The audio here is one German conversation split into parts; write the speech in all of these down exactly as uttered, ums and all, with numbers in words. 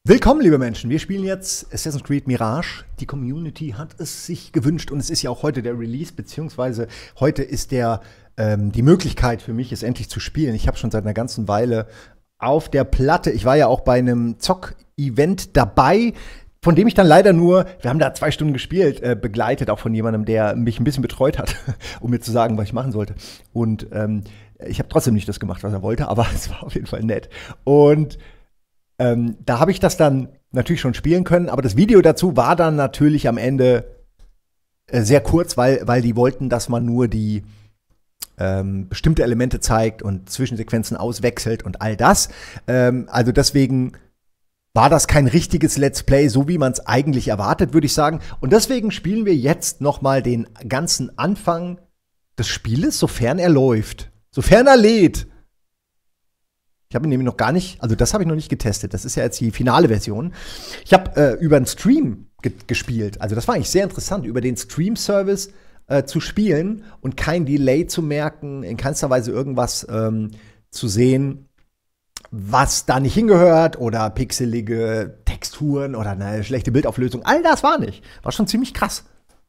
Willkommen, liebe Menschen. Wir spielen jetzt Assassin's Creed Mirage. Die Community hat es sich gewünscht und es ist ja auch heute der Release, beziehungsweise heute ist der ähm, die Möglichkeit für mich, es endlich zu spielen. Ich habe schon seit einer ganzen Weile auf der Platte, ich war ja auch bei einem Zock-Event dabei, von dem ich dann leider nur, wir haben da zwei Stunden gespielt, äh, begleitet, auch von jemandem, der mich ein bisschen betreut hat, um mir zu sagen, was ich machen sollte. Und ähm, ich habe trotzdem nicht das gemacht, was er wollte, aber es war auf jeden Fall nett. Und Ähm, da habe ich das dann natürlich schon spielen können, aber das Video dazu war dann natürlich am Ende äh, sehr kurz, weil, weil die wollten, dass man nur die ähm, bestimmte Elemente zeigt und Zwischensequenzen auswechselt und all das. Ähm, also deswegen war das kein richtiges Let's Play, so wie man es eigentlich erwartet, würde ich sagen. Und deswegen spielen wir jetzt noch mal den ganzen Anfang des Spieles, sofern er läuft, sofern er lädt. Ich habe ihn nämlich noch gar nicht, also das habe ich noch nicht getestet. Das ist ja jetzt die finale Version. Ich habe äh, über einen Stream ge gespielt. Also das war eigentlich sehr interessant, über den Stream-Service äh, zu spielen und kein Delay zu merken, in keinster Weise irgendwas ähm, zu sehen, was da nicht hingehört oder pixelige Texturen oder eine schlechte Bildauflösung. All das war nicht. War schon ziemlich krass.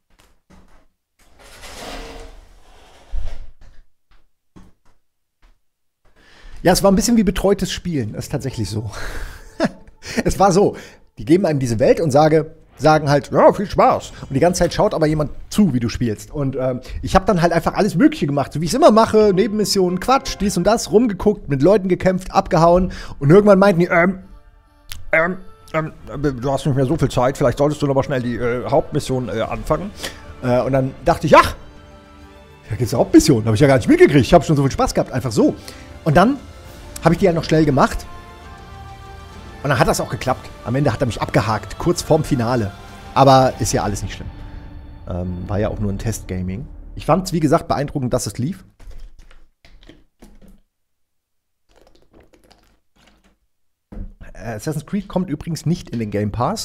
Ja, es war ein bisschen wie betreutes Spielen. Das ist tatsächlich so. Es war so, die geben einem diese Welt und sage, sagen halt, ja, viel Spaß. Und die ganze Zeit schaut aber jemand zu, wie du spielst. Und ähm, ich habe dann halt einfach alles Mögliche gemacht, so wie ich es immer mache, Nebenmissionen, Quatsch, dies und das, rumgeguckt, mit Leuten gekämpft, abgehauen. Und irgendwann meinten die, ähm, ähm, ähm, du hast nicht mehr so viel Zeit, vielleicht solltest du noch mal schnell die äh, Hauptmission äh, anfangen. Äh, und dann dachte ich, ach, da gibt's eine Hauptmission, habe ich ja gar nicht mitgekriegt. Ich habe schon so viel Spaß gehabt, einfach so. Und dann habe ich die ja noch schnell gemacht. Und dann hat das auch geklappt. Am Ende hat er mich abgehakt, kurz vorm Finale. Aber ist ja alles nicht schlimm. Ähm, war ja auch nur ein Testgaming. Ich fand es, wie gesagt, beeindruckend, dass es lief. Assassin's Creed kommt übrigens nicht in den Game Pass.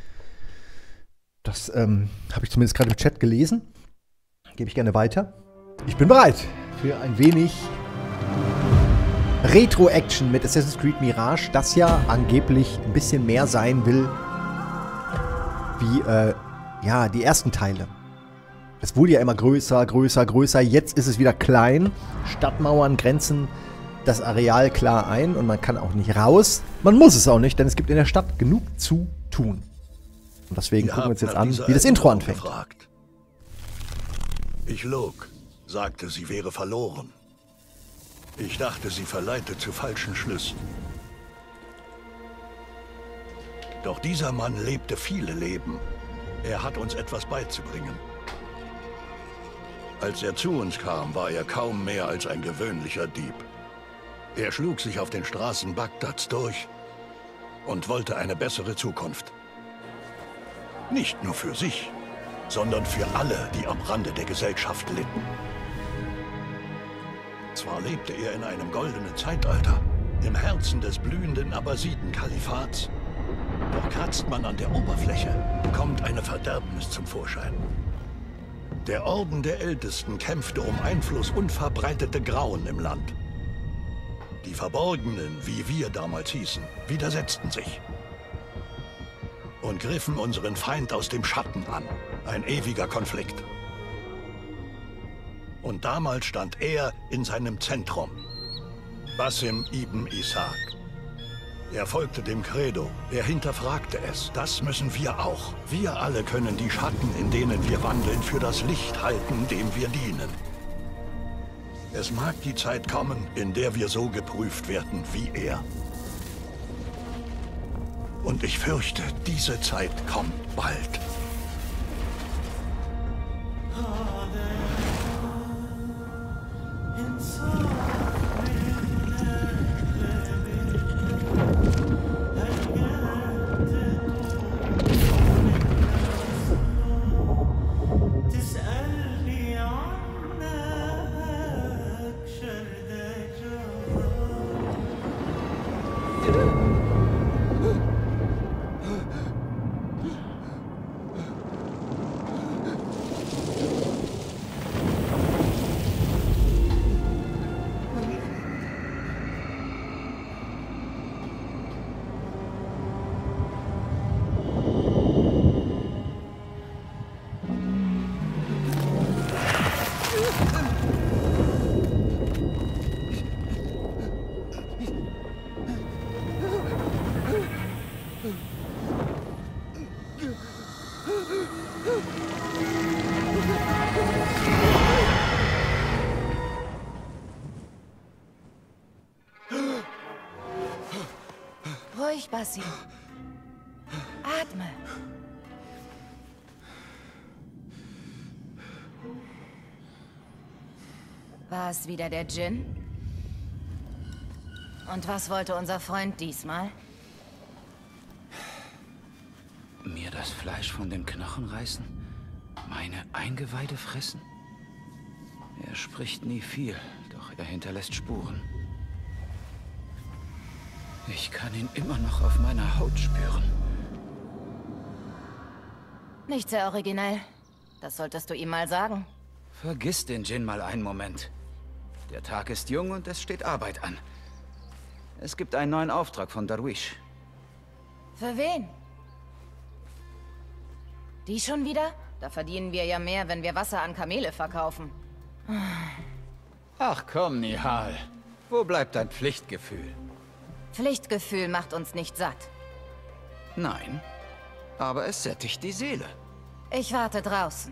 Das ähm, habe ich zumindest gerade im Chat gelesen. Gebe ich gerne weiter. Ich bin bereit für ein wenig Retro-Action mit Assassin's Creed Mirage, das ja angeblich ein bisschen mehr sein will wie äh, ja, die ersten Teile. Es wurde ja immer größer, größer, größer. Jetzt ist es wieder klein. Stadtmauern grenzen das Areal klar ein und man kann auch nicht raus. Man muss es auch nicht, denn es gibt in der Stadt genug zu tun. Und deswegen gucken wir uns jetzt an, wie das Intro anfängt. Gefragt. Ich log, sagte, sie wäre verloren. Ich dachte, sie verleitet zu falschen Schlüssen. Doch dieser Mann lebte viele Leben. Er hat uns etwas beizubringen. Als er zu uns kam, war er kaum mehr als ein gewöhnlicher Dieb. Er schlug sich auf den Straßen Bagdads durch und wollte eine bessere Zukunft. Nicht nur für sich, sondern für alle, die am Rande der Gesellschaft litten. Zwar lebte er in einem goldenen Zeitalter, im Herzen des blühenden Abbasiden-Kalifats, doch kratzt man an der Oberfläche, kommt eine Verderbnis zum Vorschein. Der Orden der Ältesten kämpfte um Einfluss und verbreitete Grauen im Land. Die Verborgenen, wie wir damals hießen, widersetzten sich und griffen unseren Feind aus dem Schatten an, ein ewiger Konflikt. Und damals stand er in seinem Zentrum, Basim ibn Ishaq. Er folgte dem Credo, er hinterfragte es. Das müssen wir auch. Wir alle können die Schatten, in denen wir wandeln, für das Licht halten, dem wir dienen. Es mag die Zeit kommen, in der wir so geprüft werden wie er. Und ich fürchte, diese Zeit kommt bald. Basim. Atme. War es wieder der Djinn? Und was wollte unser Freund diesmal? Mir das Fleisch von den Knochen reißen? Meine Eingeweide fressen? Er spricht nie viel, doch er hinterlässt Spuren. Ich kann ihn immer noch auf meiner Haut spüren. Nicht sehr originell. Das solltest du ihm mal sagen. Vergiss den Djinn mal einen Moment. Der Tag ist jung und es steht Arbeit an. Es gibt einen neuen Auftrag von Darwish. Für wen? Die schon wieder? Da verdienen wir ja mehr, wenn wir Wasser an Kamele verkaufen. Ach komm, Nihal. Wo bleibt dein Pflichtgefühl? Pflichtgefühl macht uns nicht satt. Nein, aber es sättigt die Seele. Ich warte draußen.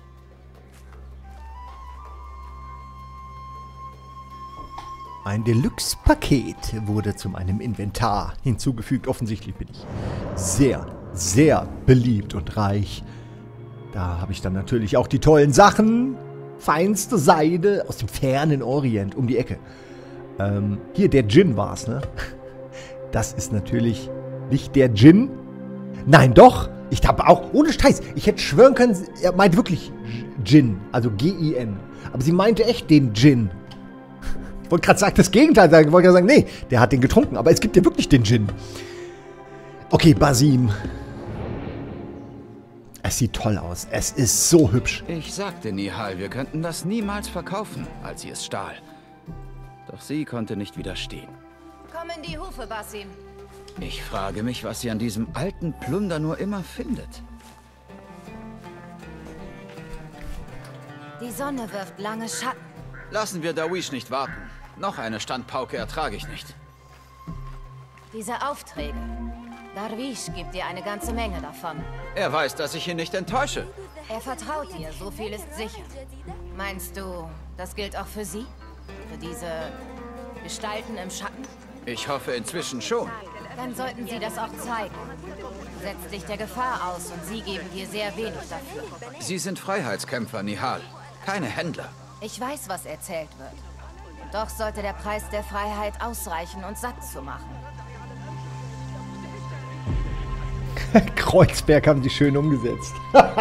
Ein Deluxe-Paket wurde zu meinem Inventar hinzugefügt. Offensichtlich bin ich sehr, sehr beliebt und reich. Da habe ich dann natürlich auch die tollen Sachen. Feinste Seide aus dem fernen Orient um die Ecke. Ähm, hier, der Djinn war es, ne? Das ist natürlich nicht der Djinn. Nein, doch. Ich habe auch, ohne Scheiß, ich hätte schwören können, er meint wirklich Djinn, also G I N. Aber sie meinte echt den Djinn. Ich wollte gerade sagen, das Gegenteil sagen. Ich wollte gerade sagen, nee, der hat den getrunken. Aber es gibt ja wirklich den Djinn. Okay, Basim. Es sieht toll aus. Es ist so hübsch. Ich sagte Nihal, wir könnten das niemals verkaufen, als sie es stahl. Doch sie konnte nicht widerstehen. Komm in die Hufe, Basim. Ich frage mich, was sie an diesem alten Plunder nur immer findet. Die Sonne wirft lange Schatten. Lassen wir Darwish nicht warten. Noch eine Standpauke ertrage ich nicht. Diese Aufträge. Darwish gibt dir eine ganze Menge davon. Er weiß, dass ich ihn nicht enttäusche. Er vertraut dir, so viel ist sicher. Meinst du, das gilt auch für sie? Für diese Gestalten im Schatten? Ich hoffe inzwischen schon. Dann sollten sie das auch zeigen. Du setzt dich der Gefahr aus und sie geben dir sehr wenig dafür. Sie sind Freiheitskämpfer, Nihal. Keine Händler. Ich weiß, was erzählt wird. Doch sollte der Preis der Freiheit ausreichen, uns satt zu machen. Kreuzberg haben die schön umgesetzt.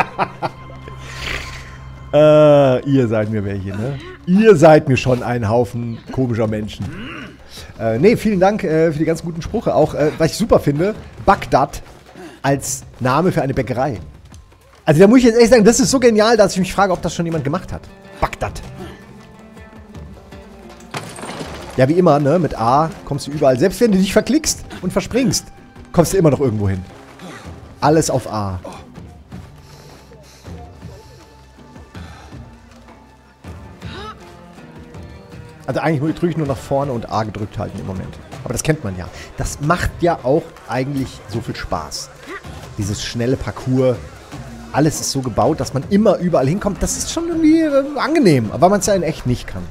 äh, ihr seid mir welche, ne? Ihr seid mir schon ein Haufen komischer Menschen. Äh, nee, vielen Dank äh, für die ganz guten Sprüche. Auch, äh, was ich super finde, Bagdad als Name für eine Bäckerei. Also da muss ich jetzt echt sagen, das ist so genial, dass ich mich frage, ob das schon jemand gemacht hat. Bagdad. Ja, wie immer, ne, mit A kommst du überall. Selbst wenn du dich verklickst und verspringst, kommst du immer noch irgendwo hin. Alles auf A. Also eigentlich drücke ich nur nach vorne und A gedrückt halten im Moment. Aber das kennt man ja. Das macht ja auch eigentlich so viel Spaß. Dieses schnelle Parcours. Alles ist so gebaut, dass man immer überall hinkommt. Das ist schon irgendwie äh, angenehm, aber man es ja in echt nicht kann.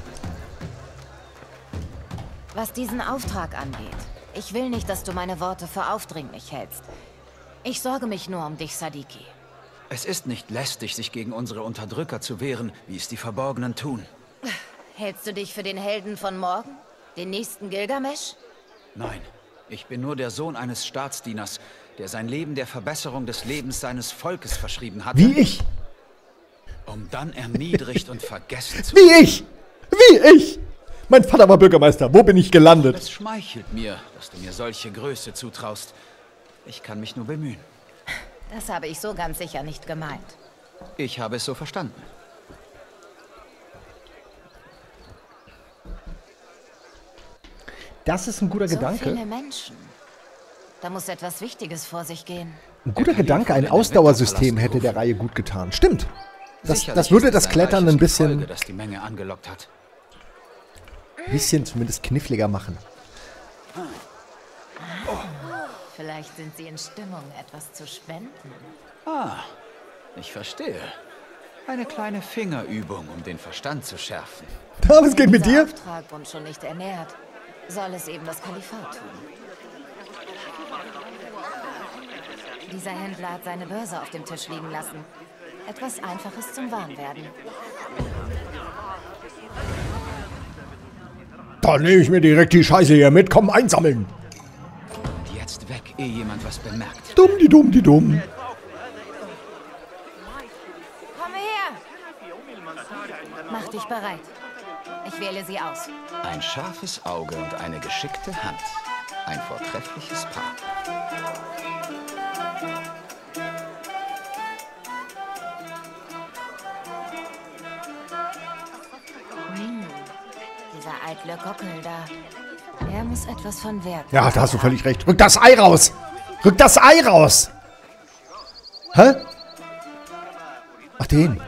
Was diesen Auftrag angeht, ich will nicht, dass du meine Worte für aufdringlich hältst. Ich sorge mich nur um dich, Sadiki. Es ist nicht lästig, sich gegen unsere Unterdrücker zu wehren, wie es die Verborgenen tun. Hältst du dich für den Helden von morgen? Den nächsten Gilgamesch? Nein, ich bin nur der Sohn eines Staatsdieners, der sein Leben der Verbesserung des Lebens seines Volkes verschrieben hat. Wie ich? Um dann erniedrigt und vergessen zu werden. Wie ich? Wie ich? Mein Vater war Bürgermeister. Wo bin ich gelandet? Es schmeichelt mir, dass du mir solche Größe zutraust. Ich kann mich nur bemühen. Das habe ich so ganz sicher nicht gemeint. Ich habe es so verstanden. Das ist ein guter so Gedanke. So viele Menschen. Da muss etwas Wichtiges vor sich gehen. Ein guter Gedanke, ein Ausdauersystem hätte der Reihe gut getan. Stimmt. Das, das würde das Klettern ein bisschen, Folge, das die Menge angelockt hat. bisschen zumindest kniffliger machen. Oh. Vielleicht sind sie in Stimmung, etwas zu spenden. Ah, ich verstehe. Eine kleine Fingerübung, um den Verstand zu schärfen. Ja, was geht mit dir? Wenn dieser Auftrag uns schon nicht ernährt, soll es eben das Kalifat tun. Dieser Händler hat seine Börse auf dem Tisch liegen lassen. Etwas Einfaches zum Warmwerden. Da nehme ich mir direkt die Scheiße hier mit. Komm, einsammeln. Jetzt weg, ehe jemand was bemerkt. Dumm, die dumm, die dumm. Komm her! Mach dich bereit. Ich wähle sie aus. Ein scharfes Auge und eine geschickte Hand. Ein vortreffliches Paar. Hm, dieser eitle Gockel da. Er muss etwas von Wert. Ja, da hast du völlig recht. Rück das Ei raus! Rück das Ei raus! Hä? Ach, den.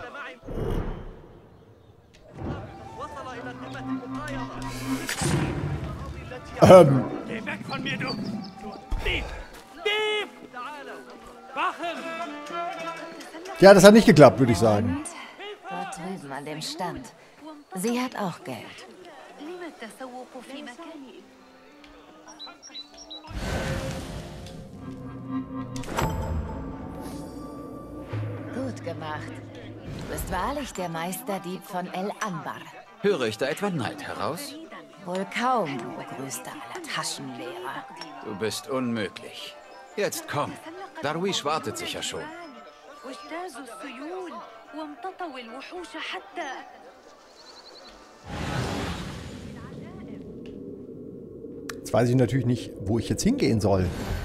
Ähm. Geh weg von mir, du! Dieb! Dieb! Wachen! Ja, das hat nicht geklappt, würde ich sagen. Dort drüben an dem Stand. Sie hat auch Geld. Gut gemacht. Du bist wahrlich der Meisterdieb von El Anbar. Höre ich da etwa Neid heraus? Wohl kaum, du größter aller Taschenlehrer. Du bist unmöglich. Jetzt komm. Darwish wartet sicher schon. Jetzt weiß ich natürlich nicht, wo ich jetzt hingehen soll.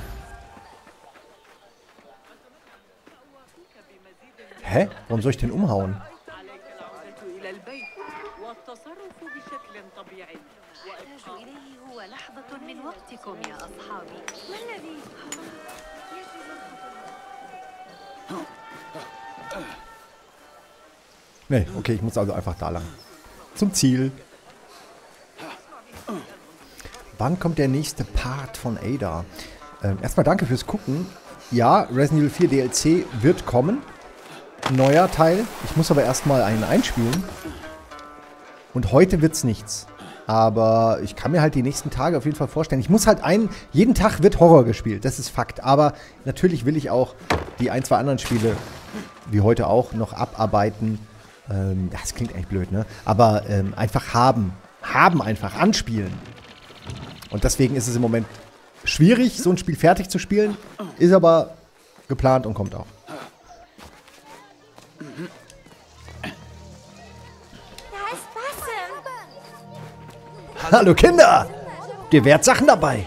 Hä? Warum soll ich den umhauen? Nee, okay, ich muss also einfach da lang. Zum Ziel. Wann kommt der nächste Part von Ada? Ähm, erstmal danke fürs Gucken. Ja, Resident Evil vier D L C wird kommen. Neuer Teil. Ich muss aber erstmal einen einspielen. Und heute wird's nichts. Aber ich kann mir halt die nächsten Tage auf jeden Fall vorstellen. Ich muss halt einen... Jeden Tag wird Horror gespielt. Das ist Fakt. Aber natürlich will ich auch die ein, zwei anderen Spiele, wie heute auch, noch abarbeiten. Ähm, das klingt echt blöd, ne? Aber ähm, einfach haben. Haben einfach. Anspielen. Und deswegen ist es im Moment schwierig, so ein Spiel fertig zu spielen. Ist aber geplant und kommt auch. Da ist Bassem! Hallo Kinder! Habt ihr Wertsachen dabei?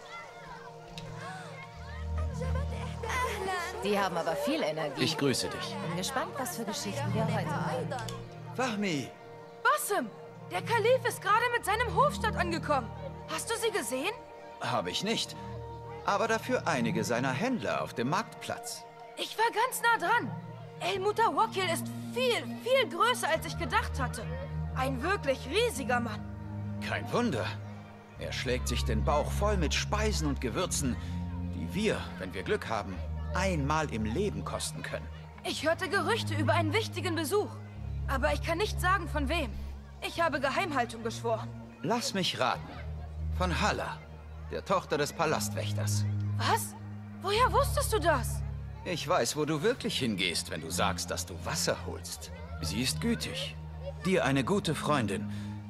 Die haben aber viel Energie. Ich grüße dich. Bin gespannt, was für Geschichten wir heute hören. Fahmi! Bassem! Der Kalif ist gerade mit seinem Hofstadt angekommen. Hast du sie gesehen? Habe ich nicht. Aber dafür einige seiner Händler auf dem Marktplatz. Ich war ganz nah dran. El Mutawakil ist viel, viel größer, als ich gedacht hatte. Ein wirklich riesiger Mann. Kein Wunder. Er schlägt sich den Bauch voll mit Speisen und Gewürzen, die wir, wenn wir Glück haben, einmal im Leben kosten können. Ich hörte Gerüchte über einen wichtigen Besuch. Aber ich kann nicht sagen, von wem. Ich habe Geheimhaltung geschworen. Lass mich raten. Von Halla, der Tochter des Palastwächters. Was? Woher wusstest du das? Ich weiß, wo du wirklich hingehst, wenn du sagst, dass du Wasser holst. Sie ist gütig. Dir eine gute Freundin.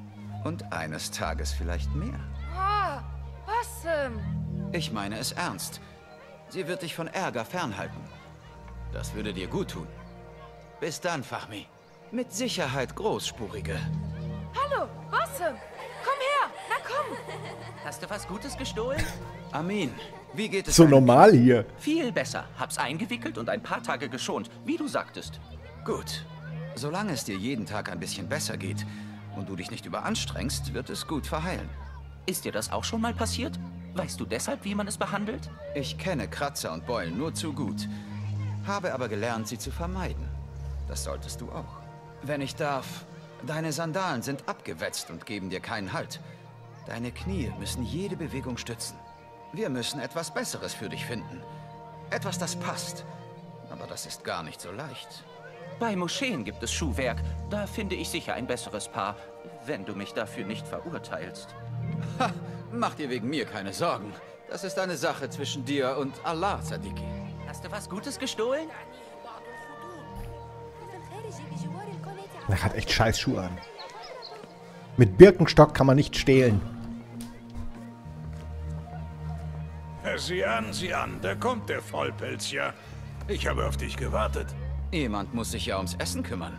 Und eines Tages vielleicht mehr. Ah, Bassem. Ich meine es ernst. Sie wird dich von Ärger fernhalten. Das würde dir gut tun. Bis dann, Fahmi. Mit Sicherheit großspurige. Hallo, Bassem. Komm her. Na komm. Hast du was Gutes gestohlen? Amin, wie geht es So deinem- normal hier. Viel besser. Hab's eingewickelt und ein paar Tage geschont, wie du sagtest. Gut. Solange es dir jeden Tag ein bisschen besser geht und du dich nicht überanstrengst, wird es gut verheilen. Ist dir das auch schon mal passiert? Weißt du deshalb, wie man es behandelt? Ich kenne Kratzer und Beulen nur zu gut, habe aber gelernt, sie zu vermeiden. Das solltest du auch. Wenn ich darf, deine Sandalen sind abgewetzt und geben dir keinen Halt. Deine Knie müssen jede Bewegung stützen. Wir müssen etwas Besseres für dich finden. Etwas, das passt. Aber das ist gar nicht so leicht. Bei Moscheen gibt es Schuhwerk. Da finde ich sicher ein besseres Paar, wenn du mich dafür nicht verurteilst. Ha, mach dir wegen mir keine Sorgen. Das ist eine Sache zwischen dir und Allah, Sadiki. Hast du was Gutes gestohlen? Er hat echt scheiß Schuhe an. Mit Birkenstock kann man nicht stehlen. Sieh an, sieh an, da kommt der Vollpelz ja. Ich habe auf dich gewartet. Jemand muss sich ja ums Essen kümmern.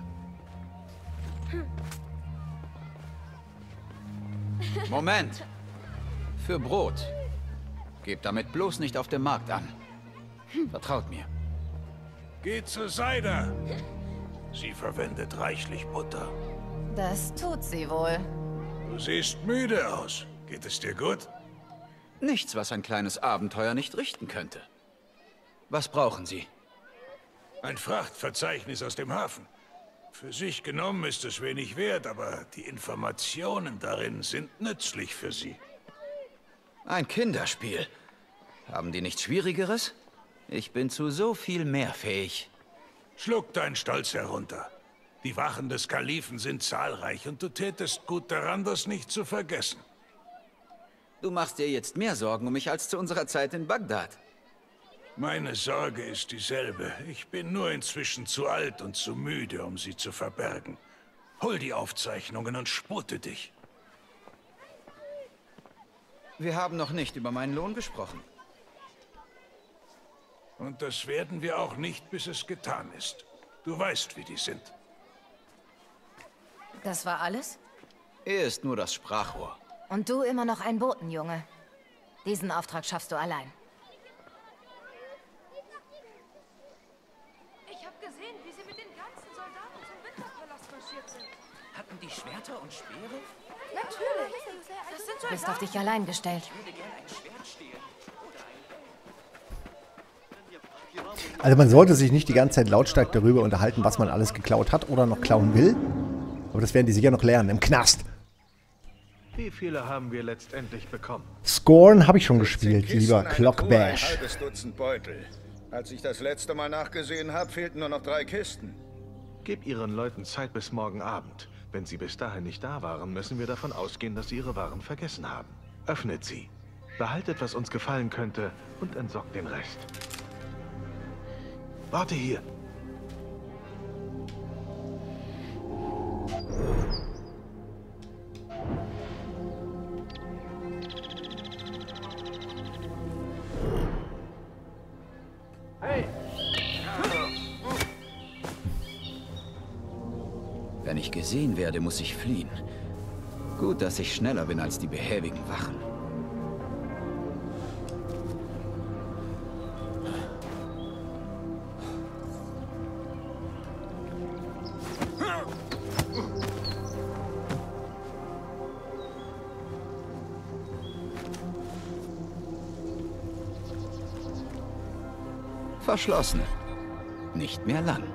Moment. Für Brot. Gebt damit bloß nicht auf dem Markt an. Vertraut mir. Geht zu Saida. Sie verwendet reichlich Butter. Das tut sie wohl. Du siehst müde aus. Geht es dir gut? Nichts, was ein kleines Abenteuer nicht richten könnte. Was brauchen Sie? Ein Frachtverzeichnis aus dem Hafen. Für sich genommen ist es wenig wert, aber die Informationen darin sind nützlich für Sie. Ein Kinderspiel. Haben die nichts Schwierigeres? Ich bin zu so viel mehr fähig. Schluck deinen Stolz herunter. Die Wachen des Kalifen sind zahlreich und du tätest gut daran, das nicht zu vergessen. Du machst dir jetzt mehr Sorgen um mich als zu unserer Zeit in Bagdad. Meine Sorge ist dieselbe. Ich bin nur inzwischen zu alt und zu müde, um sie zu verbergen. Hol die Aufzeichnungen und spute dich. Wir haben noch nicht über meinen Lohn gesprochen. Und das werden wir auch nicht, bis es getan ist. Du weißt, wie die sind. Das war alles? Er ist nur das Sprachrohr. Und du immer noch ein Botenjunge. Diesen Auftrag schaffst du allein. Ich habe gesehen, wie sie mit den ganzen Soldaten zum Winterpalast marschiert sind. Hatten die Schwerter und Speere? Natürlich. Das sind Du bist Soldaten. auf dich allein gestellt. Ich würde gerne ein Schwert stehlen. Also man sollte sich nicht die ganze Zeit lautstark darüber unterhalten, was man alles geklaut hat oder noch klauen will. Aber das werden die sicher noch lernen, im Knast. Wie viele haben wir letztendlich bekommen? Scorn habe ich schon gespielt, lieber Ein Clockbash. halbes Dutzend Beutel. Als ich das letzte Mal nachgesehen habe, fehlten nur noch drei Kisten. Gib Ihren Leuten Zeit bis morgen Abend. Wenn sie bis dahin nicht da waren, müssen wir davon ausgehen, dass sie ihre Waren vergessen haben. Öffnet sie. Behaltet, was uns gefallen könnte, und entsorgt den Rest. Warte hier. Wenn ich gesehen werde, muss ich fliehen. Gut, dass ich schneller bin als die behäbigen Wachen. Verschlossen. Nicht mehr lang.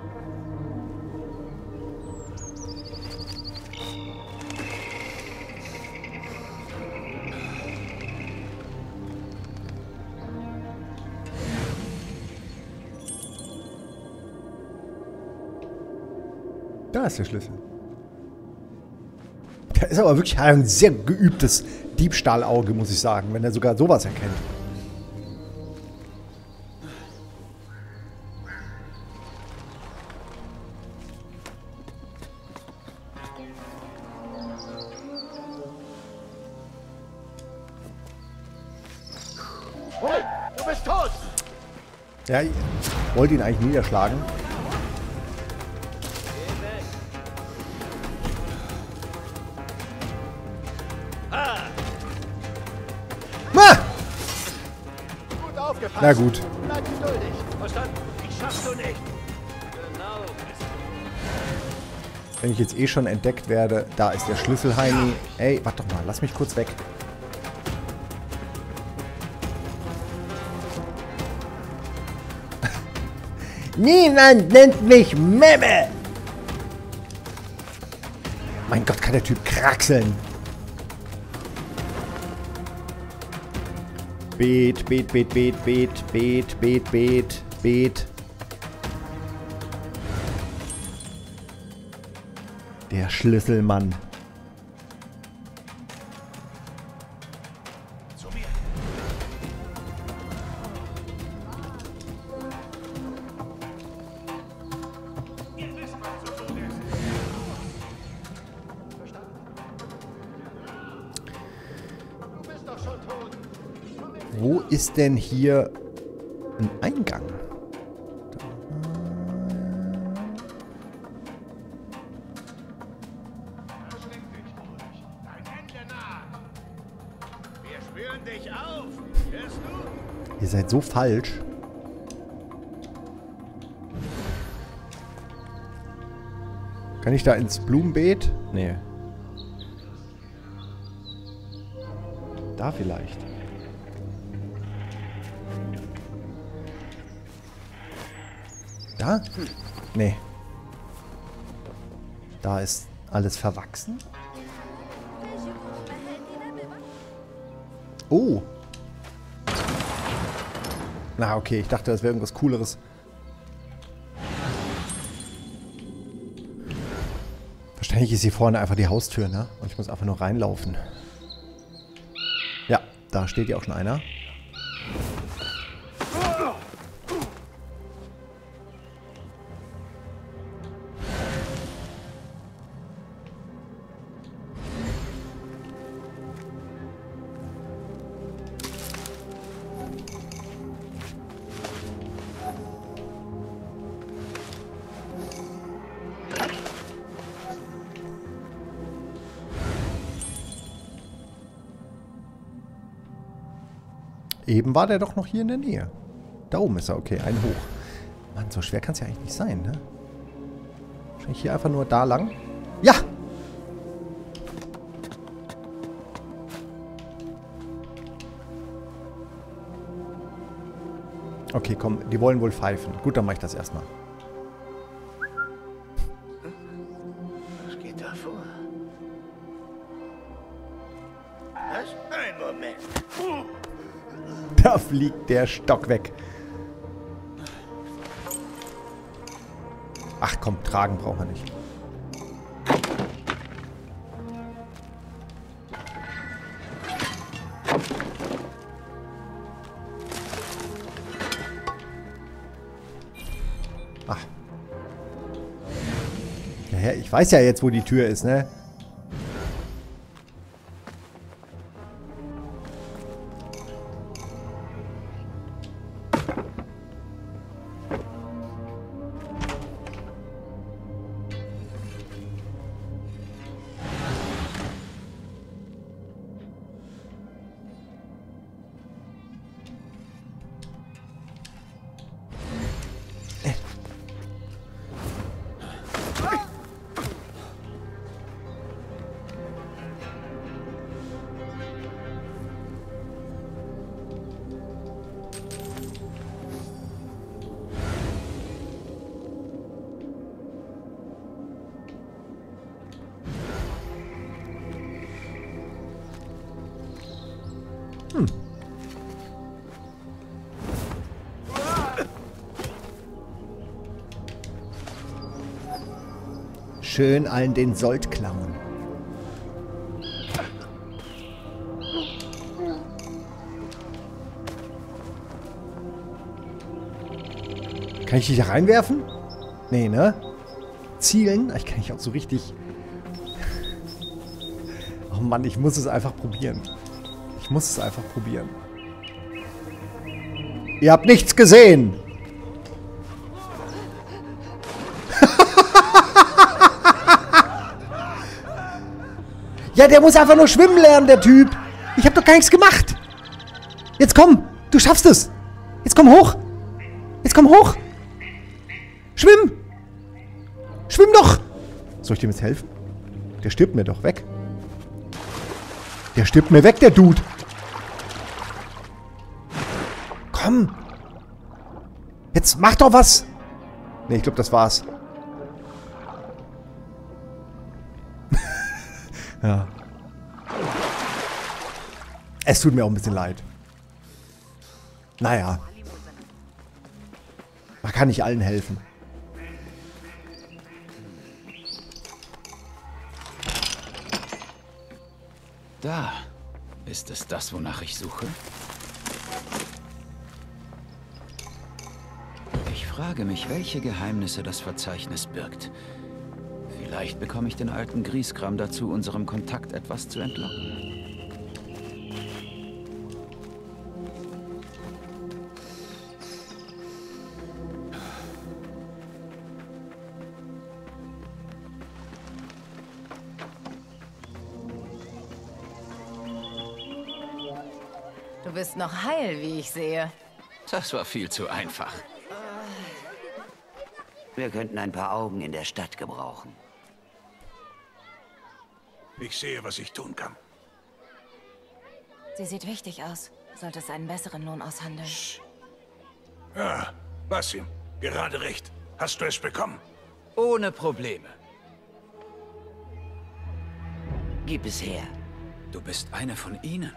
Da ist der Schlüssel. Der ist aber wirklich ein sehr geübtes Diebstahlauge, muss ich sagen, wenn er sogar sowas erkennt. Du bist tot! Ja, ich wollte ihn eigentlich niederschlagen. Ah! Gut aufgepasst! Na gut. Bleib geduldig! Verstanden? Ich schaff's du nicht. Genau. Wenn ich jetzt eh schon entdeckt werde, da ist der Schlüssel, Heini. Ey, warte doch mal, lass mich kurz weg. Niemand nennt mich Memme! Mein Gott, kann der Typ kraxeln. Bet, bet, bet, bet, bet, bet, bet, bet, bet. Der Schlüsselmann. Wo ist denn hier ein Eingang? Ihr seid so falsch. Kann ich da ins Blumenbeet? Nee. Da vielleicht. Da? Nee. Da ist alles verwachsen. Oh. Na, okay. Ich dachte, das wäre irgendwas Cooleres. Wahrscheinlich ist hier vorne einfach die Haustür, ne? Und ich muss einfach nur reinlaufen. Ja, da steht ja auch schon einer. Eben war der doch noch hier in der Nähe. Da oben ist er, okay, ein hoch. Mann, so schwer kann es ja eigentlich nicht sein, ne? Wahrscheinlich hier einfach nur da lang. Ja! Okay, komm, die wollen wohl pfeifen. Gut, dann mache ich das erstmal. Was geht da vor? Was? Ein Moment. Da fliegt der Stock weg. Ach komm, tragen brauchen wir nicht. Ach. Ja, ich weiß ja jetzt, wo die Tür ist, ne? Hm. Schön allen den Sold klauen. Kann ich dich da reinwerfen? Nee, ne? Zielen? Ich kann nicht auch so richtig... Oh Mann, ich muss es einfach probieren. Ich muss es einfach probieren. Ihr habt nichts gesehen! Ja, der muss einfach nur schwimmen lernen, der Typ. Ich hab doch gar nichts gemacht. Jetzt komm, du schaffst es. Jetzt komm hoch. Jetzt komm hoch. Schwimm. Schwimm doch. Soll ich dem jetzt helfen? Der stirbt mir doch weg. Der stirbt mir weg, der Dude. Komm. Jetzt mach doch was. Ne, ich glaube, das war's. Ja. Es tut mir auch ein bisschen leid. Naja. Man kann nicht allen helfen. Da. Ist es das, wonach ich suche? Ich frage mich, welche Geheimnisse das Verzeichnis birgt. Vielleicht bekomme ich den alten Grieskram dazu, unserem Kontakt etwas zu entlocken. Du bist noch heil, wie ich sehe. Das war viel zu einfach. Wir könnten ein paar Augen in der Stadt gebrauchen. Ich sehe, was ich tun kann. Sie sieht wichtig aus. Sollte es einen besseren Lohn aushandeln. Ja, Basim, gerade recht. Hast du es bekommen? Ohne Probleme. Gib es her. Du bist eine von ihnen.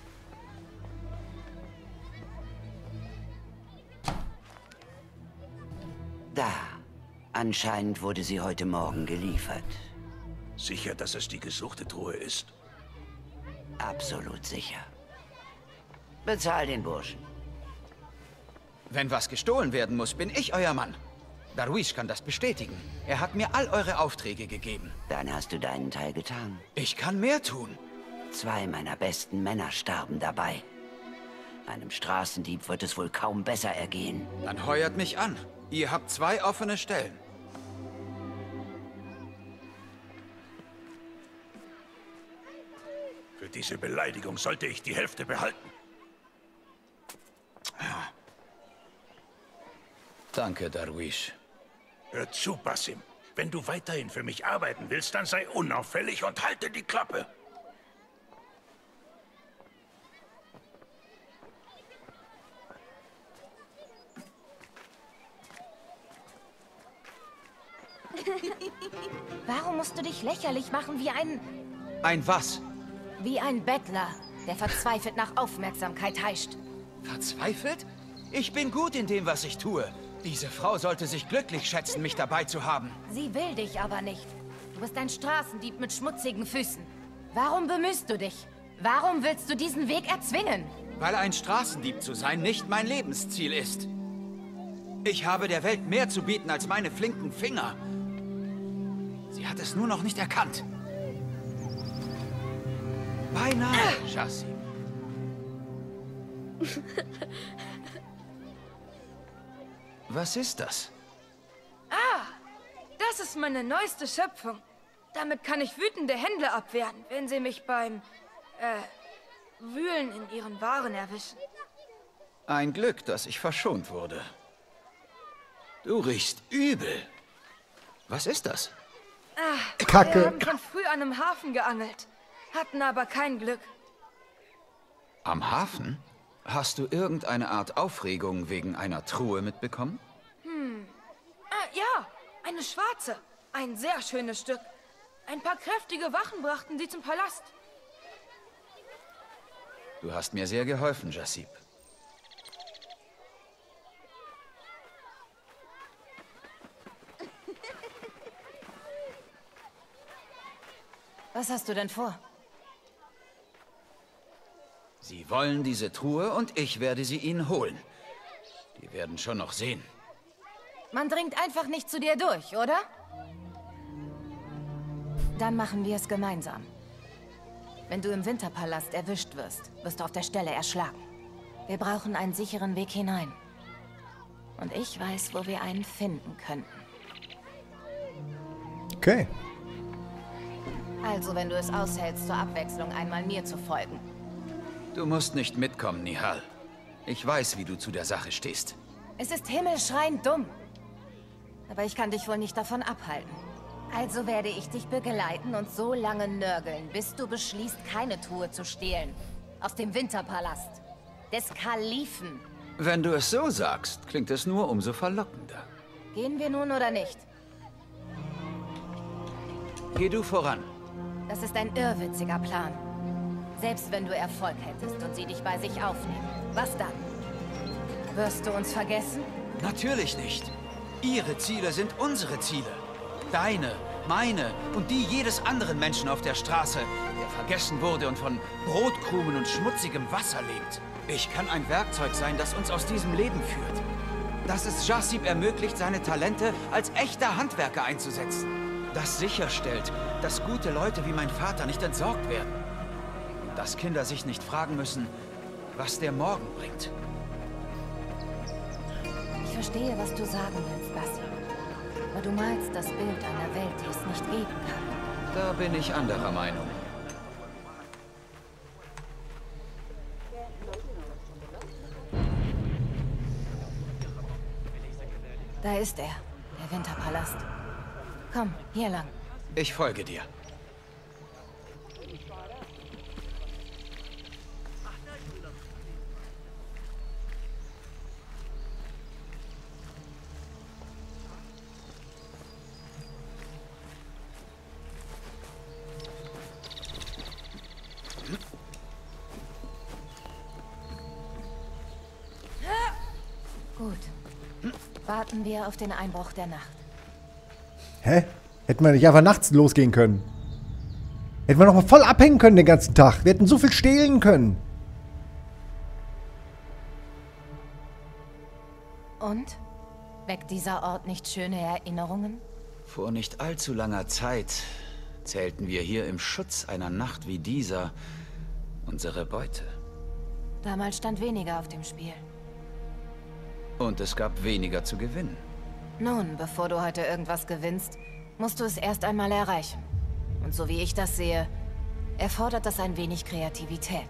Da. Anscheinend wurde sie heute Morgen geliefert. Sicher, dass es die gesuchte Truhe ist? Absolut sicher. Bezahl den Burschen. Wenn was gestohlen werden muss, bin ich euer Mann. Darwish kann das bestätigen. Er hat mir all eure Aufträge gegeben. Dann hast du deinen Teil getan. Ich kann mehr tun. Zwei meiner besten Männer starben dabei. Einem Straßendieb wird es wohl kaum besser ergehen. Dann heuert mich an. Ihr habt zwei offene Stellen. Für diese Beleidigung sollte ich die Hälfte behalten. Danke, Darwish. Hör zu, Basim. Wenn du weiterhin für mich arbeiten willst, dann sei unauffällig und halte die Klappe. Warum musst du dich lächerlich machen wie ein... Ein was? Wie ein Bettler, der verzweifelt nach Aufmerksamkeit heischt. Verzweifelt? Ich bin gut in dem, was ich tue. Diese Frau sollte sich glücklich schätzen, mich dabei zu haben. Sie will dich aber nicht. Du bist ein Straßendieb mit schmutzigen Füßen. Warum bemühst du dich? Warum willst du diesen Weg erzwingen? Weil ein Straßendieb zu sein nicht mein Lebensziel ist. Ich habe der Welt mehr zu bieten als meine flinken Finger. Sie hat es nur noch nicht erkannt. Beinahe, Jassim. Was ist das? Ah, das ist meine neueste Schöpfung. Damit kann ich wütende Händler abwehren, wenn sie mich beim, äh, Wühlen in ihren Waren erwischen. Ein Glück, dass ich verschont wurde. Du riechst übel. Was ist das? Ah, Kacke. wir haben schon früh an einem Hafen geangelt, hatten aber kein Glück. Am Hafen? Hast du irgendeine Art Aufregung wegen einer Truhe mitbekommen? Hm. Ah, ja, eine schwarze. Ein sehr schönes Stück. Ein paar kräftige Wachen brachten sie zum Palast. Du hast mir sehr geholfen, Jassim. Was hast du denn vor? Sie wollen diese Truhe und ich werde sie ihnen holen. Die werden schon noch sehen. Man dringt einfach nicht zu dir durch, oder? Dann machen wir es gemeinsam. Wenn du im Winterpalast erwischt wirst, wirst du auf der Stelle erschlagen. Wir brauchen einen sicheren Weg hinein. Und ich weiß, wo wir einen finden könnten. Okay. Also, wenn du es aushältst, zur Abwechslung einmal mir zu folgen. Du musst nicht mitkommen, Nihal. Ich weiß, wie du zu der Sache stehst. Es ist himmelschreiend dumm. Aber ich kann dich wohl nicht davon abhalten. Also werde ich dich begleiten und so lange nörgeln, bis du beschließt, keine Truhe zu stehlen. Aus dem Winterpalast. Des Kalifen. Wenn du es so sagst, klingt es nur umso verlockender. Gehen wir nun oder nicht? Geh du voran. Das ist ein irrwitziger Plan. Selbst wenn du Erfolg hättest und sie dich bei sich aufnehmen. Was dann? Wirst du uns vergessen? Natürlich nicht. Ihre Ziele sind unsere Ziele. Deine, meine und die jedes anderen Menschen auf der Straße, der vergessen wurde und von Brotkrumen und schmutzigem Wasser lebt. Ich kann ein Werkzeug sein, das uns aus diesem Leben führt. Das es Jassim ermöglicht, seine Talente als echter Handwerker einzusetzen. Das sicherstellt, dass gute Leute wie mein Vater nicht entsorgt werden. Und dass Kinder sich nicht fragen müssen, was der Morgen bringt. Ich verstehe, was du sagen willst, Basim. Aber du malst das Bild einer Welt, die es nicht geben kann. Da bin ich anderer Meinung. Da ist er, der Winterpalast. Komm, hier lang. Ich folge dir. Gut. Warten wir auf den Einbruch der Nacht. Hä? Hätten wir nicht einfach nachts losgehen können? Hätten wir noch mal voll abhängen können den ganzen Tag. Wir hätten so viel stehlen können. Und? Weckt dieser Ort nicht schöne Erinnerungen? Vor nicht allzu langer Zeit zählten wir hier im Schutz einer Nacht wie dieser unsere Beute. Damals stand weniger auf dem Spiel. Und es gab weniger zu gewinnen. Nun, bevor du heute irgendwas gewinnst, musst du es erst einmal erreichen. Und so wie ich das sehe, erfordert das ein wenig Kreativität.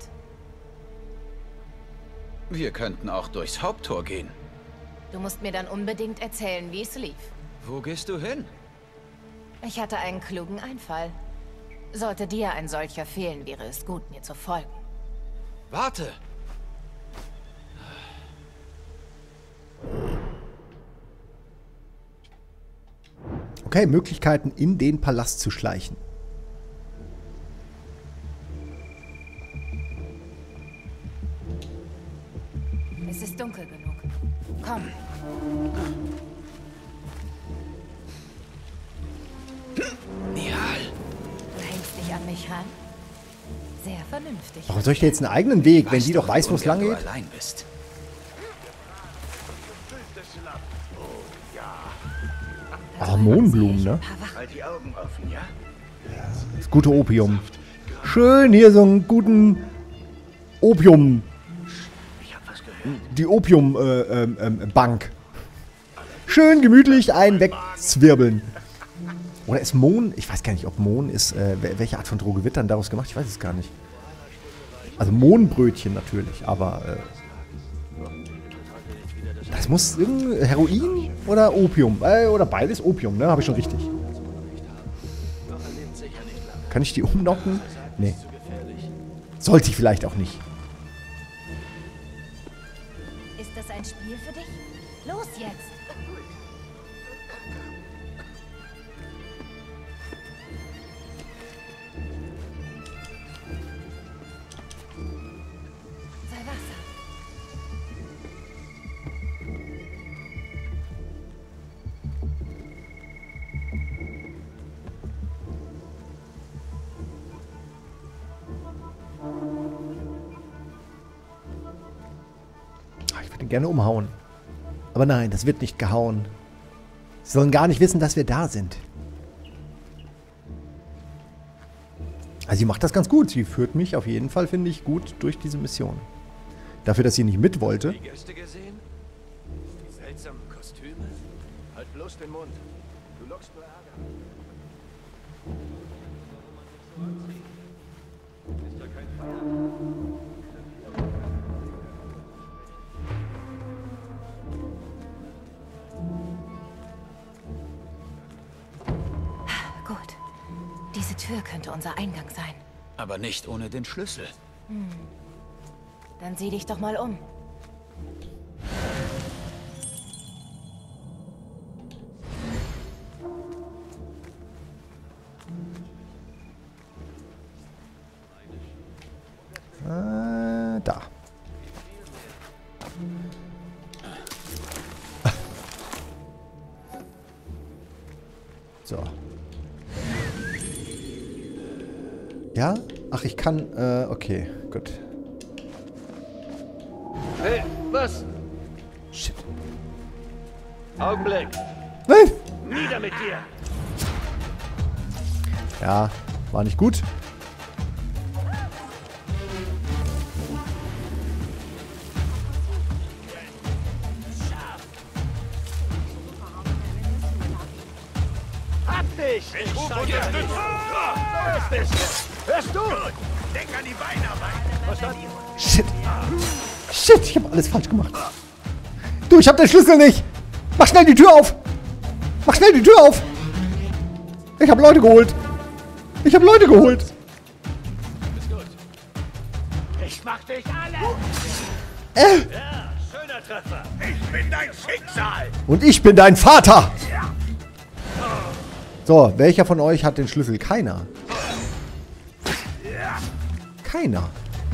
Wir könnten auch durchs Haupttor gehen. Du musst mir dann unbedingt erzählen, wie es lief. Wo gehst du hin? Ich hatte einen klugen Einfall. Sollte dir ein solcher fehlen, wäre es gut, mir zu folgen. Warte! Okay, Möglichkeiten, in den Palast zu schleichen. Es ist dunkel genug. Komm. Nihal! Du hängst dich an mich ran? Sehr vernünftig. Warum soll ich dir jetzt einen eigenen Weg, wenn Weißt die doch weiß, wo es lang du geht? allein bist. Ah, Mohnblumen, ne? Halt die Augen offen, ja? Das gute Opium. Schön hier so einen guten Opium. Ich hab was gehört. Die Opium-Bank. Äh, ähm, Bank. Schön gemütlich einen wegzwirbeln. Oder ist Mohn? Ich weiß gar nicht, ob Mohn ist. Äh, welche Art von Droge wird dann daraus gemacht? Ich weiß es gar nicht. Also Mohnbrötchen natürlich, aber. Äh, das muss irgendein Heroin oder Opium. Äh, oder beides Opium, ne? Habe ich schon richtig. Kann ich die umnocken? Nee. Sollte ich vielleicht auch nicht. Ist das ein Spiel für dich? Los jetzt! Sei Wasser. Ich würde ihn gerne umhauen. Aber nein, das wird nicht gehauen. Sie sollen gar nicht wissen, dass wir da sind. Also sie macht das ganz gut. Sie führt mich auf jeden Fall, finde ich, gut durch diese Mission. Dafür, dass sie nicht mit wollte. Die Gäste gesehen? Die seltsamen Kostüme? Halt bloß den Mund. Du lockst nur Ärger. Ist ja kein Feierabend. Gut. Diese Tür könnte unser Eingang sein. Aber nicht ohne den Schlüssel. Hm. Dann sieh dich doch mal um. Äh, da. So. Ja? Ach, ich kann, äh, okay, gut. Hey, was? Shit. Augenblick. Nein! Nieder mit dir. Ja, war nicht gut. Hab dich! Ich rufe Unterstützung! So ist es! Hörst du? Denk an die Beinarbeit! Verstanden? Shit. Shit, ich habe alles falsch gemacht. Du, ich habe den Schlüssel nicht. Mach schnell die Tür auf! Mach schnell die Tür auf! Ich habe Leute geholt! Ich habe Leute geholt! Ist gut. Ich mach dich alle! Äh. Ja, schöner Treffer. Ich bin dein Schicksal! Und ich bin dein Vater! So, welcher von euch hat den Schlüssel? Keiner. Keiner.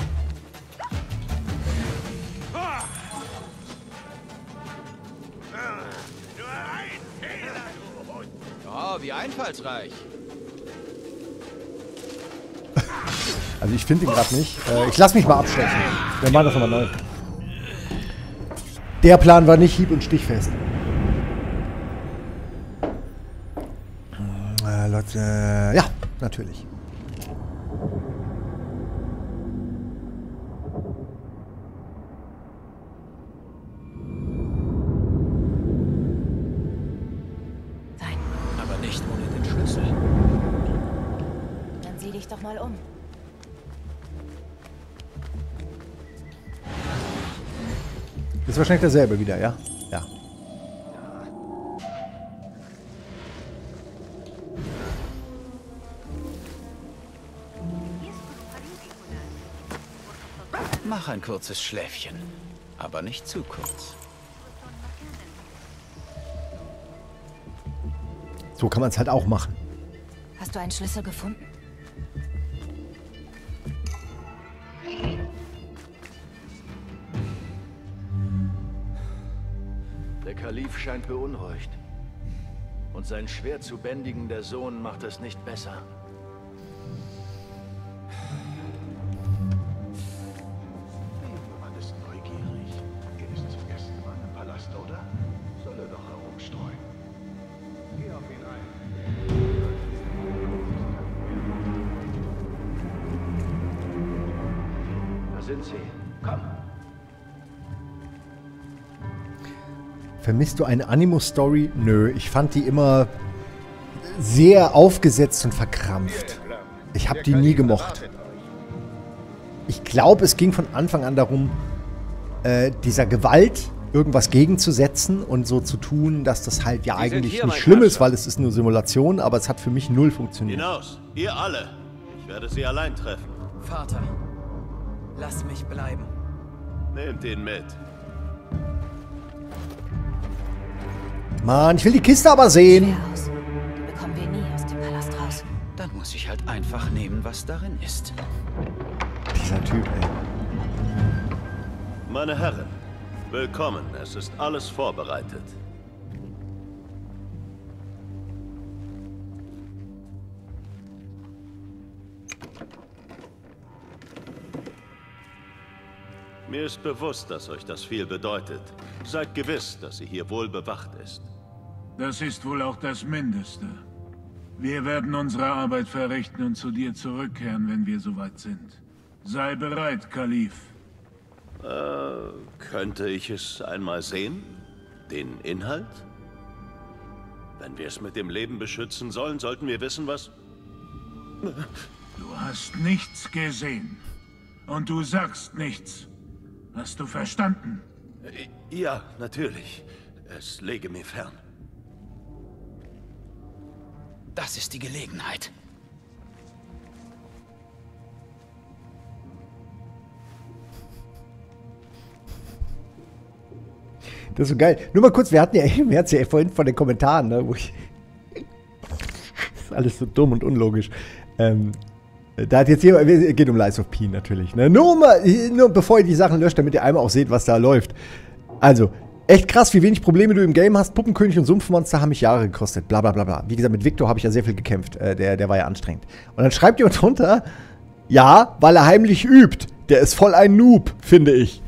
Oh, wie einfallsreich. Also ich finde ihn gerade nicht. Äh, ich lasse mich mal abstechen. Wir machen das nochmal neu. Der Plan war nicht hieb- und stichfest. Äh, Leute, äh, ja, natürlich. Aber nicht ohne den Schlüssel. Dann sieh dich doch mal um. Ist wahrscheinlich derselbe wieder, ja? Ja. Mach ein kurzes Schläfchen, aber nicht zu kurz. So kann man es halt auch machen. Hast du einen Schlüssel gefunden? Der Kalif scheint beunruhigt. Und sein schwer zu bändigender Sohn macht es nicht besser. Der Mann ist neugierig. Er ist zum ersten Mal im Palast, oder? Soll er doch herumstreuen. Geh auf ihn ein. Da sind sie. Komm. Vermisst du eine Animus-Story? Nö, ich fand die immer sehr aufgesetzt und verkrampft. Ich habe die nie gemocht. Ich glaube, es ging von Anfang an darum, äh, dieser Gewalt irgendwas gegenzusetzen und so zu tun, dass das halt ja eigentlich nicht schlimm ist, weil es ist nur Simulation, aber es hat für mich null funktioniert. Hinaus, ihr alle. Ich werde sie allein treffen. Vater, lass mich bleiben. Nehmt ihn mit. Mann, ich will die Kiste aber sehen. Schwer aus. Die bekommen wir nie aus dem Palast raus. Dann muss ich halt einfach nehmen, was darin ist. Dieser Typ, ey. Meine Herren, willkommen. Es ist alles vorbereitet. Mir ist bewusst, dass euch das viel bedeutet. Seid gewiss, dass sie hier wohl bewacht ist. Das ist wohl auch das Mindeste. Wir werden unsere Arbeit verrichten und zu dir zurückkehren, wenn wir soweit sind. Sei bereit, Kalif. Äh, könnte ich es einmal sehen? Den Inhalt? Wenn wir es mit dem Leben beschützen sollen, sollten wir wissen, was... Du hast nichts gesehen. Und du sagst nichts. Hast du verstanden? Ja, natürlich. Es läge mir fern. Das ist die Gelegenheit. Das ist so geil. Nur mal kurz, wir hatten ja, wir hatten ja vorhin von den Kommentaren, ne, wo ich... das ist alles so dumm und unlogisch. Ähm, da hat jetzt jemand, es geht um Lies of P natürlich, ne? Nur, mal, nur bevor ihr die Sachen löscht, damit ihr einmal auch seht, was da läuft. Also, echt krass, wie wenig Probleme du im Game hast. Puppenkönig und Sumpfmonster haben mich Jahre gekostet, bla bla bla bla. Wie gesagt, mit Victor habe ich ja sehr viel gekämpft, äh, der, der war ja anstrengend. Und dann schreibt jemand drunter, ja, weil er heimlich übt. Der ist voll ein Noob, finde ich.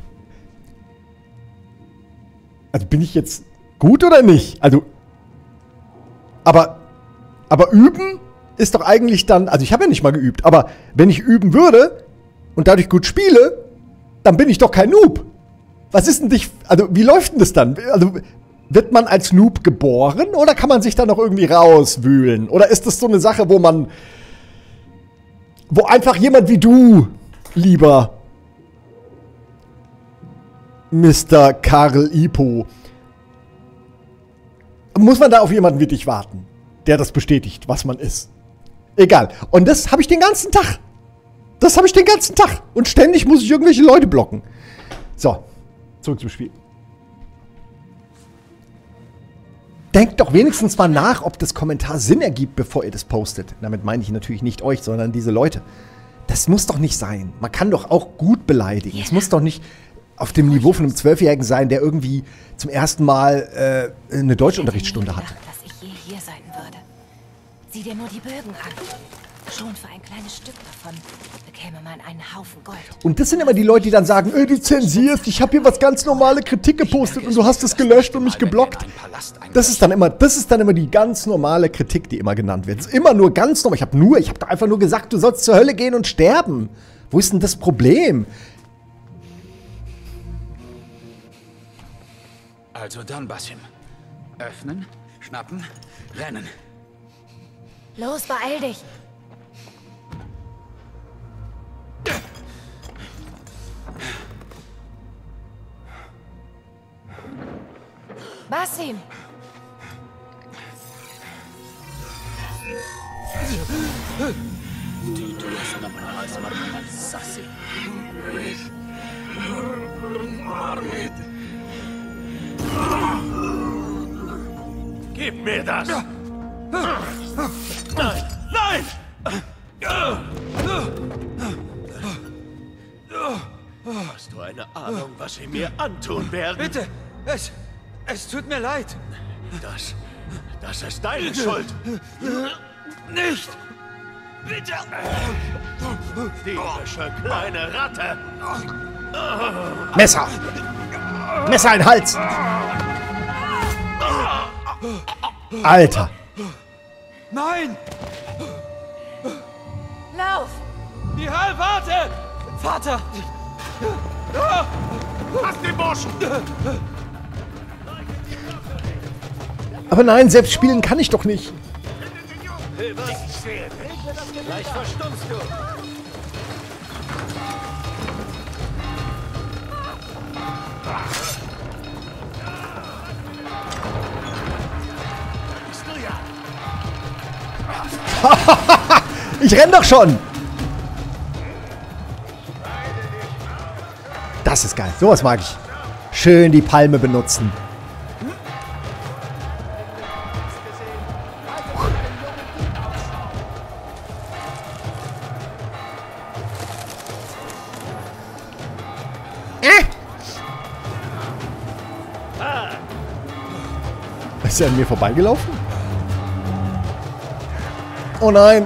Also bin ich jetzt gut oder nicht? Also, aber, aber üben ist doch eigentlich dann, also ich habe ja nicht mal geübt, aber wenn ich üben würde und dadurch gut spiele, dann bin ich doch kein Noob. Was ist denn dich, also wie läuft denn das dann? Also wird man als Noob geboren oder kann man sich da noch irgendwie rauswühlen? Oder ist das so eine Sache, wo man, wo einfach jemand wie du, lieber Mister Karl Ipo, muss man da auf jemanden wie dich warten, der das bestätigt, was man ist. Egal. Und das habe ich den ganzen Tag. Das habe ich den ganzen Tag. Und ständig muss ich irgendwelche Leute blocken. So, zurück zum Spiel. Denkt doch wenigstens mal nach, ob das Kommentar Sinn ergibt, bevor ihr das postet. Damit meine ich natürlich nicht euch, sondern diese Leute. Das muss doch nicht sein. Man kann doch auch gut beleidigen. Es muss doch nicht auf dem Niveau von einem Zwölfjährigen sein, der irgendwie zum ersten Mal äh, eine Deutschunterrichtsstunde hatte. Dass ich je hier sein würde. Sieh dir nur die Bögen an. Schon für ein kleines Stück davon bekäme man einen Haufen Gold. Und das sind immer die Leute, die dann sagen, äh, du zensierst, ich habe hier was ganz normale Kritik gepostet und du hast es gelöscht und mich geblockt. Das ist dann immer, das ist dann immer die ganz normale Kritik, die immer genannt wird. Es ist immer nur ganz normal. Ich habe nur, ich habe doch einfach nur gesagt, du sollst zur Hölle gehen und sterben. Wo ist denn das Problem? Also dann, Basim. Öffnen, schnappen, rennen. Los, beeil dich. Basim! Gib mir das! Nein! Nein! Hast du eine Ahnung, was sie mir antun werden? Bitte! Es... es tut mir leid! Das... das ist deine Schuld! Nicht! Bitte! Diebische kleine Ratte! Messer! Messer in den Hals! Alter! Nein! Lauf! Nihal, warte! Vater! Lass den Burschen! Aber nein, selbst spielen kann ich doch nicht. Gleich verstummst du! Bist du ja! Ich renn doch schon! Das ist geil. Sowas mag ich. Schön die Palme benutzen. Ist er an mir vorbeigelaufen? Oh nein!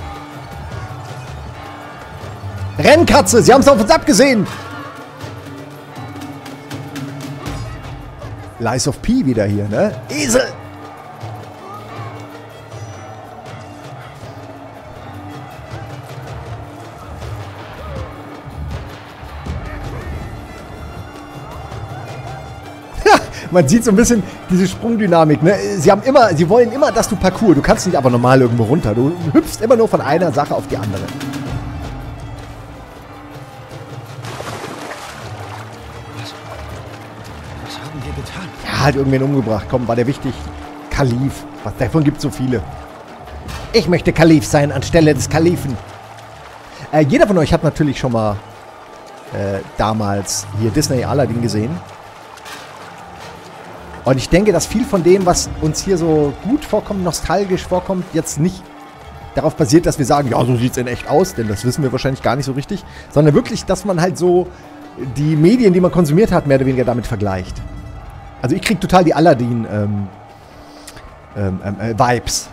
Rennkatze! Sie haben es auf uns abgesehen! Lies of P wieder hier, ne? Esel! Man sieht so ein bisschen diese Sprungdynamik, ne? Sie haben immer, sie wollen immer, dass du Parkour. Du kannst nicht aber normal irgendwo runter. Du hüpfst immer nur von einer Sache auf die andere. Was, was haben wir getan? Ja, hat irgendwen umgebracht. Komm, war der wichtig? Kalif. Was, davon gibt es so viele. Ich möchte Kalif sein anstelle des Kalifen. Äh, jeder von euch hat natürlich schon mal äh, damals hier Disney Aladdin gesehen. Und ich denke, dass viel von dem, was uns hier so gut vorkommt, nostalgisch vorkommt, jetzt nicht darauf basiert, dass wir sagen, ja, so sieht es in echt aus, denn das wissen wir wahrscheinlich gar nicht so richtig, sondern wirklich, dass man halt so die Medien, die man konsumiert hat, mehr oder weniger damit vergleicht. Also ich kriege total die Aladdin ähm, ähm, äh, Vibes.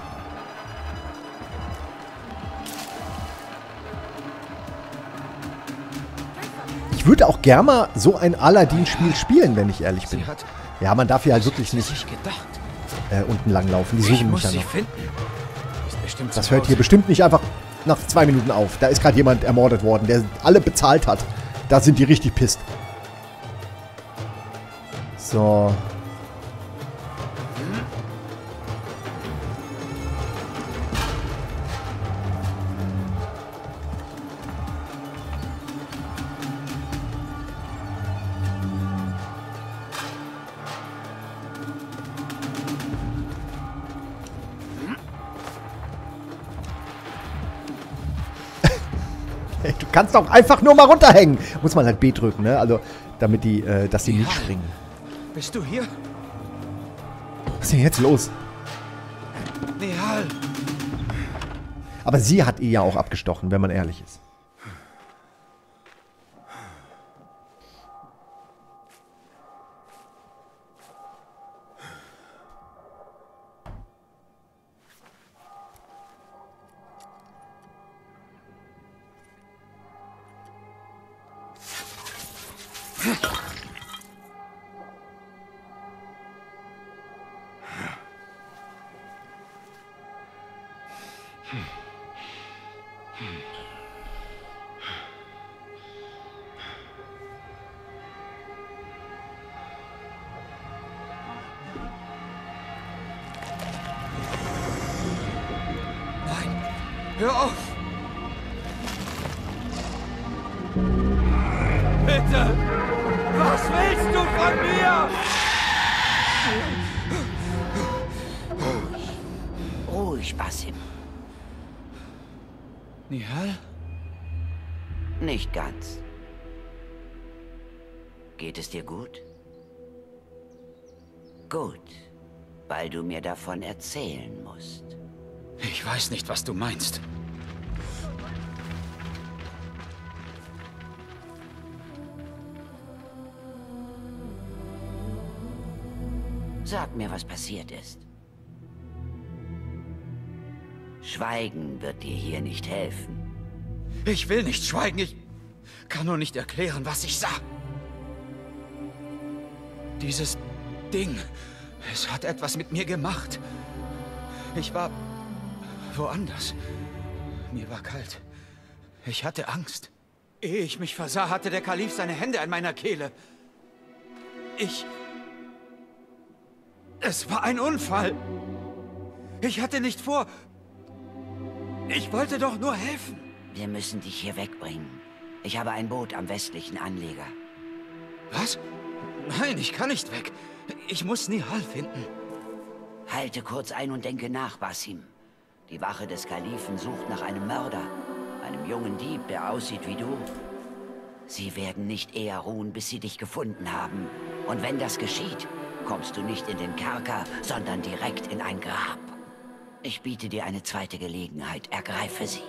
Ich würde auch gerne mal so ein Aladdin-Spiel spielen, wenn ich ehrlich bin. Ja, man darf hier halt wirklich nicht äh, unten langlaufen. Die suchen mich ja noch. Das hört hier bestimmt nicht einfach nach zwei Minuten auf. Da ist gerade jemand ermordet worden, der alle bezahlt hat. Da sind die richtig pisst. So. Du kannst doch einfach nur mal runterhängen. Muss man halt B drücken, ne? Also, damit die, äh, dass die nicht springen. Bist du hier? Was ist denn jetzt los? Nehal! Aber sie hat ihn ja auch abgestochen, wenn man ehrlich ist. Hör auf! Bitte! Was willst du von mir? Ruhig. Ruhig, Basim. Nehal? Nicht ganz. Geht es dir gut? Gut, weil du mir davon erzählen musst. Ich weiß nicht, was du meinst. Sag mir, was passiert ist. Schweigen wird dir hier nicht helfen. Ich will nicht schweigen, ich kann nur nicht erklären, was ich sah. Dieses Ding, es hat etwas mit mir gemacht. Ich war woanders. Mir war kalt. Ich hatte Angst. Ehe ich mich versah, hatte der Kalif seine Hände an meiner Kehle. Ich... Es war ein Unfall. Ich hatte nicht vor... Ich wollte doch nur helfen. Wir müssen dich hier wegbringen. Ich habe ein Boot am westlichen Anleger. Was? Nein, ich kann nicht weg. Ich muss Nehal finden. Halte kurz ein und denke nach, Basim. Die Wache des Kalifen sucht nach einem Mörder. Einem jungen Dieb, der aussieht wie du. Sie werden nicht eher ruhen, bis sie dich gefunden haben. Und wenn das geschieht, kommst du nicht in den Kerker, sondern direkt in ein Grab. Ich biete dir eine zweite Gelegenheit. Ergreife sie.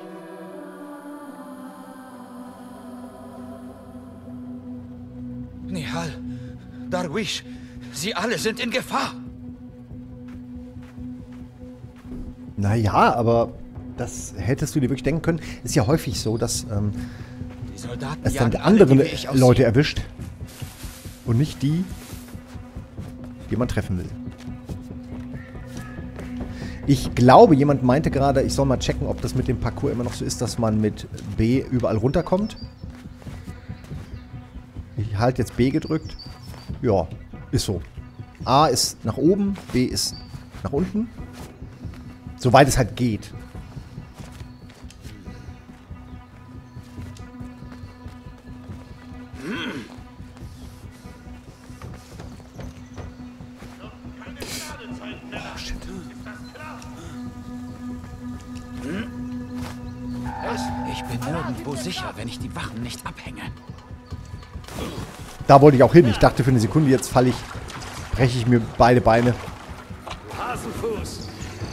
Nehal, Darwish, sie alle sind in Gefahr. Naja, aber das hättest du dir wirklich denken können. Ist ja häufig so, dass ähm, die Soldaten es dann jagen andere alle, die wie ich Leute aussehen. erwischt und nicht die, die man treffen will. Ich glaube, jemand meinte gerade, ich soll mal checken, ob das mit dem Parcours immer noch so ist, dass man mit B überall runterkommt. Ich halte jetzt B gedrückt. Ja, ist so. A ist nach oben, B ist nach unten. Soweit es halt geht. Oh, shit. Ich bin nirgendwo sicher, wenn ich die Wachen nicht abhänge. Da wollte ich auch hin. Ich dachte für eine Sekunde, jetzt falle ich, breche ich mir beide Beine. Hasenfuß!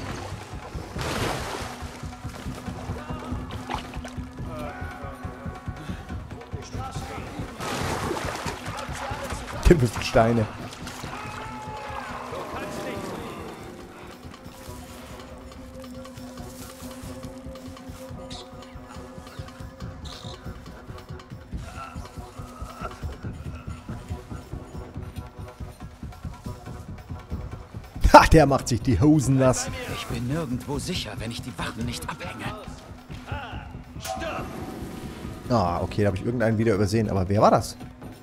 Der wirft Steine. Ha, der macht sich die Hosen nass. Ich bin nirgendwo sicher, wenn ich die Wachen nicht abhänge. Ah, okay, da habe ich irgendeinen wieder übersehen. Aber wer war das?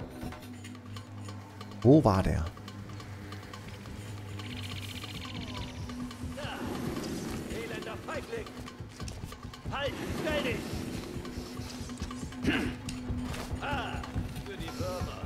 Wo war der? Elender Feigling! Halt, stell dich! Ah, für die Würmer.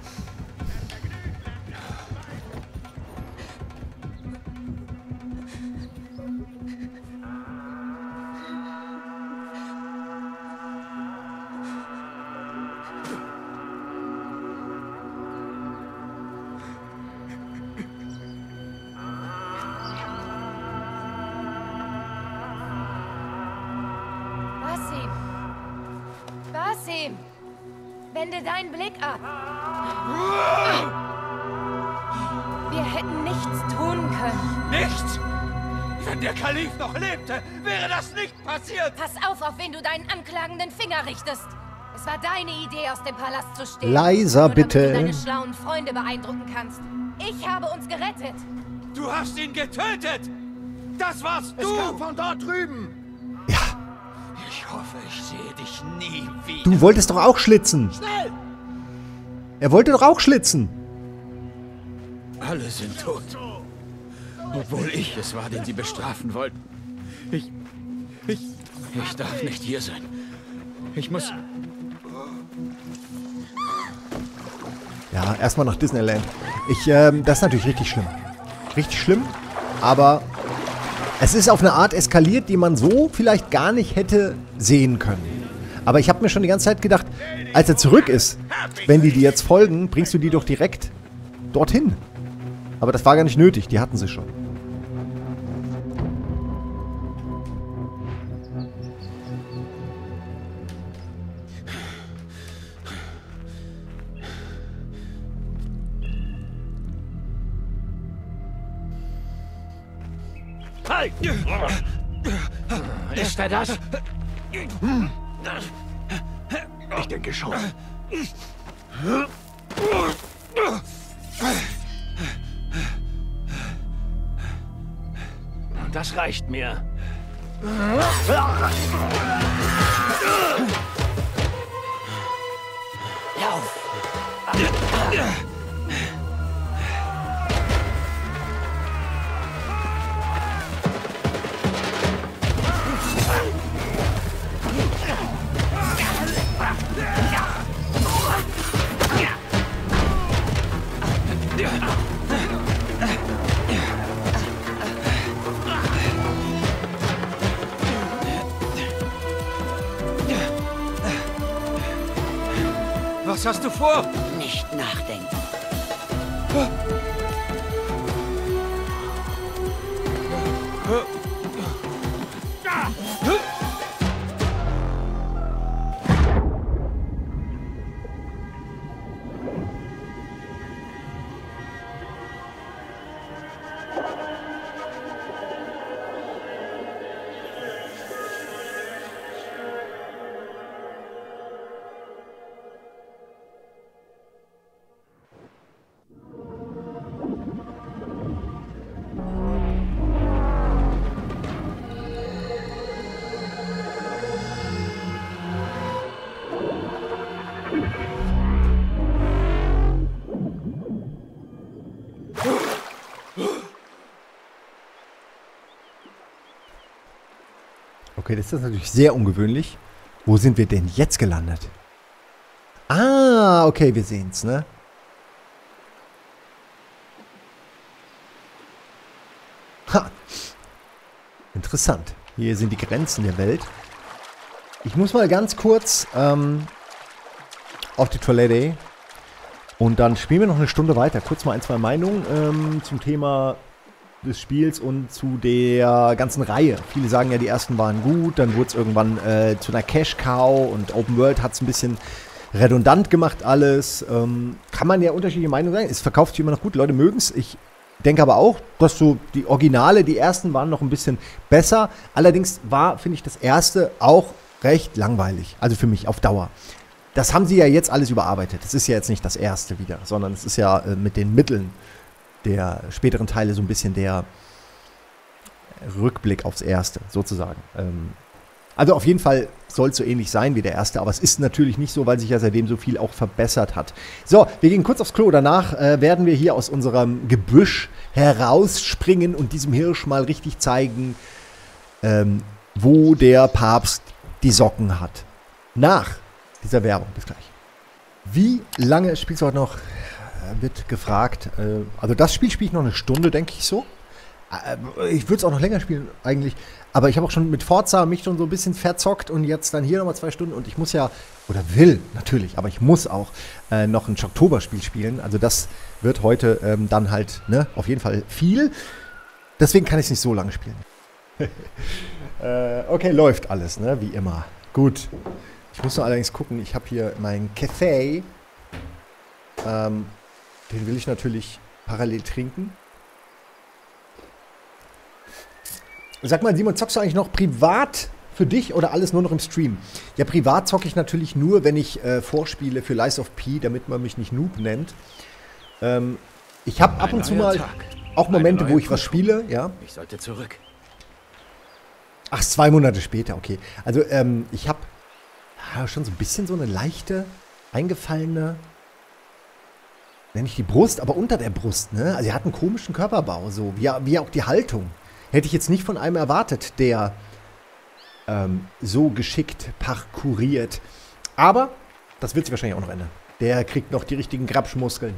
Basim! Wende deinen Blick ab! Wir hätten nichts tun können. Nichts? Wenn der Kalif noch lebte, wäre das nicht passiert! Pass auf, auf wen du deinen anklagenden Finger richtest! Es war deine Idee, aus dem Palast zu stehlen. Leiser, nur, bitte. Damit du deine schlauen Freunde beeindrucken kannst. Ich habe uns gerettet. Du hast ihn getötet! Das warst du! Es kam von dort drüben! Ja. Ich hoffe, ich sehe dich nie wieder. Du wolltest doch auch schlitzen. Schnell! Er wollte doch auch schlitzen. Alle sind tot. Obwohl ich es war, den sie bestrafen wollten. Ich... Ich... Ich darf nicht hier sein. Ich muss... Ja, erstmal nach Disneyland. Ich, ähm, das ist natürlich richtig schlimm. Richtig schlimm, aber es ist auf eine Art eskaliert, die man so vielleicht gar nicht hätte sehen können. Aber ich habe mir schon die ganze Zeit gedacht, als er zurück ist, wenn die dir jetzt folgen, bringst du die doch direkt dorthin. Aber das war gar nicht nötig, die hatten sie schon. Ist er das? Ich denke schon. Das reicht mir. Lauf! Was hast du vor? Nicht nachdenken. Okay, das ist natürlich sehr ungewöhnlich. Wo sind wir denn jetzt gelandet? Ah, okay, wir sehen's, ne? Ha! Interessant. Hier sind die Grenzen der Welt. Ich muss mal ganz kurz ähm, auf die Toilette. Und dann spielen wir noch eine Stunde weiter. Kurz mal ein, zwei Meinungen ähm, zum Thema des Spiels und zu der ganzen Reihe. Viele sagen ja, die ersten waren gut, dann wurde es irgendwann äh, zu einer Cash-Cow und Open World hat es ein bisschen redundant gemacht alles. Ähm, kann man ja unterschiedliche Meinungen sagen. Es verkauft sich immer noch gut, Leute mögen es. Ich denke aber auch, dass so die Originale, die ersten waren noch ein bisschen besser. Allerdings war, finde ich, das erste auch recht langweilig. Also für mich auf Dauer. Das haben sie ja jetzt alles überarbeitet. Das ist ja jetzt nicht das erste wieder, sondern es ist ja äh, mit den Mitteln der späteren Teile so ein bisschen der Rückblick aufs erste, sozusagen. Ähm, also auf jeden Fall soll es so ähnlich sein wie der erste, aber es ist natürlich nicht so, weil sich ja seitdem so viel auch verbessert hat. So, wir gehen kurz aufs Klo. Danach äh, werden wir hier aus unserem Gebüsch herausspringen und diesem Hirsch mal richtig zeigen, ähm, wo der Papst die Socken hat. Nach dieser Werbung. Bis gleich. Wie lange spielst du heute noch? Wird gefragt. Also das Spiel spiele ich noch eine Stunde, denke ich so. Ich würde es auch noch länger spielen eigentlich. Aber ich habe auch schon mit Forza mich schon so ein bisschen verzockt und jetzt dann hier nochmal zwei Stunden. Und ich muss ja, oder will natürlich, aber ich muss auch äh, noch ein Oktoberspiel spielen. Also das wird heute ähm, dann halt ne, auf jeden Fall viel. Deswegen kann ich es nicht so lange spielen. äh, okay, läuft alles, ne? Wie immer. Gut. Ich muss nur allerdings gucken, ich habe hier meinen Kaffee. Ähm, den will ich natürlich parallel trinken. Sag mal, Simon, zockst du eigentlich noch privat für dich oder alles nur noch im Stream? Ja, privat zocke ich natürlich nur, wenn ich äh, vorspiele für Lies of P, damit man mich nicht Noob nennt. Ähm, ich habe ab und zu mal Tag. auch Momente, wo ich was spiele, ja. Ich sollte zurück. Ach, zwei Monate später, okay. Also, ähm, ich habe ja, schon so ein bisschen so eine leichte, eingefallene, nenne ich die Brust, aber unter der Brust, ne? Also, er hat einen komischen Körperbau, so, wie, wie auch die Haltung. Hätte ich jetzt nicht von einem erwartet, der ähm, so geschickt parkouriert. Aber das wird sich wahrscheinlich auch noch ändern. Der kriegt noch die richtigen Grabschmuskeln.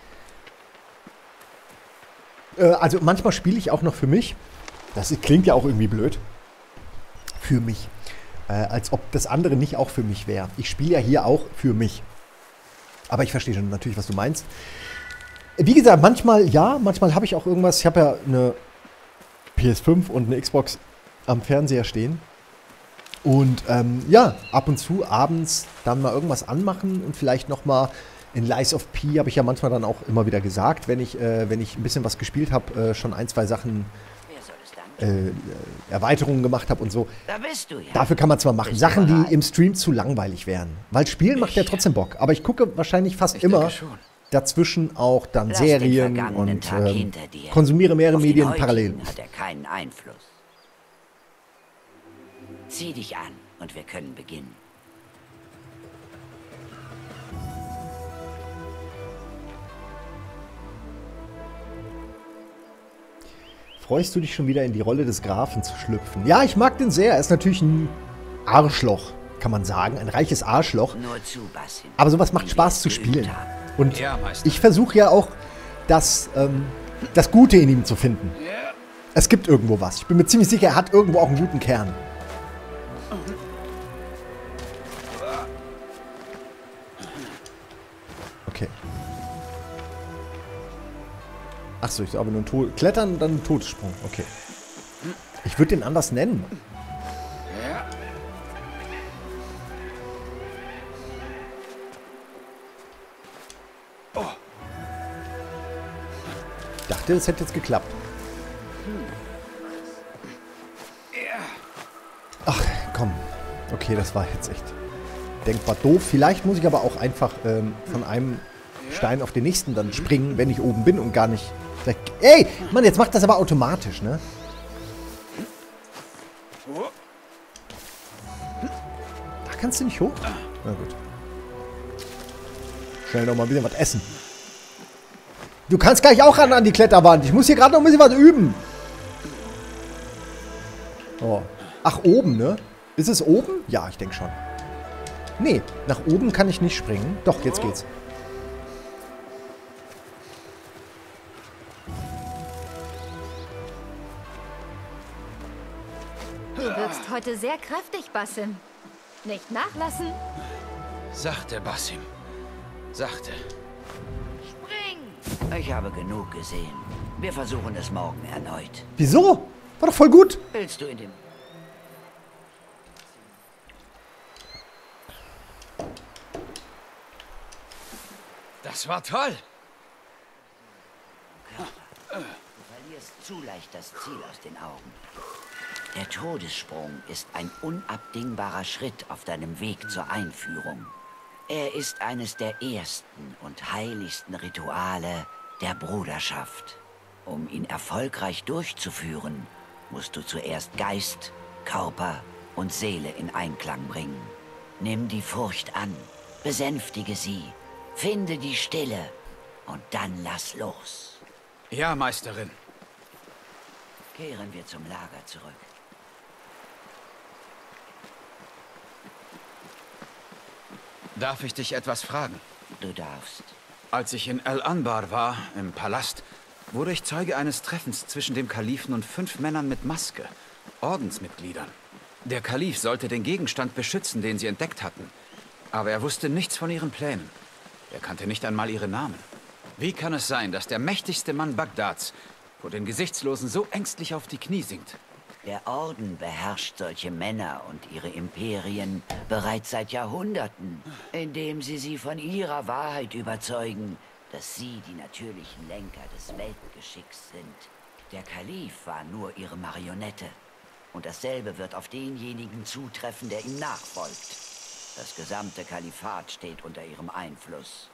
Äh, also manchmal spiele ich auch noch für mich. Das klingt ja auch irgendwie blöd. Für mich. Äh, als ob das andere nicht auch für mich wäre. Ich spiele ja hier auch für mich. Aber ich verstehe schon natürlich, was du meinst. Wie gesagt, manchmal ja, manchmal habe ich auch irgendwas. Ich habe ja eine P S fünf und eine Xbox am Fernseher stehen. Und ähm, ja, ab und zu abends dann mal irgendwas anmachen und vielleicht nochmal in Lies of P, habe ich ja manchmal dann auch immer wieder gesagt, wenn ich, äh, wenn ich ein bisschen was gespielt habe, äh, schon ein, zwei Sachen, äh, Erweiterungen gemacht habe und so. Da bist du ja. Dafür kann man zwar machen. Bist Sachen, die im Stream zu langweilig wären. Weil Spielen macht ja trotzdem Bock. Aber ich gucke wahrscheinlich fast Ich immer denke schon. dazwischen auch dann Lass den Serien vergangenen und Tag ähm, hinter dir. konsumiere mehrere Auf den Medien heutigen parallel. hat er keinen Einfluss. Zieh dich an und wir können beginnen. Freust du dich schon wieder in die Rolle des Grafen zu schlüpfen? Ja, ich mag den sehr. Er ist natürlich ein Arschloch, kann man sagen. Ein reiches Arschloch. Nur zu, Basim. Aber sowas macht Spaß zu spielen. Und Ja, Meister. ich versuche ja auch, das, ähm, das Gute in ihm zu finden. Es gibt irgendwo was. Ich bin mir ziemlich sicher, er hat irgendwo auch einen guten Kern. Okay. Achso, ich aber nur ein to Klettern und dann ein Todessprung. Okay. Ich würde den anders nennen. Ich dachte, das hätte jetzt geklappt. Ach, komm. Okay, das war jetzt echt denkbar doof. Vielleicht muss ich aber auch einfach ähm, von einem Stein auf den nächsten dann springen, wenn ich oben bin und gar nicht... Ey, Mann, jetzt macht das aber automatisch, ne? Da kannst du nicht hoch? Na gut. Schnell noch mal ein bisschen was essen. Du kannst gleich auch ran an die Kletterwand. Ich muss hier gerade noch ein bisschen was üben. Oh. Ach, oben, ne? Ist es oben? Ja, ich denke schon. Nee, nach oben kann ich nicht springen. Doch, jetzt geht's. Du wirkst heute sehr kräftig, Basim. Nicht nachlassen. Sachte, Basim. Sachte. Spring! Ich habe genug gesehen. Wir versuchen es morgen erneut. Wieso? War doch voll gut. Willst du in dem... Das war toll. Du verlierst zu leicht das Ziel aus den Augen. Der Todessprung ist ein unabdingbarer Schritt auf deinem Weg zur Einführung. Er ist eines der ersten und heiligsten Rituale der Bruderschaft. Um ihn erfolgreich durchzuführen, musst du zuerst Geist, Körper und Seele in Einklang bringen. Nimm die Furcht an, besänftige sie, finde die Stille und dann lass los. Ja, Meisterin. Kehren wir zum Lager zurück. Darf ich dich etwas fragen? Du darfst. Als ich in Al-Anbar war, im Palast, wurde ich Zeuge eines Treffens zwischen dem Kalifen und fünf Männern mit Maske, Ordensmitgliedern. Der Kalif sollte den Gegenstand beschützen, den sie entdeckt hatten. Aber er wusste nichts von ihren Plänen. Er kannte nicht einmal ihre Namen. Wie kann es sein, dass der mächtigste Mann Bagdads vor den Gesichtslosen so ängstlich auf die Knie sinkt? Der Orden beherrscht solche Männer und ihre Imperien bereits seit Jahrhunderten, indem sie sie von ihrer Wahrheit überzeugen, dass sie die natürlichen Lenker des Weltgeschicks sind. Der Kalif war nur ihre Marionette. Und dasselbe wird auf denjenigen zutreffen, der ihm nachfolgt. Das gesamte Kalifat steht unter ihrem Einfluss.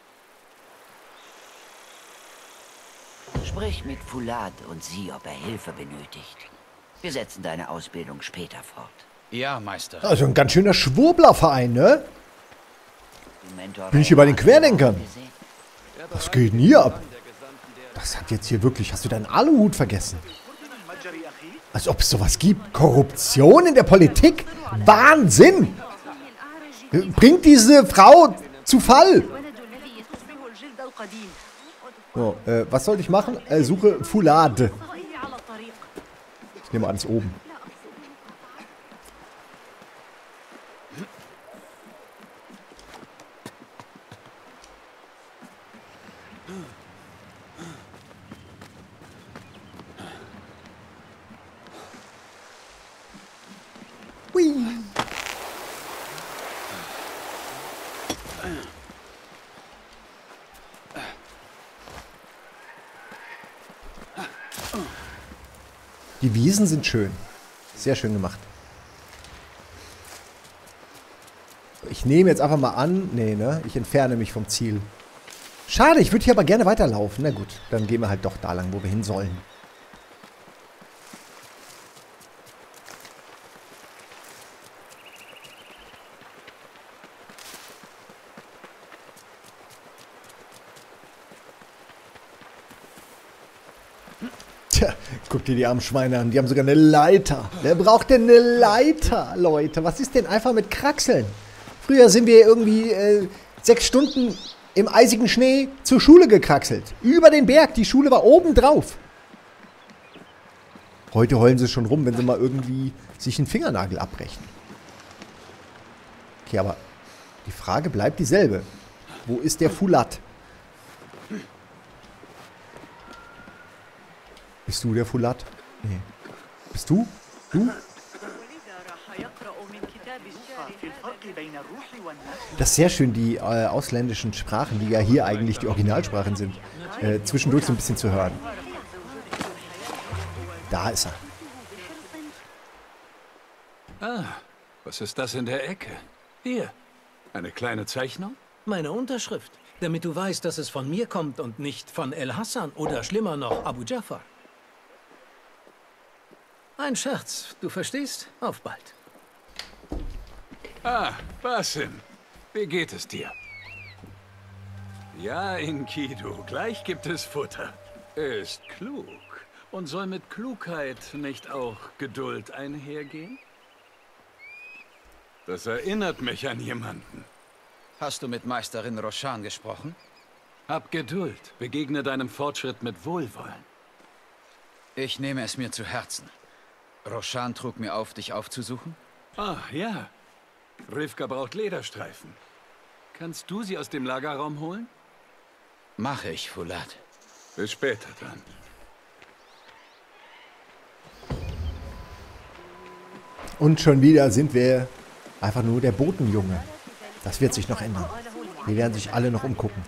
Sprich mit Fulad und sieh, ob er Hilfe benötigt. Wir setzen deine Ausbildung später fort. Ja, Meister. Also ein ganz schöner Schwurblerverein, ne? Bin ich hier bei den Querdenkern? Was geht denn hier ab? Das hat jetzt hier wirklich... Hast du deinen Aluhut vergessen? Als ob es sowas gibt. Korruption in der Politik? Wahnsinn! Bringt diese Frau zu Fall! So, äh, was sollte ich machen? Äh, suche Foulade. Ich nehme alles oben. Hui. Die Wiesen sind schön. Sehr schön gemacht. Ich nehme jetzt einfach mal an... Nee, ne? Ich entferne mich vom Ziel. Schade, ich würde hier aber gerne weiterlaufen. Na gut, dann gehen wir halt doch da lang, wo wir hin sollen. Tja, guck dir die armen Schweine an. Die haben sogar eine Leiter. Wer braucht denn eine Leiter, Leute? Was ist denn einfach mit Kraxeln? Früher sind wir irgendwie äh, sechs Stunden im eisigen Schnee zur Schule gekraxelt. Über den Berg. Die Schule war oben drauf. Heute heulen sie schon rum, wenn sie mal irgendwie sich einen Fingernagel abbrechen. Okay, aber die Frage bleibt dieselbe. Wo ist der Foulad? Bist du der Foulad? Nee. Bist du? Du? Das ist sehr schön, die äh, ausländischen Sprachen, die ja hier eigentlich die Originalsprachen sind, äh, zwischendurch so ein bisschen zu hören. Da ist er. Ah, was ist das in der Ecke? Hier, eine kleine Zeichnung? Meine Unterschrift, damit du weißt, dass es von mir kommt und nicht von El Hassan oder schlimmer noch Abu Jafar. Ein Scherz, du verstehst? Auf bald. Ah, Basim. Wie geht es dir? Ja, Enkidu, gleich gibt es Futter. Er ist klug. Und soll mit Klugheit nicht auch Geduld einhergehen? Das erinnert mich an jemanden. Hast du mit Meisterin Roshan gesprochen? Hab Geduld. Begegne deinem Fortschritt mit Wohlwollen. Ich nehme es mir zu Herzen. Roshan trug mir auf, dich aufzusuchen? Ah, ja. Rivka braucht Lederstreifen. Kannst du sie aus dem Lagerraum holen? Mache ich, Foulad. Bis später dann. Und schon wieder sind wir einfach nur der Botenjunge. Das wird sich noch ändern. Wir werden sich alle noch umgucken.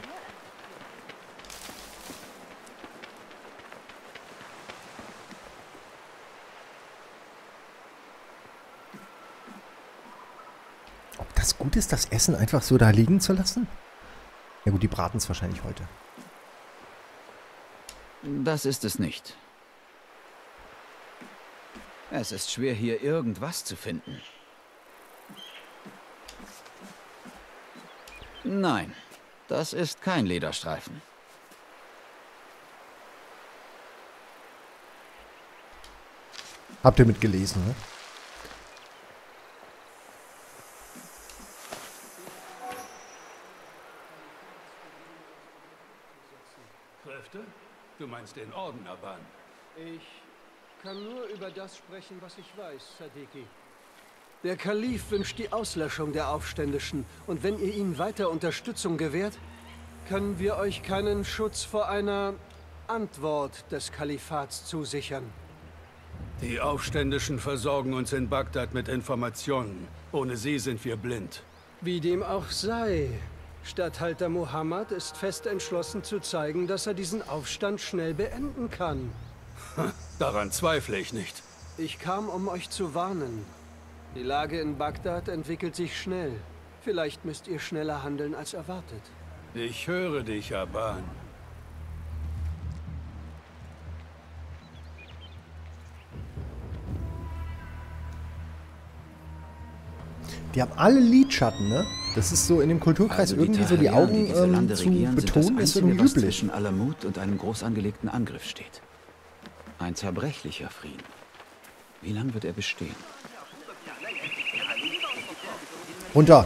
Ob das gut ist, das Essen einfach so da liegen zu lassen? Ja gut, die braten es wahrscheinlich heute. Das ist es nicht. Es ist schwer, hier irgendwas zu finden. Nein, das ist kein Lederstreifen. Habt ihr mitgelesen, ne? Kräfte? Du meinst den Orden, Aban? Ich kann nur über das sprechen, was ich weiß, Sadiki. Der Kalif wünscht die Auslöschung der Aufständischen. Und wenn ihr ihnen weiter Unterstützung gewährt, können wir euch keinen Schutz vor einer Antwort des Kalifats zusichern. Die Aufständischen versorgen uns in Bagdad mit Informationen. Ohne sie sind wir blind. Wie dem auch sei, Statthalter Muhammad ist fest entschlossen zu zeigen, dass er diesen Aufstand schnell beenden kann. Daran zweifle ich nicht. Ich kam, um euch zu warnen. Die Lage in Bagdad entwickelt sich schnell. Vielleicht müsst ihr schneller handeln als erwartet. Ich höre dich, Aban. Die haben alle Lidschatten, ne? Das ist so in dem Kulturkreis Also irgendwie so die Taharianer, Augen die diese ähm, Lande zu regieren, sind betonen, das ist Einzige, irgendwie was üblich. zwischen aller Mut und einem groß angelegten Angriff steht. Ein zerbrechlicher Frieden. Wie lange wird er bestehen? Runter.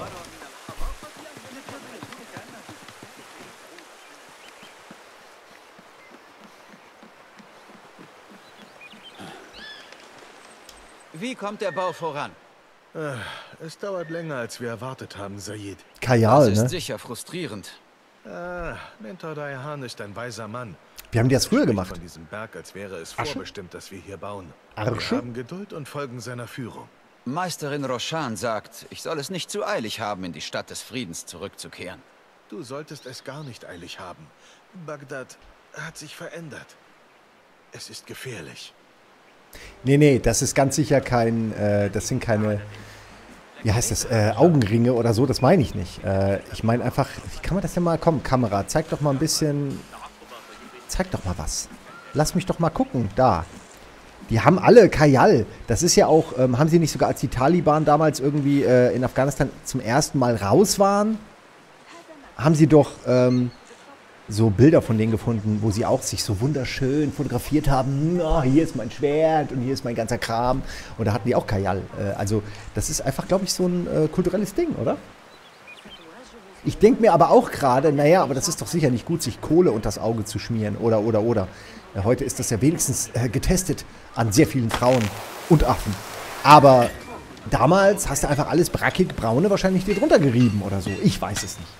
Wie kommt der Bau voran? Äh, es dauert länger, als wir erwartet haben, Sayid. Kajal, Das ist ne? sicher frustrierend. Ah, Mentor Dayahan ist ein weiser Mann. Wie haben die das früher Er spricht gemacht? von diesem Berg, als wäre es Asche? vorbestimmt, dass wir hier bauen. Arsche? Wir haben Geduld und folgen seiner Führung. Meisterin Roshan sagt, ich soll es nicht zu eilig haben, in die Stadt des Friedens zurückzukehren. Du solltest es gar nicht eilig haben. Bagdad hat sich verändert. Es ist gefährlich. Nee, nee, das ist ganz sicher kein, äh, das sind keine, wie heißt das, äh, Augenringe oder so, das meine ich nicht. Äh, ich meine einfach, wie kann man das denn mal, komm, Kamera, zeig doch mal ein bisschen, zeig doch mal was. Lass mich doch mal gucken, da. Die haben alle Kajal. Das ist ja auch, ähm, haben sie nicht sogar, als die Taliban damals irgendwie äh, in Afghanistan zum ersten Mal raus waren, haben sie doch ähm, so Bilder von denen gefunden, wo sie auch sich so wunderschön fotografiert haben. Oh, hier ist mein Schwert und hier ist mein ganzer Kram. Und da hatten die auch Kajal. Äh, also das ist einfach, glaube ich, so ein äh, kulturelles Ding, oder? Ich denke mir aber auch gerade, naja, aber das ist doch sicher nicht gut, sich Kohle unter das Auge zu schmieren. Oder, oder, oder. Ja, heute ist das ja wenigstens äh, getestet an sehr vielen Frauen und Affen. Aber damals hast du einfach alles brackig braune wahrscheinlich dir drunter gerieben oder so. Ich weiß es nicht.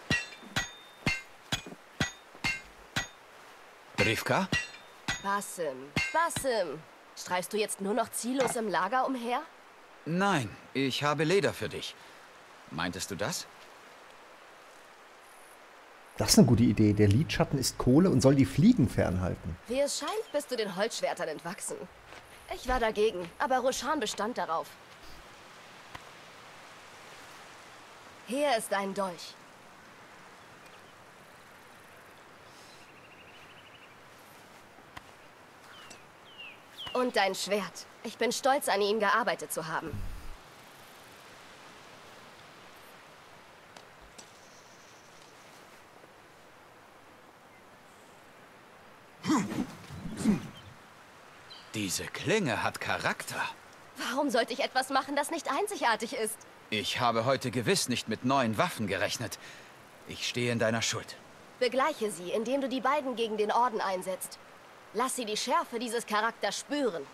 Rivka? Basim, Basim. Streifst du jetzt nur noch ziellos im Lager umher? Nein, ich habe Leder für dich. Meintest du das? Das ist eine gute Idee. Der Lidschatten ist Kohle und soll die Fliegen fernhalten. Wie es scheint, bist du den Holzschwertern entwachsen. Ich war dagegen, aber Roshan bestand darauf. Hier ist dein Dolch. Und dein Schwert. Ich bin stolz, an ihm gearbeitet zu haben. Diese Klinge hat Charakter. Warum sollte ich etwas machen, das nicht einzigartig ist? Ich habe heute gewiss nicht mit neuen Waffen gerechnet. Ich stehe in deiner Schuld. Begleiche sie, indem du die beiden gegen den Orden einsetzt. Lass sie die Schärfe dieses Charakters spüren.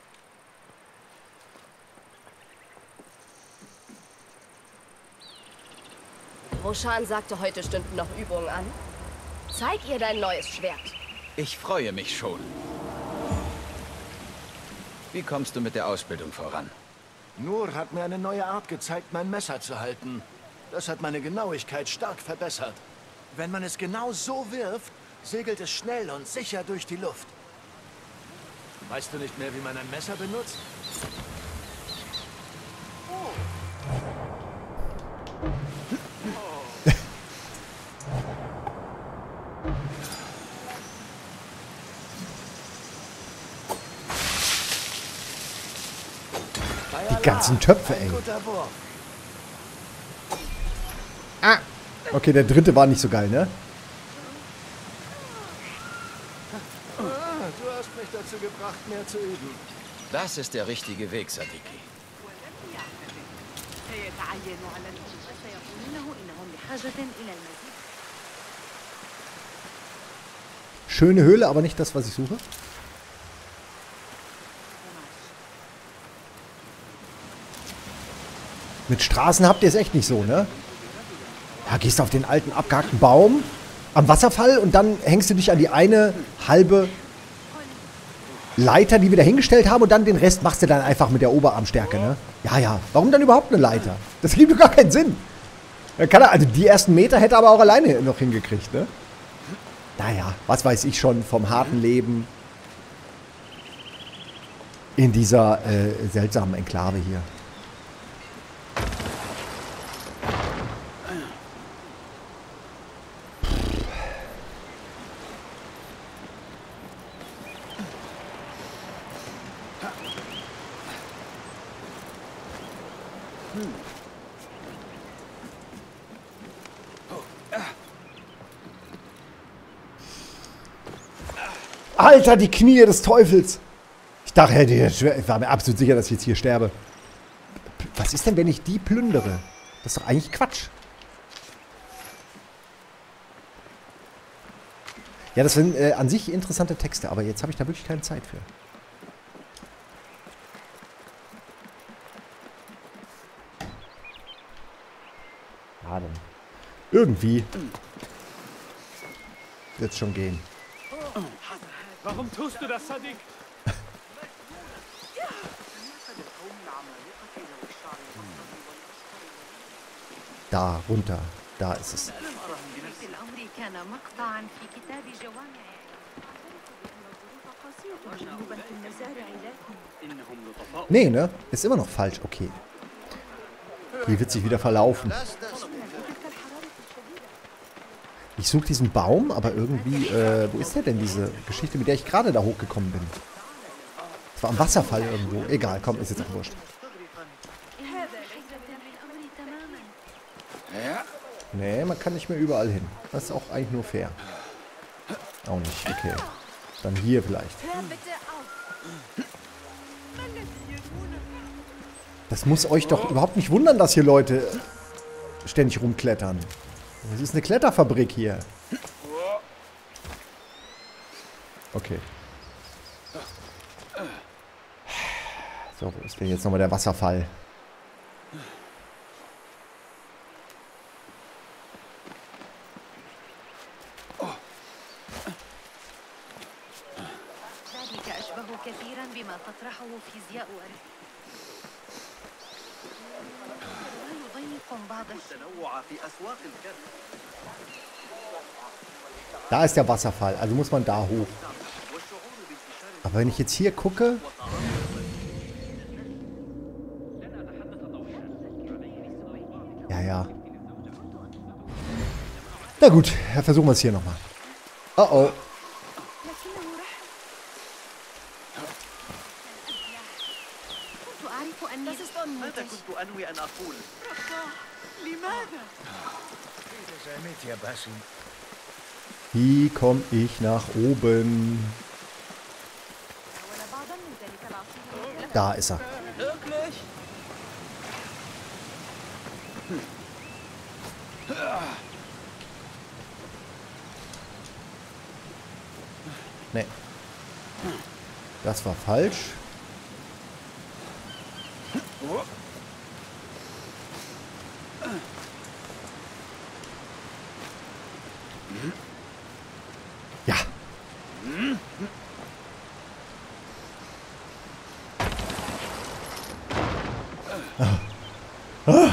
Roshan sagte, heute stünden noch Übungen an. Zeig ihr dein neues Schwert. Ich freue mich schon. Wie kommst du mit der Ausbildung voran? Nur hat mir eine neue Art gezeigt, mein Messer zu halten. Das hat meine Genauigkeit stark verbessert. Wenn man es genau so wirft, segelt es schnell und sicher durch die Luft. Weißt du nicht mehr, wie man ein Messer benutzt? Die ganzen Töpfe, ey. Ah! Okay, der dritte war nicht so geil, ne? Du hast mich dazu gebracht, mehr zu üben. Das ist der richtige Weg, Sadiki. Schöne Höhle, aber nicht das, was ich suche. Mit Straßen habt ihr es echt nicht so, ne? Ja, gehst auf den alten abgehackten Baum am Wasserfall und dann hängst du dich an die eine halbe Leiter, die wir da hingestellt haben und dann den Rest machst du dann einfach mit der Oberarmstärke, ne? Ja, ja. Warum dann überhaupt eine Leiter? Das gibt doch gar keinen Sinn. Dann kann er, also die ersten Meter hätte er aber auch alleine noch hingekriegt, ne? Naja, was weiß ich schon vom harten Leben in dieser äh, seltsamen Enklave hier. Alter, die Knie des Teufels. Ich dachte, ich war mir absolut sicher, dass ich jetzt hier sterbe. Was ist denn, wenn ich die plündere? Das ist doch eigentlich Quatsch. Ja, das sind äh, an sich interessante Texte, aber jetzt habe ich da wirklich keine Zeit für. Ja, dann. Irgendwie wird es schon gehen. Warum tust du das, Sadiq? Da, runter. Da ist es. Nee, ne? Ist immer noch falsch. Okay. Hier wird sich wieder verlaufen. Ich suche diesen Baum, aber irgendwie, äh, wo ist der denn, diese Geschichte, mit der ich gerade da hochgekommen bin? Das war am Wasserfall irgendwo. Egal, komm, ist jetzt auch wurscht. Nee, man kann nicht mehr überall hin. Das ist auch eigentlich nur fair. Auch nicht, okay. Dann hier vielleicht. Das muss euch doch überhaupt nicht wundern, dass hier Leute ständig rumklettern. Das ist eine Kletterfabrik hier. Okay. So, wo ist denn jetzt nochmal der Wasserfall? Da ist der Wasserfall, also muss man da hoch. Aber wenn ich jetzt hier gucke... Ja, ja. Na gut, versuchen wir es hier nochmal. Oh oh. Das ist unmutig. Wie komme ich nach oben? Da ist er. Wirklich? Nee. Das war falsch. Ja. Ah. Ah.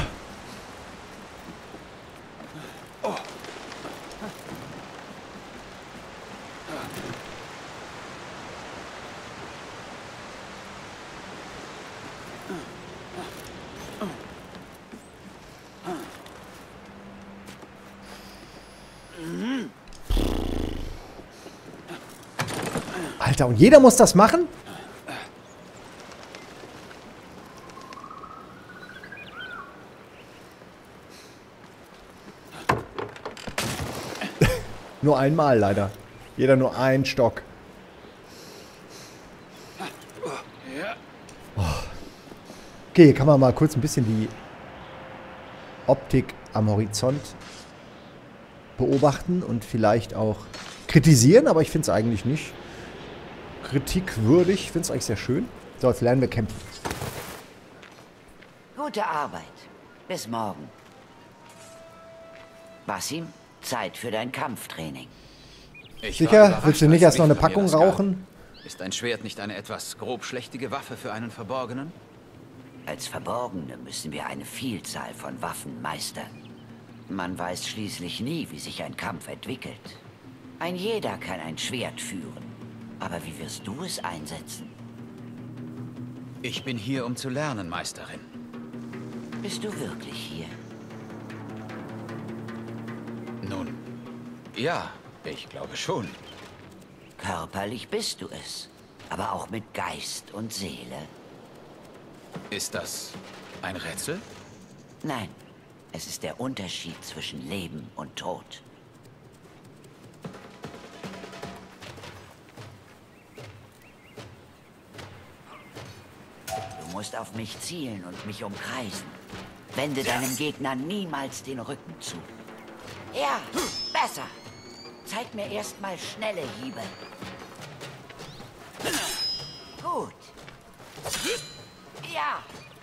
Alter, und jeder muss das machen? Nur einmal leider. Jeder nur ein Stock. Oh. Okay, hier kann man mal kurz ein bisschen die Optik am Horizont beobachten und vielleicht auch kritisieren, aber ich finde es eigentlich nicht kritikwürdig. Ich finde es eigentlich sehr schön. So, jetzt lernen wir kämpfen. Gute Arbeit. Bis morgen. Basim, Zeit für dein Kampftraining. Ich Sicher? Willst du nicht erst noch eine Packung rauchen? Ist ein Schwert nicht eine etwas grobschlächtige Waffe für einen Verborgenen? Als Verborgene müssen wir eine Vielzahl von Waffen meistern. Man weiß schließlich nie, wie sich ein Kampf entwickelt. Ein jeder kann ein Schwert führen. Aber wie wirst du es einsetzen? Ich bin hier, um zu lernen, Meisterin. Bist du wirklich hier? Nun, ja, ich glaube schon. Körperlich bist du es, aber auch mit Geist und Seele. Ist das ein Rätsel? Nein, es ist der Unterschied zwischen Leben und Tod. Du musst auf mich zielen und mich umkreisen. Wende deinem Gegner niemals den Rücken zu. Ja, besser. Zeig mir erstmal schnelle Hiebe. Gut. Ja.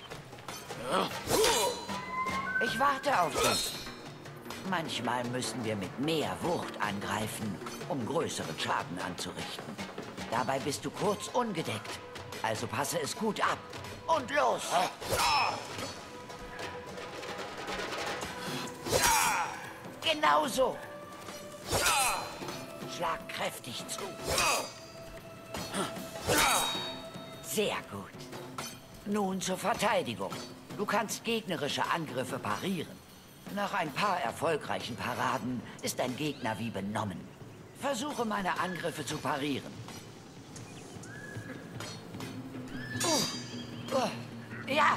Ich warte auf dich. Manchmal müssen wir mit mehr Wucht angreifen, um größeren Schaden anzurichten. Dabei bist du kurz ungedeckt. Also passe es gut ab. Und los! Genau so. Schlag kräftig zu. Sehr gut. Nun zur Verteidigung. Du kannst gegnerische Angriffe parieren. Nach ein paar erfolgreichen Paraden ist dein Gegner wie benommen. Versuche meine Angriffe zu parieren. Uh, uh, ja!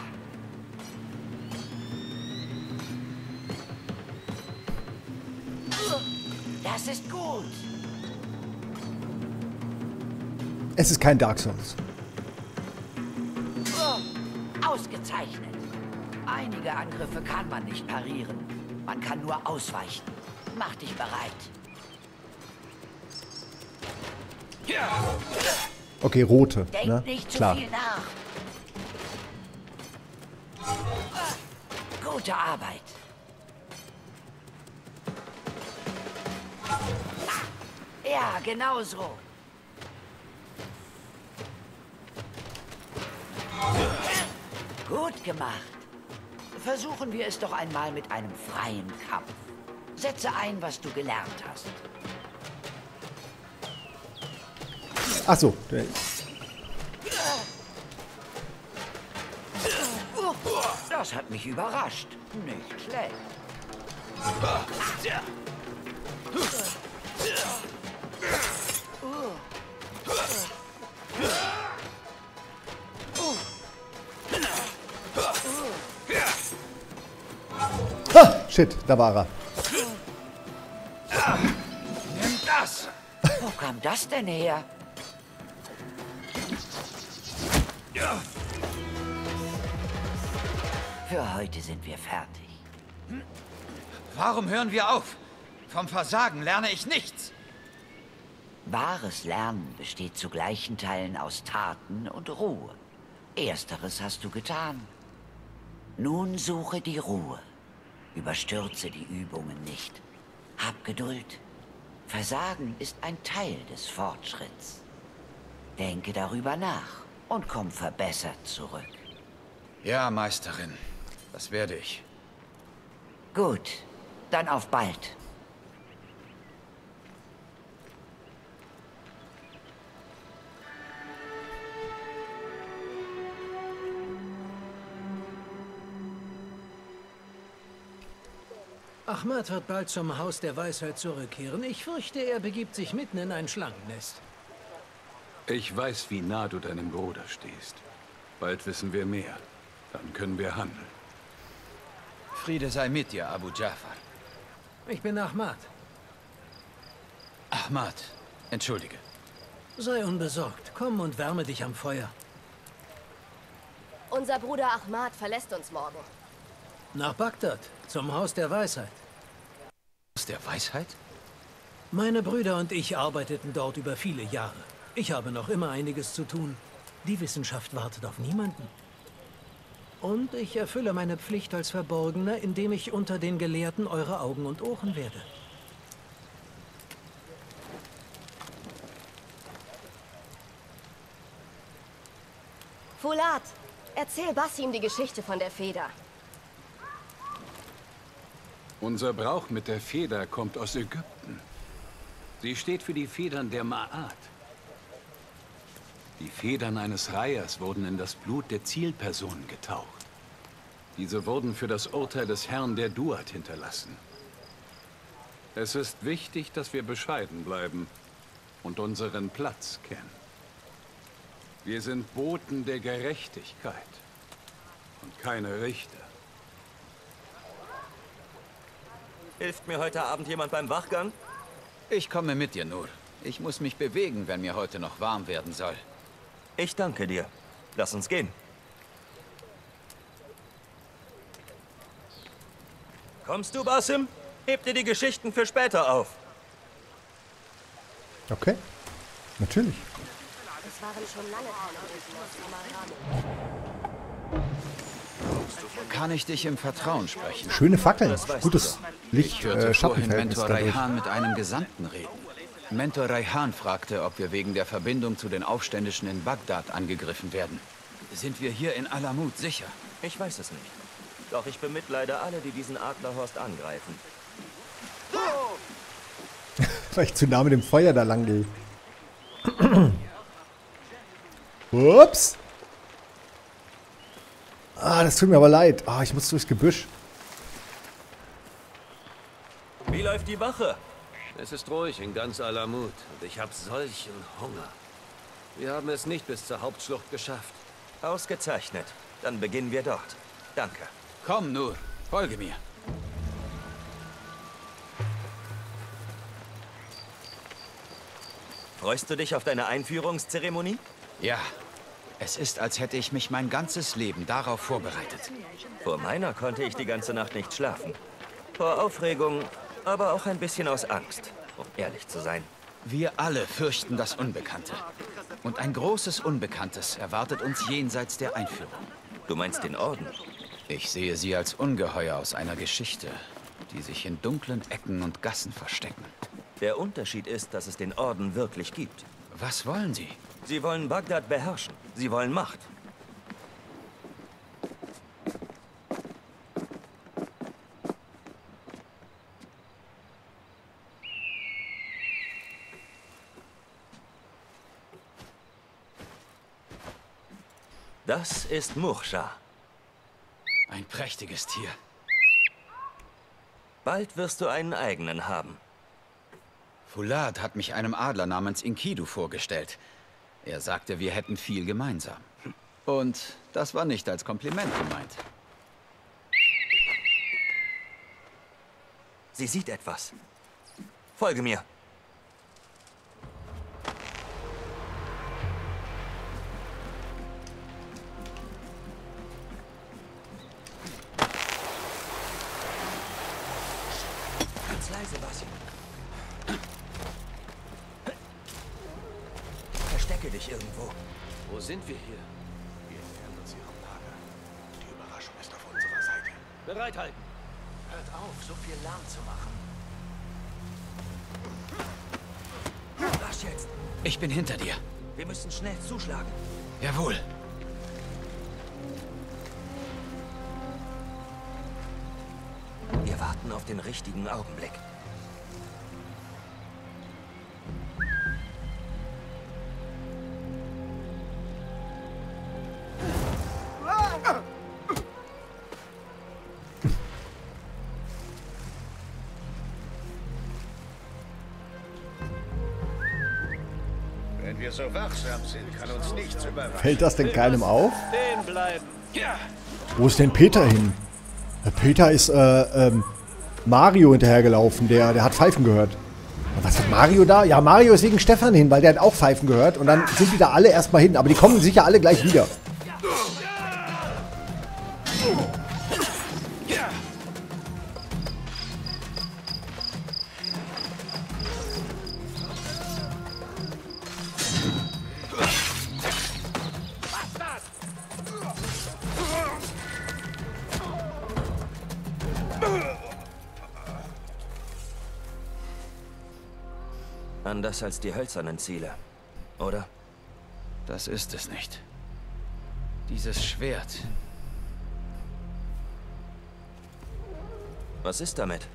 Das ist gut. Es ist kein Dark Souls. Oh, ausgezeichnet. Einige Angriffe kann man nicht parieren. Man kann nur ausweichen. Mach dich bereit. Okay, rote. Denk Ne? nicht zu Klar. viel nach. Gute Arbeit. Ja, genau so. Gut gemacht. Versuchen wir es doch einmal mit einem freien Kampf. Setze ein, was du gelernt hast. Ach so. Das hat mich überrascht. Nicht schlecht. Ha! Shit, da war er. Nimm das! Wo kam das denn her? Für heute sind wir fertig. Warum hören wir auf? Vom Versagen lerne ich nichts. Wahres Lernen besteht zu gleichen Teilen aus Taten und Ruhe. Ersteres hast du getan. Nun suche die Ruhe. Überstürze die Übungen nicht. Hab Geduld. Versagen ist ein Teil des Fortschritts. Denke darüber nach und komm verbessert zurück. Ja, Meisterin. Das werde ich. Gut, dann auf bald. Ahmad wird bald zum Haus der Weisheit zurückkehren. Ich fürchte, er begibt sich mitten in ein Schlangennest. Ich weiß, wie nah du deinem Bruder stehst. Bald wissen wir mehr. Dann können wir handeln. Friede sei mit dir, Abu Jafar. Ich bin Ahmad. Ahmad, entschuldige. Sei unbesorgt. Komm und wärme dich am Feuer. Unser Bruder Ahmad verlässt uns morgen. Nach Bagdad, zum Haus der Weisheit. Haus der Weisheit? Meine Brüder und ich arbeiteten dort über viele Jahre. Ich habe noch immer einiges zu tun. Die Wissenschaft wartet auf niemanden. Und ich erfülle meine Pflicht als Verborgener, indem ich unter den Gelehrten eure Augen und Ohren werde. Fulat, erzähl Basim die Geschichte von der Feder. Unser Brauch mit der Feder kommt aus Ägypten. Sie steht für die Federn der Ma'at. Die Federn eines Reihers wurden in das Blut der Zielperson getaucht. Diese wurden für das Urteil des Herrn der Duat hinterlassen. Es ist wichtig, dass wir bescheiden bleiben und unseren Platz kennen. Wir sind Boten der Gerechtigkeit und keine Richter. Hilft mir heute Abend jemand beim Wachgang? Ich komme mit dir, Nur. Ich muss mich bewegen, wenn mir heute noch warm werden soll. Ich danke dir. Lass uns gehen. Kommst du, Basim? Heb dir die Geschichten für später auf. Okay, natürlich. Es waren schon lange keine Rüstung. Kann ich dich im Vertrauen sprechen? Schöne Fackeln, gutes Licht, Ich hörte äh, vorhin Schattenverhältnis Mentor dadurch. Raihan mit einem Gesandten reden. Mentor Raihan fragte, ob wir wegen der Verbindung zu den Aufständischen in Bagdad angegriffen werden. Sind wir hier in Alamut sicher? Ich weiß es nicht. Doch ich bemitleide alle, die diesen Adlerhorst angreifen. Weil ich zu nah mit dem Feuer da lang gehe. Ups. Ah, das tut mir aber leid. Ah, ich muss durchs Gebüsch. Wie läuft die Wache? Es ist ruhig in ganz Alamut und ich habe solchen Hunger. Wir haben es nicht bis zur Hauptschlucht geschafft. Ausgezeichnet. Dann beginnen wir dort. Danke. Komm, Nur. Folge mir. Freust du dich auf deine Einführungszeremonie? Ja. Es ist, als hätte ich mich mein ganzes Leben darauf vorbereitet. Vor meiner konnte ich die ganze Nacht nicht schlafen. Vor Aufregung, aber auch ein bisschen aus Angst, um ehrlich zu sein. Wir alle fürchten das Unbekannte. Und ein großes Unbekanntes erwartet uns jenseits der Einführung. Du meinst den Orden? Ich sehe sie als Ungeheuer aus einer Geschichte, die sich in dunklen Ecken und Gassen verstecken. Der Unterschied ist, dass es den Orden wirklich gibt. Was wollen sie? Sie wollen Bagdad beherrschen. Sie wollen Macht. Das ist Murcha. Ein prächtiges Tier. Bald wirst du einen eigenen haben. Fulat hat mich einem Adler namens Enkidu vorgestellt. Er sagte, wir hätten viel gemeinsam. Und das war nicht als Kompliment gemeint. Sie sieht etwas. Folge mir. Ganz leise, Basim. Verstecke dich irgendwo. Wo sind wir hier? Wir nähern uns ihrem Lager. Die Überraschung ist auf unserer Seite. Bereithalten. Hört auf, so viel Lärm zu machen. Rasch jetzt. Ich bin hinter dir. Wir müssen schnell zuschlagen. Jawohl. Wir warten auf den richtigen Augenblick. Wenn wir so wachsam sind, kann uns nichts überraschen. Fällt das denn keinem auf? Stehen bleiben. Ja. Wo ist denn Peter hin? Der Peter ist äh, ähm, Mario hinterhergelaufen. Der, der hat Pfeifen gehört. Und was hat Mario da? Ja, Mario ist wegen Stefan hin, weil der hat auch Pfeifen gehört. Und dann sind die da alle erstmal hin. Aber die kommen sicher alle gleich wieder. Anders als die hölzernen Ziele, oder? Das ist es nicht. Dieses Schwert. Was ist damit?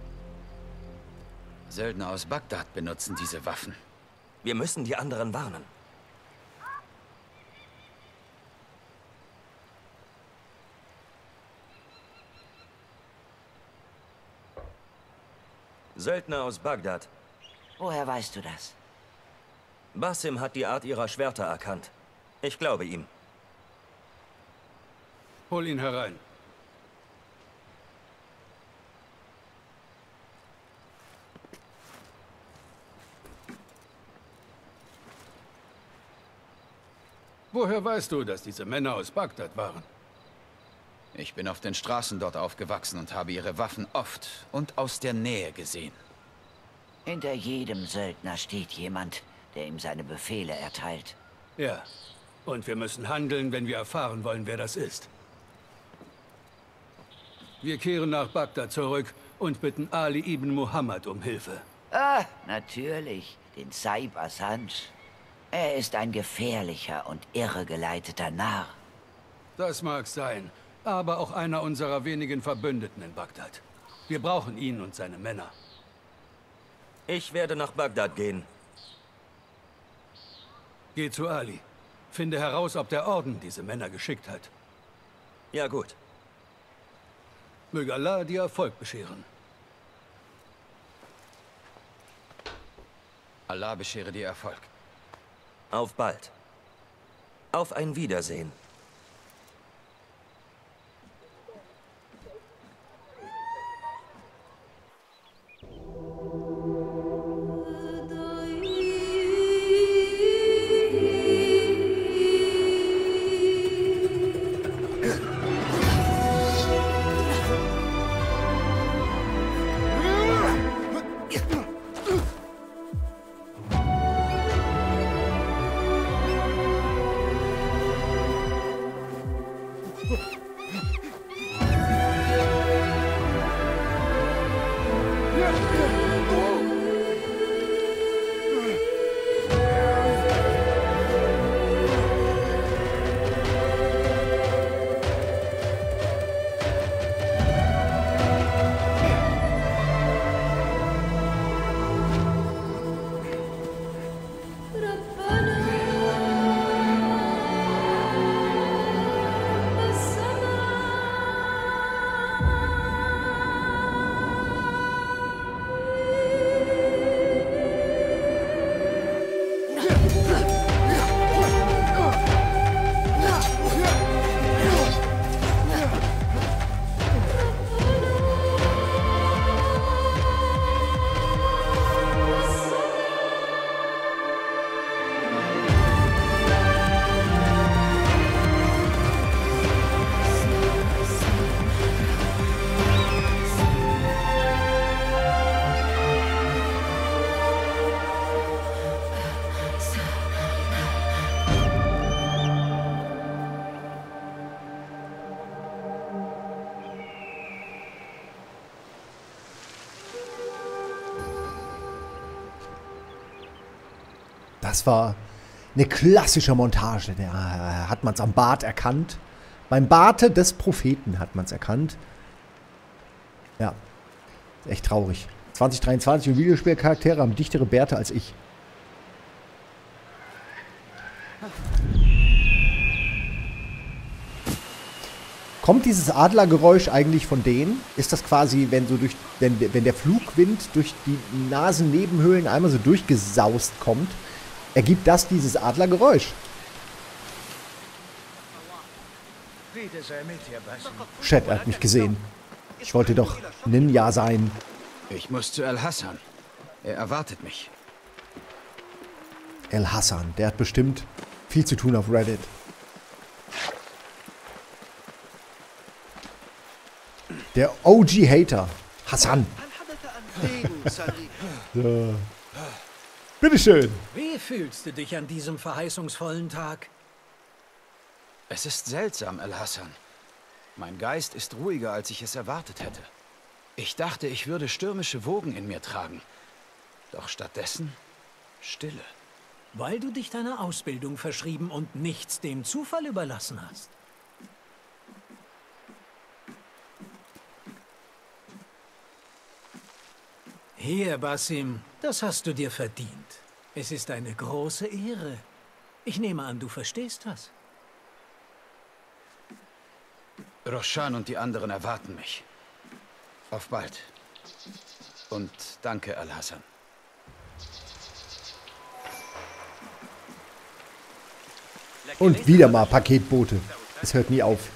Söldner aus Bagdad benutzen diese Waffen. Wir müssen die anderen warnen. Söldner aus Bagdad. Woher weißt du das? Basim hat die Art ihrer Schwerter erkannt. Ich glaube ihm. Hol ihn herein. Woher weißt du, dass diese Männer aus Bagdad waren? Ich bin auf den Straßen dort aufgewachsen und habe ihre Waffen oft und aus der Nähe gesehen. Hinter jedem Söldner steht jemand, der ihm seine Befehle erteilt. Ja. Und wir müssen handeln, wenn wir erfahren wollen, wer das ist. Wir kehren nach Bagdad zurück und bitten Ali ibn Muhammad um Hilfe. Ah, natürlich. Den Saib Assange. Er ist ein gefährlicher und irregeleiteter Narr. Das mag sein, aber auch einer unserer wenigen Verbündeten in Bagdad. Wir brauchen ihn und seine Männer. Ich werde nach Bagdad gehen. Geh zu Ali. Finde heraus, ob der Orden diese Männer geschickt hat. Ja, gut. Möge Allah dir Erfolg bescheren. Allah beschere dir Erfolg. Auf bald. Auf ein Wiedersehen. Das war eine klassische Montage. Da hat man es am Bart erkannt. Beim Barte des Propheten hat man es erkannt. Ja, echt traurig. zwanzig dreiundzwanzig und Videospielcharaktere haben dichtere Bärte als ich. Kommt dieses Adlergeräusch eigentlich von denen? Ist das quasi, wenn so durch, wenn, wenn der Flugwind durch die Nasennebenhöhlen einmal so durchgesaust kommt, ergibt das dieses Adlergeräusch? Chat, er hat mich gesehen. Ich wollte doch Ninja sein. Ich muss zu Al-Hassan. Er erwartet mich. Al-Hassan, der hat bestimmt viel zu tun auf Reddit. Der O G-Hater. Hassan. So. Bitteschön. Wie fühlst du dich an diesem verheißungsvollen Tag? Es ist seltsam, Al-Hassan. Mein Geist ist ruhiger, als ich es erwartet hätte. Ich dachte, ich würde stürmische Wogen in mir tragen. Doch stattdessen Stille. Weil du dich deiner Ausbildung verschrieben und nichts dem Zufall überlassen hast. Hier, Basim, das hast du dir verdient. Es ist eine große Ehre. Ich nehme an, du verstehst das. Roshan und die anderen erwarten mich. Auf bald. Und danke, Al-Hassan. Und wieder mal Paketboote. Es hört nie auf.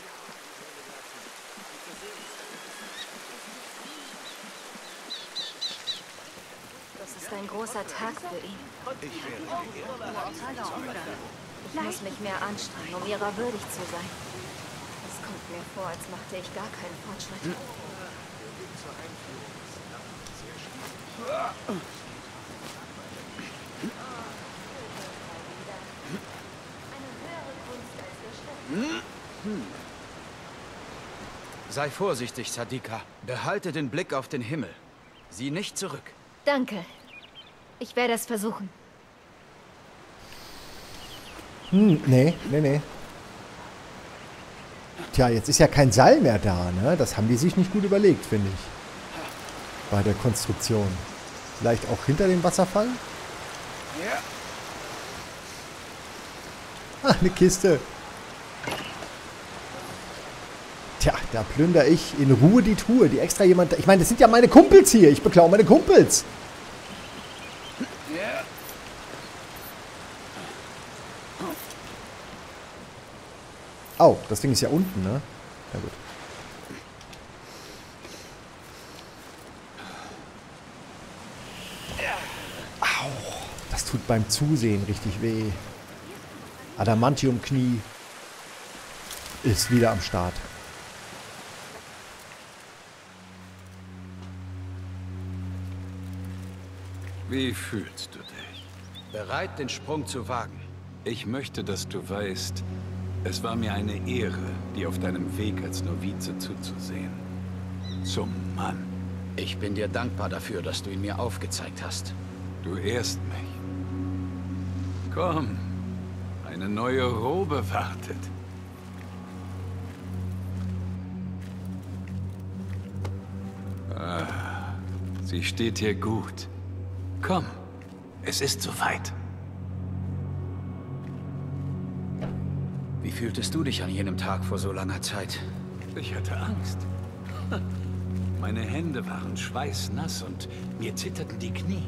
Das ist ein großer Tag für ihn. Ich muss mich mehr anstrengen, um ihrer würdig zu sein. Es kommt mir vor, als machte ich gar keinen Fortschritt. Hm. Sei vorsichtig, Sadika. Behalte den Blick auf den Himmel. Sieh nicht zurück. Danke. Ich werde es versuchen. Hm, nee, nee, nee. Tja, jetzt ist ja kein Seil mehr da, ne? Das haben die sich nicht gut überlegt, finde ich. Bei der Konstruktion. Vielleicht auch hinter dem Wasserfall? Ja. Ah, eine Kiste. Tja, da plündere ich in Ruhe die Truhe, die extra jemand... Ich meine, das sind ja meine Kumpels hier. Ich beklaue meine Kumpels. Ja. Oh, das Ding ist ja unten, ne? Na gut. Au, das tut beim Zusehen richtig weh. Adamantium-Knie ist wieder am Start. Wie fühlst du dich? Bereit, den Sprung zu wagen. Ich möchte, dass du weißt, es war mir eine Ehre, dir auf deinem Weg als Novize zuzusehen. Zum Mann. Ich bin dir dankbar dafür, dass du ihn mir aufgezeigt hast. Du ehrst mich. Komm, eine neue Robe wartet. Ah, sie steht dir gut. Komm, es ist soweit. Wie fühltest du dich an jenem Tag vor so langer Zeit? Ich hatte Angst. Meine Hände waren schweißnass und mir zitterten die Knie.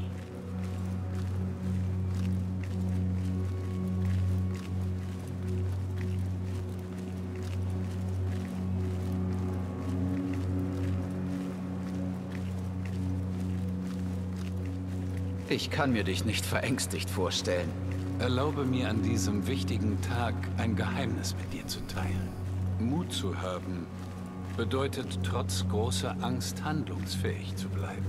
Ich kann mir dich nicht verängstigt vorstellen. Erlaube mir an diesem wichtigen Tag ein Geheimnis mit dir zu teilen. Mut zu haben bedeutet trotz großer Angst handlungsfähig zu bleiben.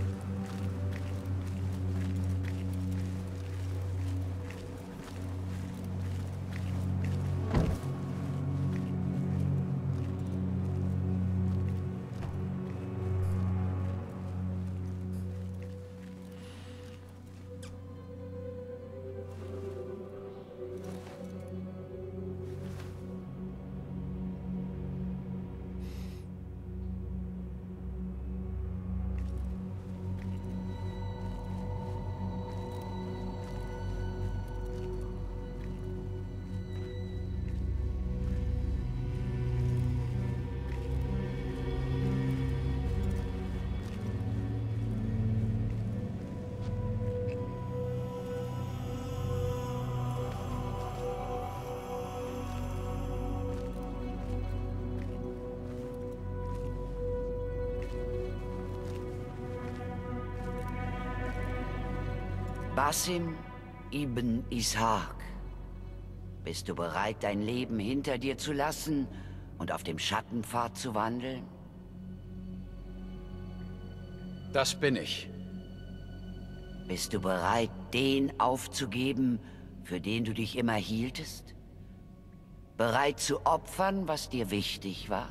Basim ibn Ishaq, bist du bereit, dein Leben hinter dir zu lassen und auf dem Schattenpfad zu wandeln? Das bin ich. Bist du bereit, den aufzugeben, für den du dich immer hieltest? Bereit zu opfern, was dir wichtig war?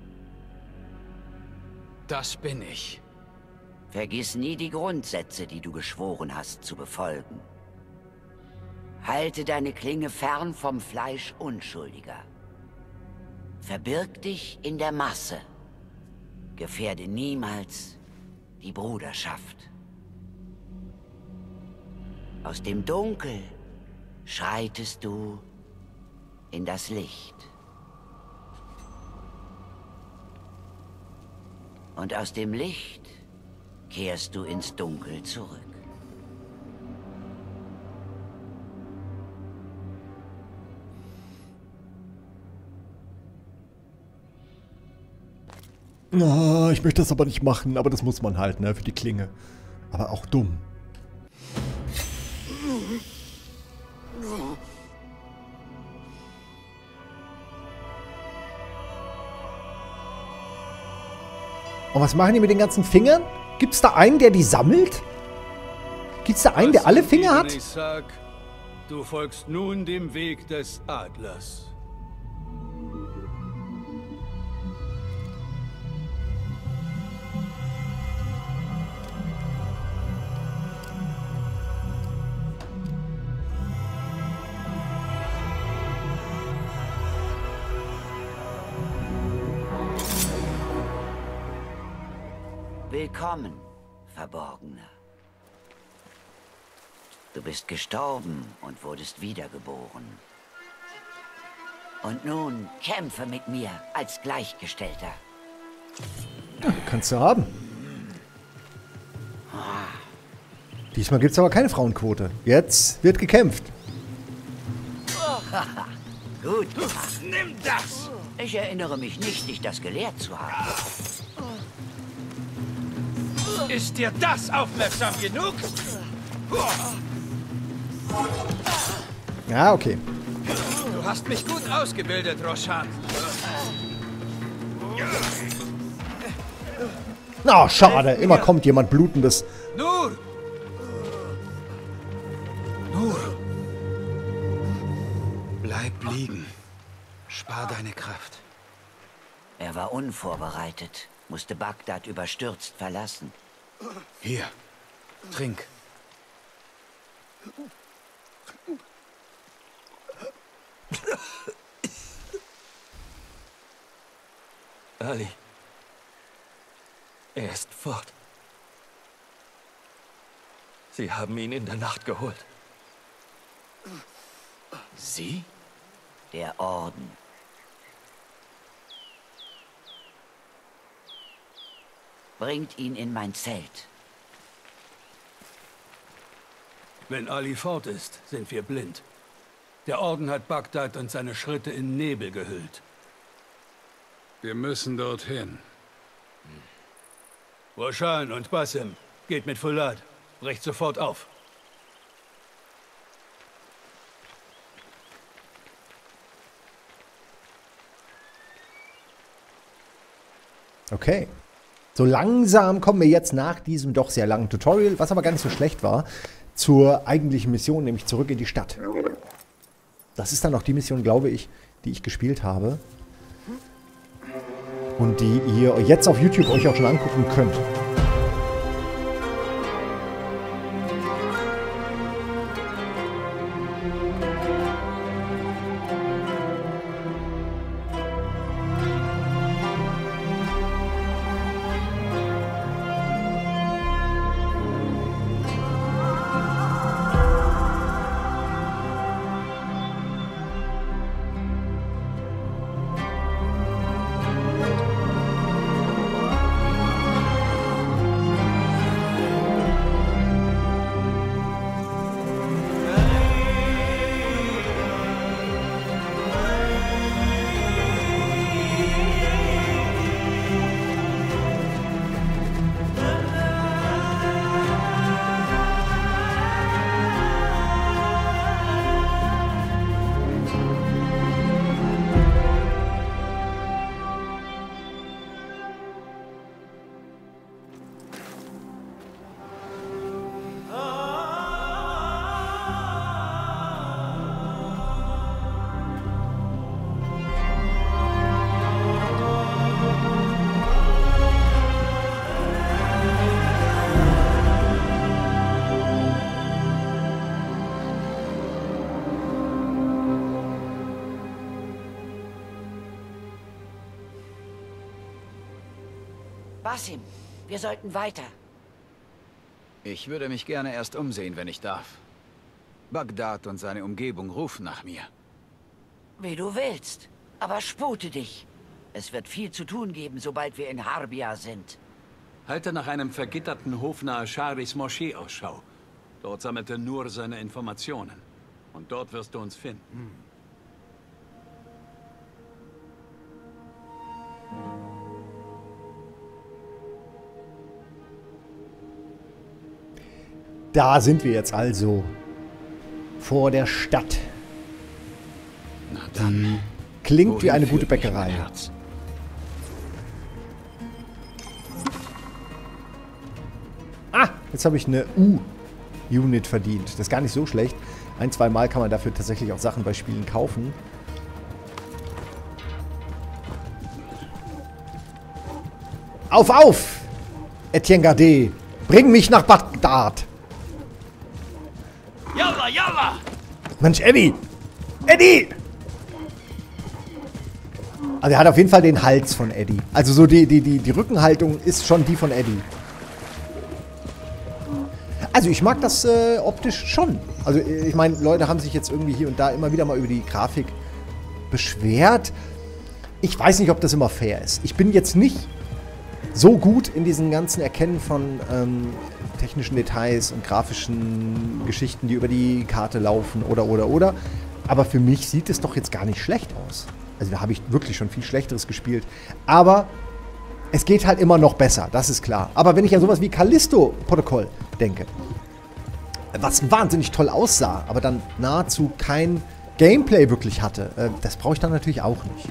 Das bin ich. Vergiss nie die Grundsätze, die du geschworen hast zu befolgen. Halte deine Klinge fern vom Fleisch Unschuldiger. Verbirg dich in der Masse. Gefährde niemals die Bruderschaft. Aus dem Dunkel schreitest du in das Licht. Und aus dem Licht kehrst du ins Dunkel zurück. Oh, ich möchte das aber nicht machen, aber das muss man halt, ne, für die Klinge. Aber auch dumm. Und was machen die mit den ganzen Fingern? Gibt's da einen, der die sammelt? Gibt's da einen, der alle Finger hat? Ich sag, du folgst nun dem Weg des Adlers. Willkommen, Verborgener. Du bist gestorben und wurdest wiedergeboren. Und nun kämpfe mit mir als Gleichgestellter. Ja, kannst du haben. Diesmal gibt es aber keine Frauenquote. Jetzt wird gekämpft. Gut. Nimm das! Ich erinnere mich nicht, dich das gelehrt zu haben. Ist dir das aufmerksam genug? Ja, okay. Du hast mich gut ausgebildet, Roshan. Na, oh, schade. Immer kommt jemand Blutendes. Nur! Nur! Bleib liegen. Spar deine Kraft. Er war unvorbereitet, musste Bagdad überstürzt verlassen. Hier, trink. Ali. Er ist fort. Sie haben ihn in der Nacht geholt. Sie? Der Orden. Bringt ihn in mein Zelt. Wenn Ali fort ist, sind wir blind. Der Orden hat Bagdad und seine Schritte in Nebel gehüllt. Wir müssen dorthin. Roshan und Basim, geht mit Fulad. Brecht sofort auf. Okay. So langsam kommen wir jetzt nach diesem doch sehr langen Tutorial, was aber gar nicht so schlecht war, zur eigentlichen Mission, nämlich zurück in die Stadt. Das ist dann auch die Mission, glaube ich, die ich gespielt habe. Und die ihr jetzt auf YouTube euch auch schon angucken könnt. Basim, wir sollten weiter. Ich würde mich gerne erst umsehen, wenn ich darf. Bagdad und seine Umgebung rufen nach mir. Wie du willst. Aber spute dich. Es wird viel zu tun geben, sobald wir in Harbia sind. Halte nach einem vergitterten Hof nahe Sharis Moschee Ausschau. Dort sammelte Nur seine Informationen. Und dort wirst du uns finden. Da sind wir jetzt also. Vor der Stadt. Die klingt wie eine gute Bäckerei. Ah, jetzt habe ich eine U-Unit verdient. Das ist gar nicht so schlecht. Ein, zwei Mal kann man dafür tatsächlich auch Sachen bei Spielen kaufen. Auf, auf! Etienne Gardet, bring mich nach Bagdad! Yalla, yalla! Mensch, Eddie! Eddie! Also er hat auf jeden Fall den Hals von Eddie. Also so die, die, die, die Rückenhaltung ist schon die von Eddie. Also ich mag das äh, optisch schon. Also ich meine, Leute haben sich jetzt irgendwie hier und da immer wieder mal über die Grafik beschwert. Ich weiß nicht, ob das immer fair ist. Ich bin jetzt nicht so gut in diesen ganzen Erkennen von ähm, technischen Details und grafischen Geschichten, die über die Karte laufen oder, oder, oder. Aber für mich sieht es doch jetzt gar nicht schlecht aus. Also da habe ich wirklich schon viel Schlechteres gespielt. Aber es geht halt immer noch besser, das ist klar. Aber wenn ich an sowas wie Callisto-Protokoll denke, was wahnsinnig toll aussah, aber dann nahezu kein Gameplay wirklich hatte, äh, das brauche ich dann natürlich auch nicht.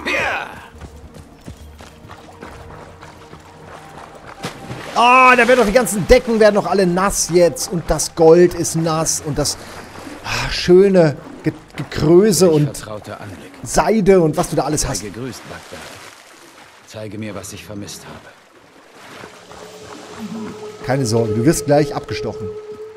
Oh, da werden doch die ganzen Decken werden doch alle nass jetzt. Und das Gold ist nass. Und das ah, schöne Ge Gekröse und Seide und was du da alles hast. Sei gegrüßt, Bagdad. Zeige mir, was ich vermisst habe. Keine Sorge, du wirst gleich abgestochen.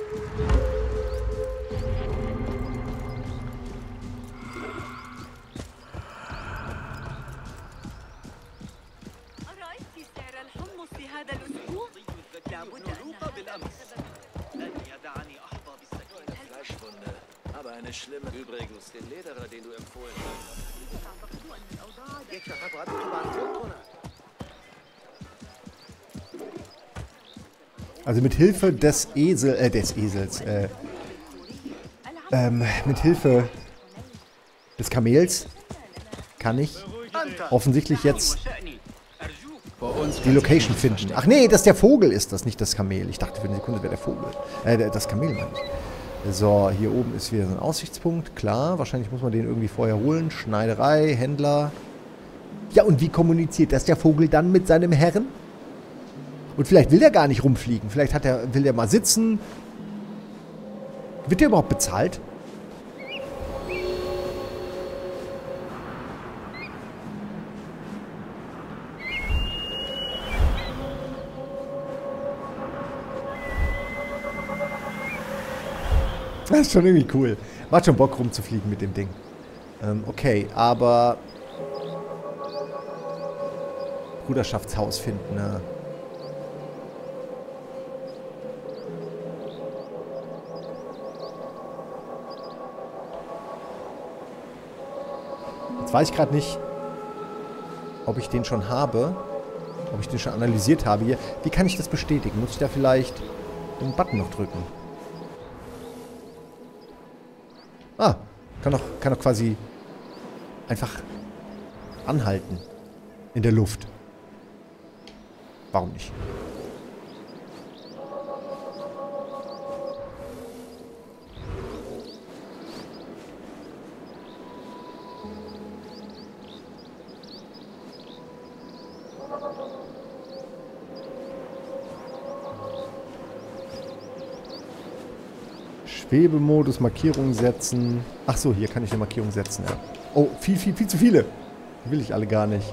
Aber eine schlimme... Übrigens, den Lederer, den du empfohlen hast. Also mit Hilfe des Esel, äh, des Esels, äh, ähm, mit Hilfe des Kamels kann ich offensichtlich jetzt die Location finden. Ach nee, das der Vogel ist das, nicht das Kamel. Ich dachte für eine Sekunde wäre der Vogel. Äh, das Kamel meine ich. So, hier oben ist wieder so ein Aussichtspunkt. Klar, wahrscheinlich muss man den irgendwie vorher holen. Schneiderei, Händler. Ja, und wie kommuniziert das der Vogel dann mit seinem Herrn? Und vielleicht will der gar nicht rumfliegen. Vielleicht hat er, will der mal sitzen. Wird der überhaupt bezahlt? Das ist schon irgendwie cool. Macht schon Bock rumzufliegen mit dem Ding. Ähm, okay, aber... Bruderschaftshaus finden, ne? Jetzt weiß ich gerade nicht, ob ich den schon habe. Ob ich den schon analysiert habe hier. Wie kann ich das bestätigen? Muss ich da vielleicht den Button noch drücken? Ah, kann doch, kann doch quasi einfach anhalten in der Luft. Warum nicht? Schwebemodus, Markierung setzen. Ach so, hier kann ich eine Markierung setzen. Ja. Oh, viel, viel, viel zu viele. Die will ich alle gar nicht.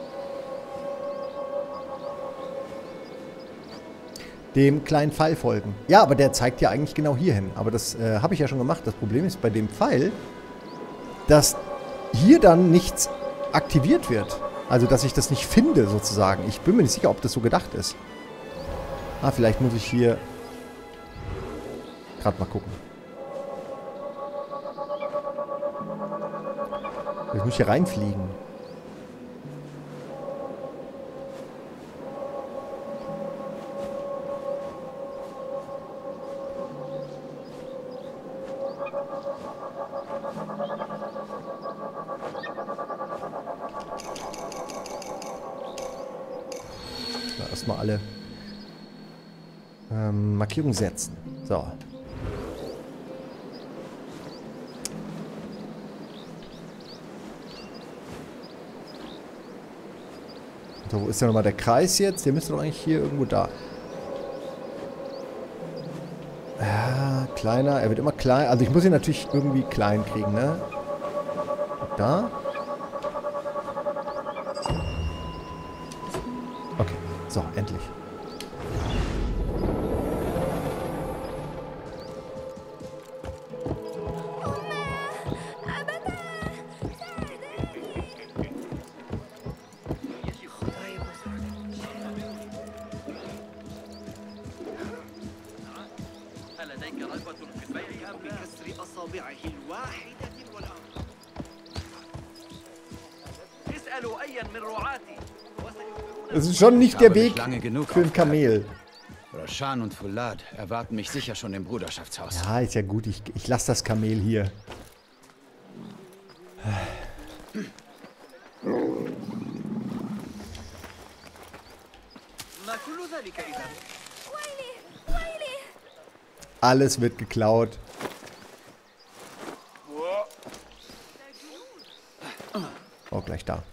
Dem kleinen Pfeil folgen. Ja, aber der zeigt ja eigentlich genau hier hin. Aber das äh, habe ich ja schon gemacht. Das Problem ist bei dem Pfeil, dass hier dann nichts aktiviert wird. Also, dass ich das nicht finde, sozusagen. Ich bin mir nicht sicher, ob das so gedacht ist. Ah, vielleicht muss ich hier gerade mal gucken. Ich muss hier reinfliegen. Erstmal alle ähm, Markierungen setzen. So. So, wo ist denn nochmal der Kreis jetzt? Der müsste doch eigentlich hier irgendwo da. Ja, kleiner. Er wird immer klein. Also ich muss ihn natürlich irgendwie klein kriegen, ne? Da. Okay, so, endlich. Es ist schon nicht der Weg für ein Kamel. Roshan und Fulad erwarten mich sicher schon im Bruderschaftshaus. Ja, ist ja gut. Ich, ich lasse das Kamel hier. Alles wird geklaut. Oh, gleich da.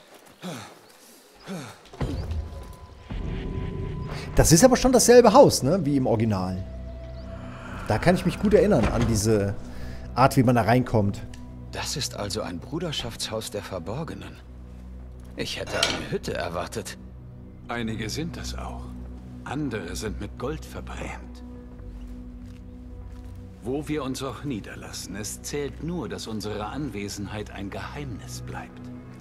Das ist aber schon dasselbe Haus, ne? Wie im Original. Da kann ich mich gut erinnern an diese Art, wie man da reinkommt. Das ist also ein Bruderschaftshaus der Verborgenen. Ich hätte eine Hütte erwartet. Einige sind das auch. Andere sind mit Gold verbrämt. Wo wir uns auch niederlassen, es zählt nur, dass unsere Anwesenheit ein Geheimnis bleibt.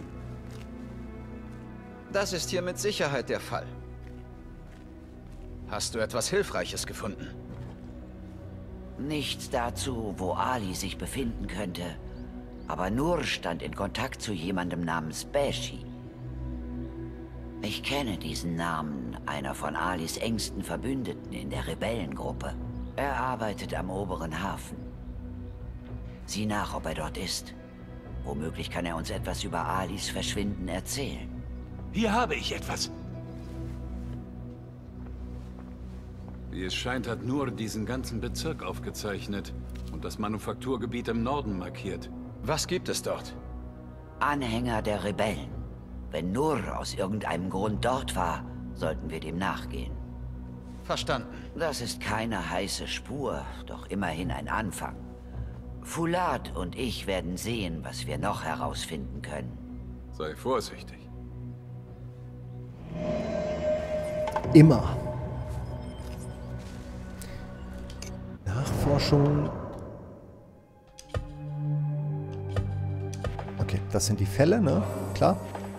Das ist hier mit Sicherheit der Fall. Hast du etwas Hilfreiches gefunden? Nichts dazu, wo Ali sich befinden könnte. Aber Nur stand in Kontakt zu jemandem namens Beshi. Ich kenne diesen Namen, einer von Alis engsten Verbündeten in der Rebellengruppe. Er arbeitet am oberen Hafen. Sieh nach, ob er dort ist. Womöglich kann er uns etwas über Alis Verschwinden erzählen. Hier habe ich etwas. Wie es scheint, hat Nur diesen ganzen Bezirk aufgezeichnet und das Manufakturgebiet im Norden markiert. Was gibt es dort? Anhänger der Rebellen. Wenn Nur aus irgendeinem Grund dort war, sollten wir dem nachgehen. Verstanden. Das ist keine heiße Spur, doch immerhin ein Anfang. Fulad und ich werden sehen, was wir noch herausfinden können. Sei vorsichtig. Immer. Nachforschung. Okay, das sind die Fälle, ne? Klar.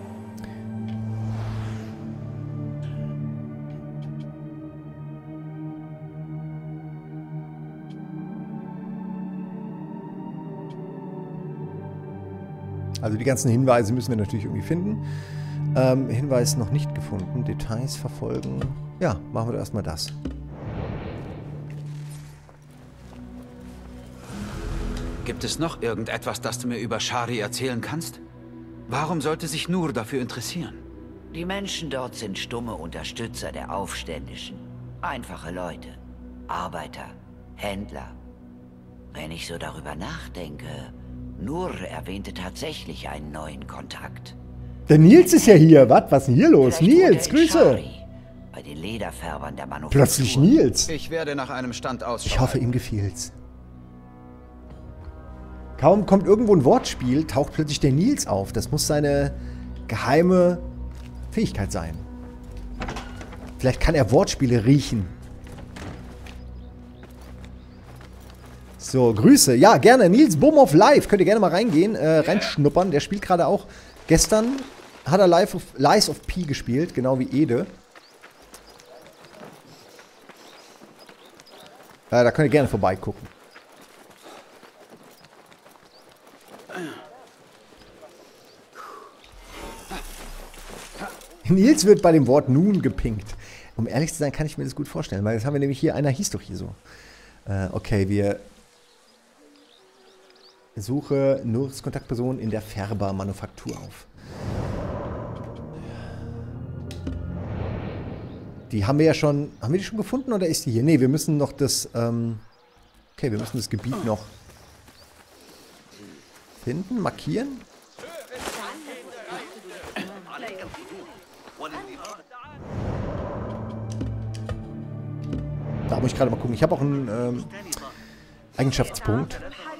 Also die ganzen Hinweise müssen wir natürlich irgendwie finden. Ähm, Hinweis noch nicht gefunden. Details verfolgen. Ja, machen wir doch erstmal das. Gibt es noch irgendetwas, das du mir über Shari erzählen kannst? Warum sollte sich Nur dafür interessieren? Die Menschen dort sind stumme Unterstützer der Aufständischen. Einfache Leute. Arbeiter. Händler. Wenn ich so darüber nachdenke, Nur erwähnte tatsächlich einen neuen Kontakt. Der Nils ist ja hier. Was? Was ist denn hier los? Nils, Grüße. Shari, bei den Lederfärbern der Manufaktur. Plötzlich Nils. Ich werde nach einem Stand Ausschau Ich hoffe, ihm gefiel's. Kaum kommt irgendwo ein Wortspiel, taucht plötzlich der Nils auf. Das muss seine geheime Fähigkeit sein. Vielleicht kann er Wortspiele riechen. So, Grüße. Ja, gerne. Nils Bohmhoff live. Könnt ihr gerne mal reingehen, äh, reinschnuppern. Der spielt gerade auch gestern hat er Life of, Lies of P gespielt, genau wie Ede. Äh, da könnt ihr gerne vorbeigucken. Nils wird bei dem Wort nun gepinkt. Um ehrlich zu sein, kann ich mir das gut vorstellen, weil das haben wir nämlich hier, einer hieß doch hier so. Äh, okay, wir suche Nurs Kontaktperson in der Färber-Manufaktur auf. Die haben wir ja schon, haben wir die schon gefunden oder ist die hier? Ne, wir müssen noch das, ähm, okay, wir müssen das Gebiet noch finden, markieren. Da muss ich gerade mal gucken. Ich habe auch einen ähm, Eigenschaftspunkt.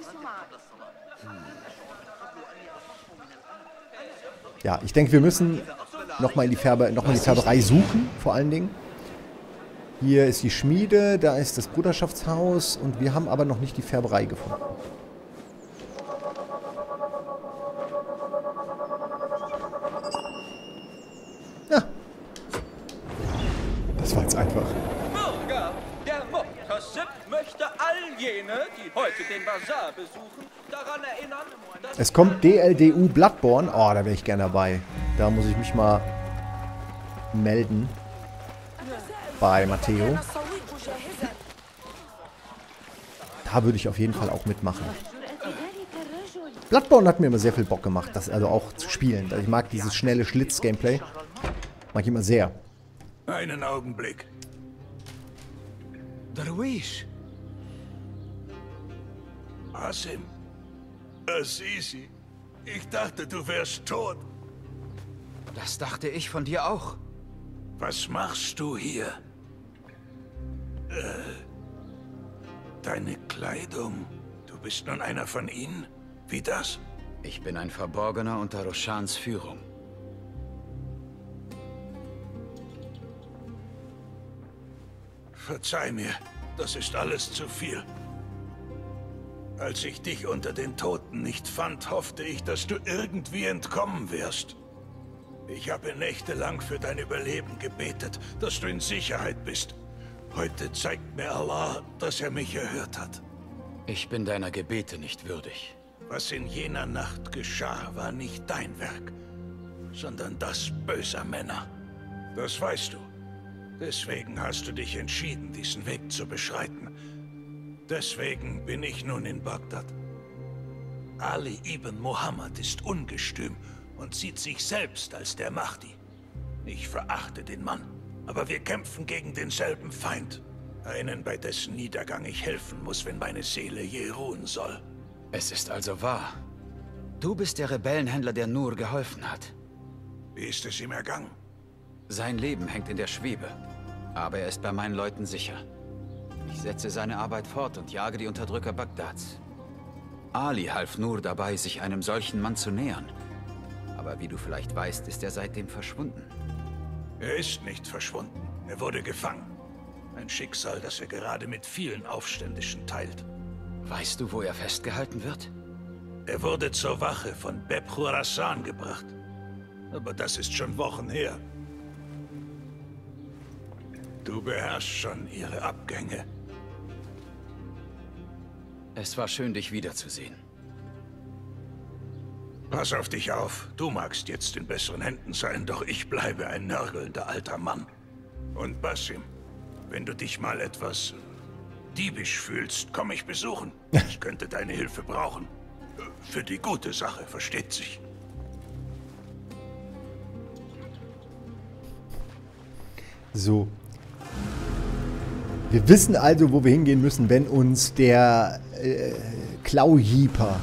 Ja, ich denke, wir müssen nochmal in die Färbe, noch mal in die Färberei suchen, vor allen Dingen. Hier ist die Schmiede, da ist das Bruderschaftshaus und wir haben aber noch nicht die Färberei gefunden. Ja. Das war jetzt einfach. Bürger, der Moktasib möchte all jene, die heute den Bazar besuchen, daran erinnern, dass... Es kommt D L D U Bloodborne. Oh, da wäre ich gerne dabei. Da muss ich mich mal melden. Bei Matteo. Da würde ich auf jeden Fall auch mitmachen. Bloodborne hat mir immer sehr viel Bock gemacht, das also auch zu spielen. Ich mag dieses schnelle Schlitz-Gameplay. Mag ich immer sehr. Einen Augenblick. Darwish. Basim. Assisi. Ich dachte, du wärst tot. Das dachte ich von dir auch. Was machst du hier? Äh, deine Kleidung. Du bist nun einer von ihnen? Wie das? Ich bin ein Verborgener unter Roshans Führung. Verzeih mir, das ist alles zu viel. Als ich dich unter den Toten nicht fand, hoffte ich, dass du irgendwie entkommen wirst. Ich habe nächtelang für dein Überleben gebetet, dass du in Sicherheit bist. Heute zeigt mir Allah, dass er mich erhört hat. Ich bin deiner Gebete nicht würdig. Was in jener Nacht geschah, war nicht dein Werk, sondern das böser Männer. Das weißt du. Deswegen hast du dich entschieden, diesen Weg zu beschreiten. Deswegen bin ich nun in Bagdad. Ali ibn Muhammad ist ungestüm und sieht sich selbst als der Mahdi. Ich verachte den Mann, aber wir kämpfen gegen denselben Feind. Einen, bei dessen Niedergang ich helfen muss, wenn meine Seele je ruhen soll. Es ist also wahr. Du bist der Rebellenhändler, der Nur geholfen hat. Wie ist es ihm ergangen? Sein Leben hängt in der Schwebe, aber er ist bei meinen Leuten sicher. Ich setze seine Arbeit fort und jage die Unterdrücker Bagdads. Ali half Nur dabei, sich einem solchen Mann zu nähern. Aber wie du vielleicht weißt, ist er seitdem verschwunden. Er ist nicht verschwunden. Er wurde gefangen. Ein Schicksal, das er gerade mit vielen Aufständischen teilt. Weißt du, wo er festgehalten wird? Er wurde zur Wache von Beb Khurasan gebracht. Aber das ist schon Wochen her. Du beherrschst schon ihre Abgänge. Es war schön, dich wiederzusehen. Pass auf dich auf. Du magst jetzt in besseren Händen sein, doch ich bleibe ein nörgelnder alter Mann. Und Basim, wenn du dich mal etwas diebisch fühlst, komm ich besuchen. Ich könnte deine Hilfe brauchen. Für die gute Sache, versteht sich. So. Wir wissen also, wo wir hingehen müssen, wenn uns der äh, Klaujeeper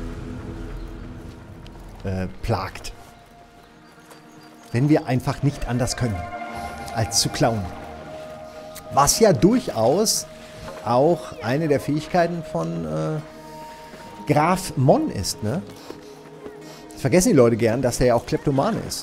äh, plagt. Wenn wir einfach nicht anders können, als zu klauen. Was ja durchaus auch eine der Fähigkeiten von äh, Graf Mon ist, ne? Das vergessen die Leute gern, dass er ja auch Kleptoman ist.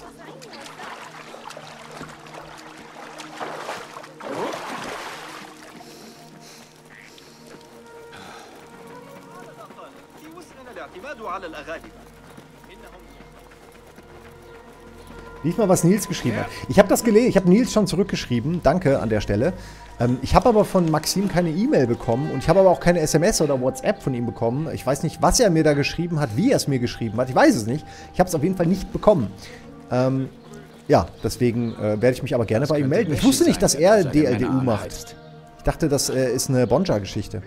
Lies mal, was Nils geschrieben hat. Ich habe das gelesen, ich habe Nils schon zurückgeschrieben. Danke an der Stelle. Ähm, ich habe aber von Maxim keine E-Mail bekommen und ich habe aber auch keine S M S oder WhatsApp von ihm bekommen. Ich weiß nicht, was er mir da geschrieben hat, wie er es mir geschrieben hat. Ich weiß es nicht. Ich habe es auf jeden Fall nicht bekommen. Ähm, ja, deswegen äh, werde ich mich aber gerne bei ihm melden. Ich wusste nicht, dass er D L D U macht. Ich dachte, das äh, ist eine Bonja-Geschichte.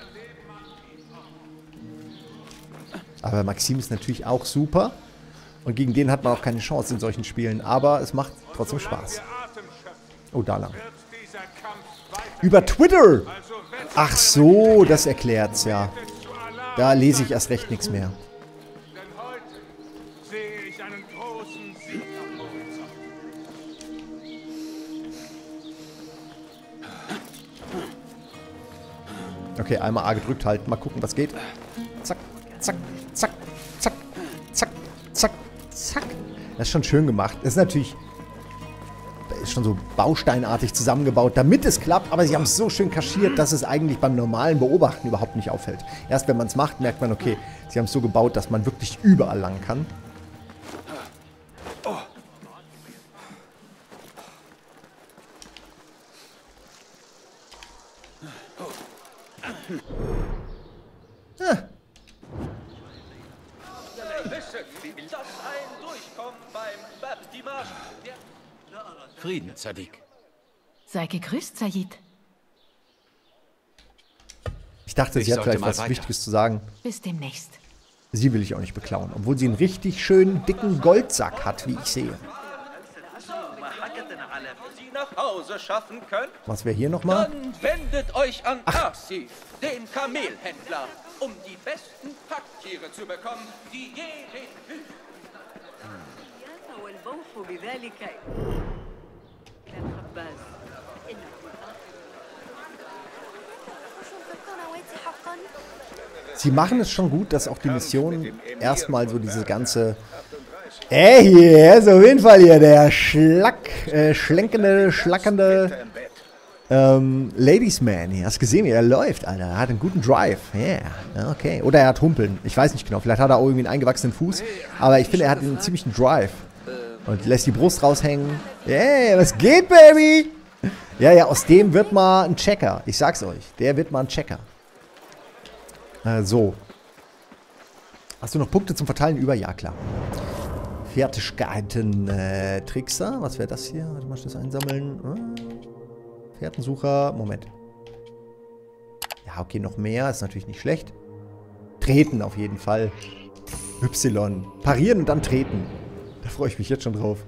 Aber Maxim ist natürlich auch super. Und gegen den hat man auch keine Chance in solchen Spielen. Aber es macht trotzdem Spaß. Oh, da lang. Über Twitter! Ach so, das erklärt's, ja. Da lese ich erst recht nichts mehr. Okay, einmal A gedrückt halten. Mal gucken, was geht. Zack, zack, zack, zack, zack, zack, zack. Das ist schon schön gemacht. Das ist natürlich ist schon so bausteinartig zusammengebaut, damit es klappt. Aber sie haben es so schön kaschiert, dass es eigentlich beim normalen Beobachten überhaupt nicht auffällt. Erst wenn man es macht, merkt man, okay, sie haben es so gebaut, dass man wirklich überall lang kann. Oh. Ah. Frieden, Sadiq. Sei gegrüßt, Sayid. Ich dachte, Ich sie hat sollte vielleicht mal was weiter. Wichtiges zu sagen. Bis demnächst. Sie will ich auch nicht beklauen, obwohl sie einen richtig schönen, dicken Goldsack hat, wie ich sehe. Sie nach Hause schaffen könnt, Was wäre hier nochmal? dann wendet euch an Arsi, den Kamelhändler, um die besten Packtiere zu bekommen, die je den Wüsten. Sie machen es schon gut, dass auch die Missionen erstmal so diese ganze... Ey, hier ist auf jeden Fall hier der Schlack, äh, schlenkende, schlackende ähm, Ladiesman hier. Hast du gesehen, wie er läuft, Alter? Er hat einen guten Drive. Yeah, okay. Oder er hat Humpeln. Ich weiß nicht genau. Vielleicht hat er auch irgendwie einen eingewachsenen Fuß. Aber ich finde, er hat einen ziemlichen Drive. Und lässt die Brust raushängen. Yeah, was geht, Baby? Ja, ja, aus dem wird mal ein Checker. Ich sag's euch. Der wird mal ein Checker. Äh, so. Hast du noch Punkte zum Verteilen über? Ja, klar. Fertigkeiten, äh, Trickser. Was wäre das hier? Warte mal, das einsammeln. Hm. Fährtensucher. Moment. Ja, okay, noch mehr. Ist natürlich nicht schlecht. Treten auf jeden Fall. Y. Parieren und dann treten. Da freue ich mich jetzt schon drauf.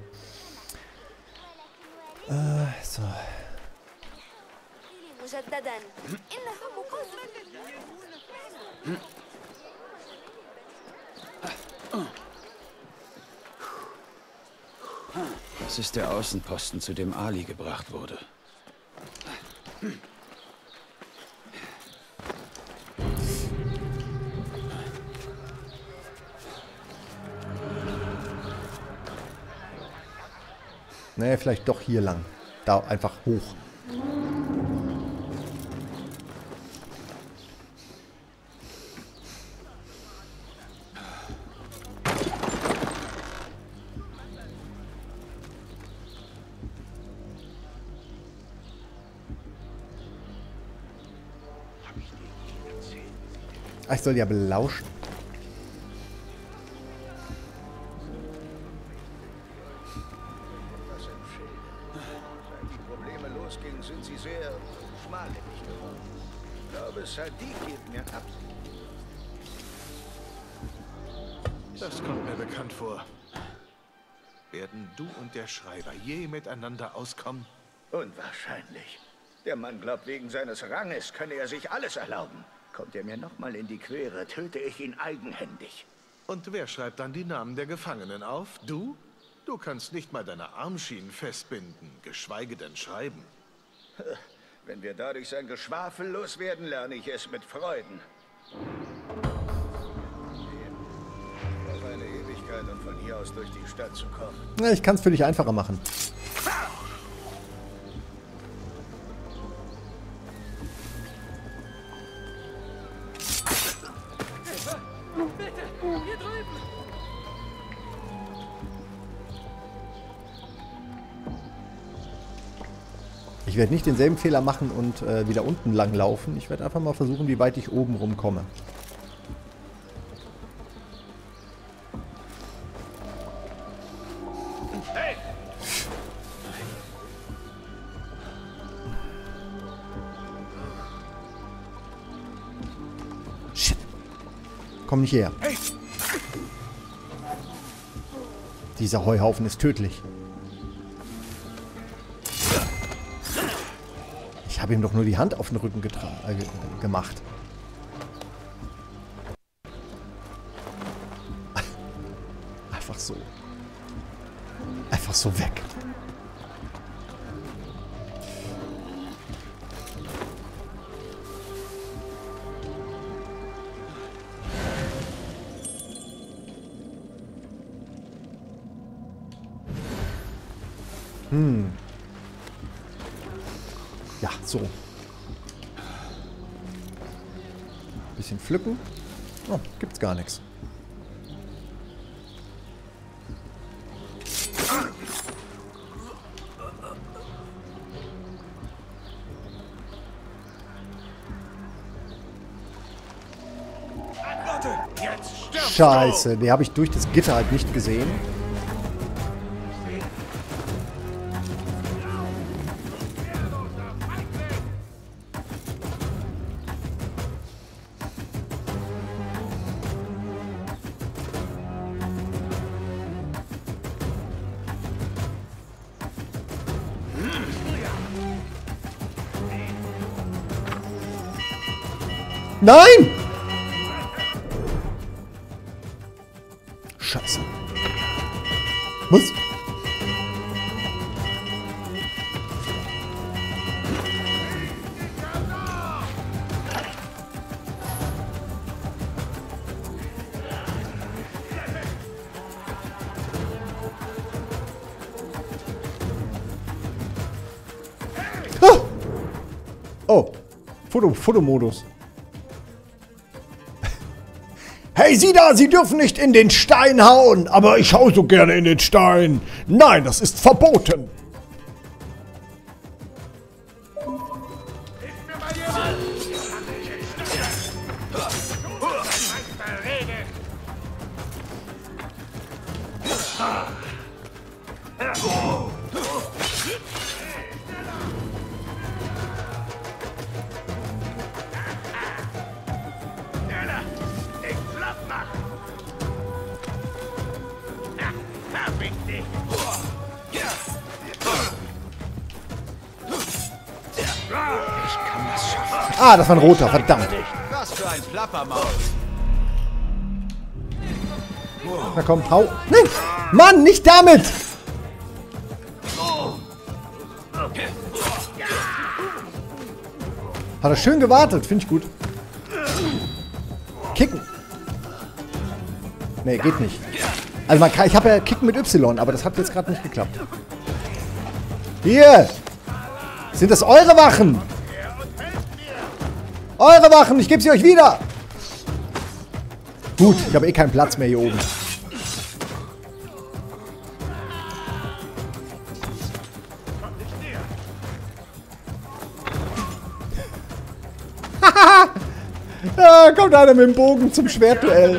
Äh, so. Das ist der Außenposten, zu dem Ali gebracht wurde. Naja, vielleicht doch hier lang. Da einfach hoch. Ah, ich soll ja belauschen. Seit die Probleme losgingen, sind sie sehr schmallippig geworden. Ich glaube, Sadiq gibt mir ab. Das kommt mir bekannt vor. Werden du und der Schreiber je miteinander auskommen? Unwahrscheinlich. Der Mann glaubt, wegen seines Ranges könne er sich alles erlauben. Kommt er mir nochmal in die Quere, töte ich ihn eigenhändig. Und wer schreibt dann die Namen der Gefangenen auf? Du? Du kannst nicht mal deine Armschienen festbinden, geschweige denn schreiben. Wenn wir dadurch sein Geschwafel loswerden, lerne ich es mit Freuden. Ich brauche eine Ewigkeit, um von hier aus durch die Stadt zu kommen. Na, ich kann es für dich einfacher machen. Ich werde nicht denselben Fehler machen und äh, wieder unten lang laufen. Ich werde einfach mal versuchen, wie weit ich oben rumkomme. Shit. Komm nicht her. Dieser Heuhaufen ist tödlich. Ich habe ihm doch nur die Hand auf den Rücken getra- äh, gemacht. Einfach so. Einfach so weg. Hm. Ja, so. Bisschen pflücken. Oh, gibt's gar nichts. Scheiße, die habe ich durch das Gitter halt nicht gesehen. Nein! Scheiße. Muss. Ah! Oh. Foto, Fotomodus. Hey, Sie da, Sie dürfen nicht in den Stein hauen. Aber ich hau so gerne in den Stein. Nein, das ist verboten. Ah, das war ein roter, verdammt. Was für ein Plappermaus. Na komm, hau. Nein! Mann, nicht damit! Hat er schön gewartet, finde ich gut. Kicken. Nee, geht nicht. Also man kann, ich habe ja Kicken mit Y, aber das hat jetzt gerade nicht geklappt. Hier! Sind das eure Wachen? Eure Wachen, ich gebe sie euch wieder! Gut, ich habe eh keinen Platz mehr hier oben. Da kommt einer mit dem Bogen zum Schwertduell.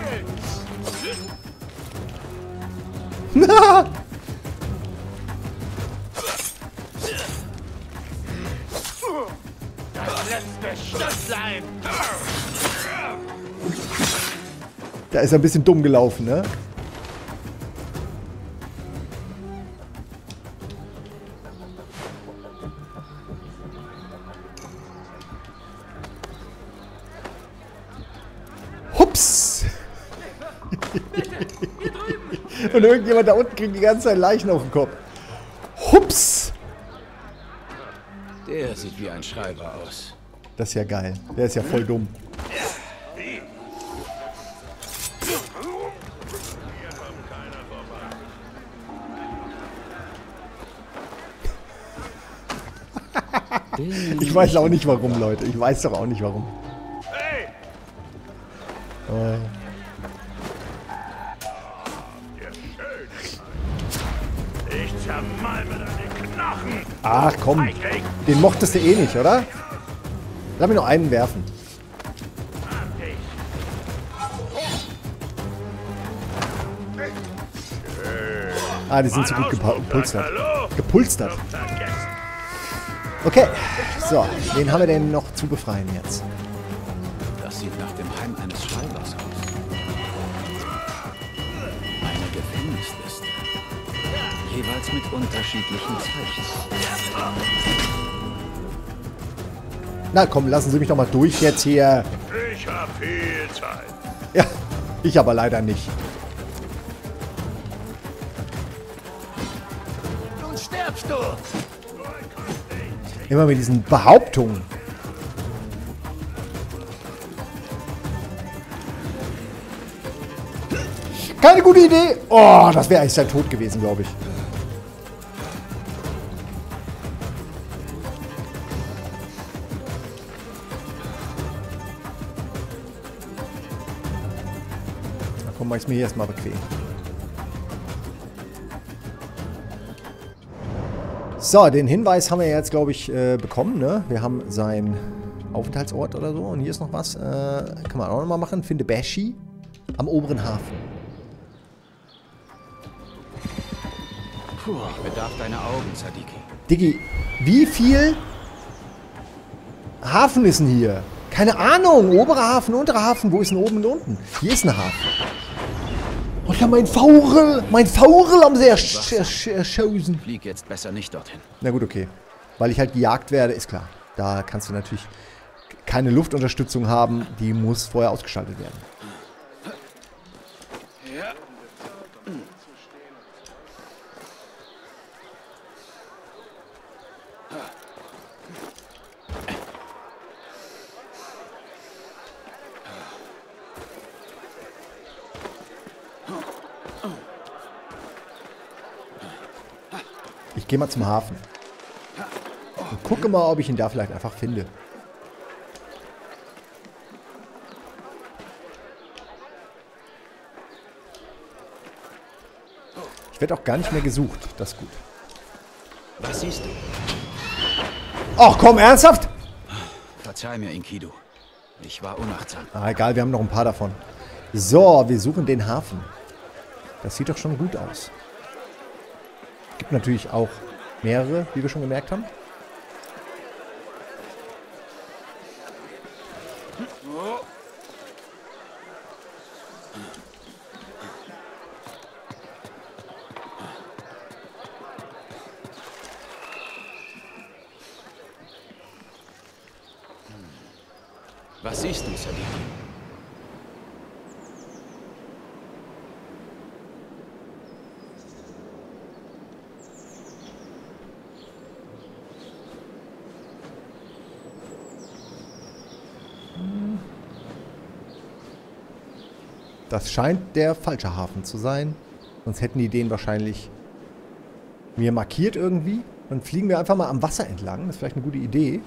Da ist er ein bisschen dumm gelaufen, ne? Hups! Und irgendjemand da unten kriegt die ganze Zeit Leichen auf den Kopf. Hups! Der sieht wie ein Schreiber aus. Das ist ja geil. Der ist ja voll dumm. Ich weiß auch nicht warum, Leute. Ich weiß doch auch nicht warum. Ich zermalme deine Knochen. Ach komm, den mochtest du eh nicht, oder? Lass mich noch einen werfen. Ah, die sind so gut gepulstert. Gepulstert. Okay, so, wen haben wir denn noch zu befreien jetzt? Das sieht nach dem Heim eines Schreibers aus. Eine Gefängnisliste. Jeweils mit unterschiedlichen Zeichen. Na komm, lassen Sie mich doch mal durch jetzt hier. Ich hab viel Zeit. Ja, ich aber leider nicht. Nun stirbst du. Immer mit diesen Behauptungen. Keine gute Idee. Oh, das wäre eigentlich sein Tod gewesen, glaube ich. Na komm, mach ich's mir hier erstmal bequem. So, den Hinweis haben wir jetzt, glaube ich, äh, bekommen. Ne? Wir haben seinen Aufenthaltsort oder so. Und hier ist noch was. Äh, kann man auch nochmal machen. Finde Bashi am oberen Hafen. Puh, bedarf deiner Augen, Sadiki. Diggi, wie viel Hafen ist denn hier? Keine Ahnung. Oberer Hafen, unterer Hafen. Wo ist denn oben und unten? Hier ist ein Hafen. Oh ja, mein Faurel! Mein Faurel haben sie erschossen. Flieg jetzt besser nicht dorthin. Na gut, okay. Weil ich halt gejagt werde, ist klar. Da kannst du natürlich keine Luftunterstützung haben. Die muss vorher ausgeschaltet werden. Ja. Ich gehe mal zum Hafen. Und gucke mal, ob ich ihn da vielleicht einfach finde. Ich werde auch gar nicht mehr gesucht. Das ist gut. Was siehst du? Ach komm, ernsthaft? Verzeih mir, Enkidu. Ich war unachtsam. Ah, egal, wir haben noch ein paar davon. So, wir suchen den Hafen. Das sieht doch schon gut aus. Gibt natürlich auch mehrere, wie wir schon gemerkt haben. Was siehst du, Sadiki? Das scheint der falsche Hafen zu sein. Sonst hätten die den wahrscheinlich mir markiert irgendwie. Dann fliegen wir einfach mal am Wasser entlang. Das ist vielleicht eine gute Idee.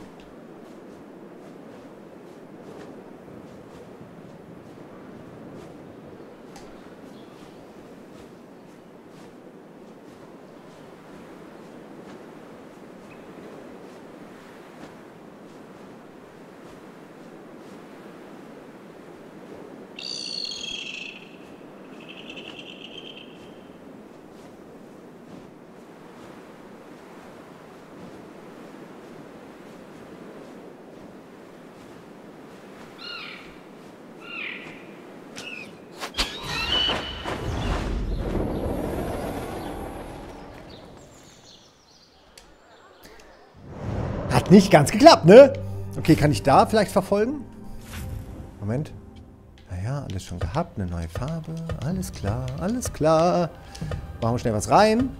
Hat nicht ganz geklappt, ne? Okay, kann ich da vielleicht verfolgen? Moment. Naja, alles schon gehabt. Eine neue Farbe. Alles klar, alles klar. Machen wir schnell was rein.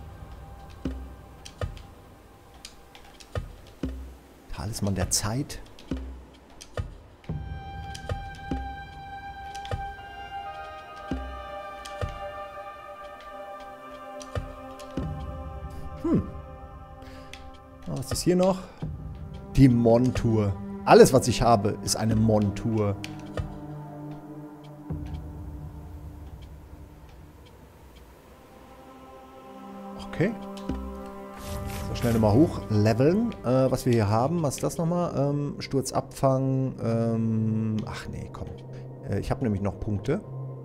Talisman der Zeit. Hm. Was ist hier noch? Die Montur. Alles, was ich habe, ist eine Montur. Okay. So, schnell nochmal hochleveln. Äh, was wir hier haben, was ist das nochmal? Ähm, Sturzabfang. Ähm, ach nee, komm. Äh, ich habe nämlich noch Punkte.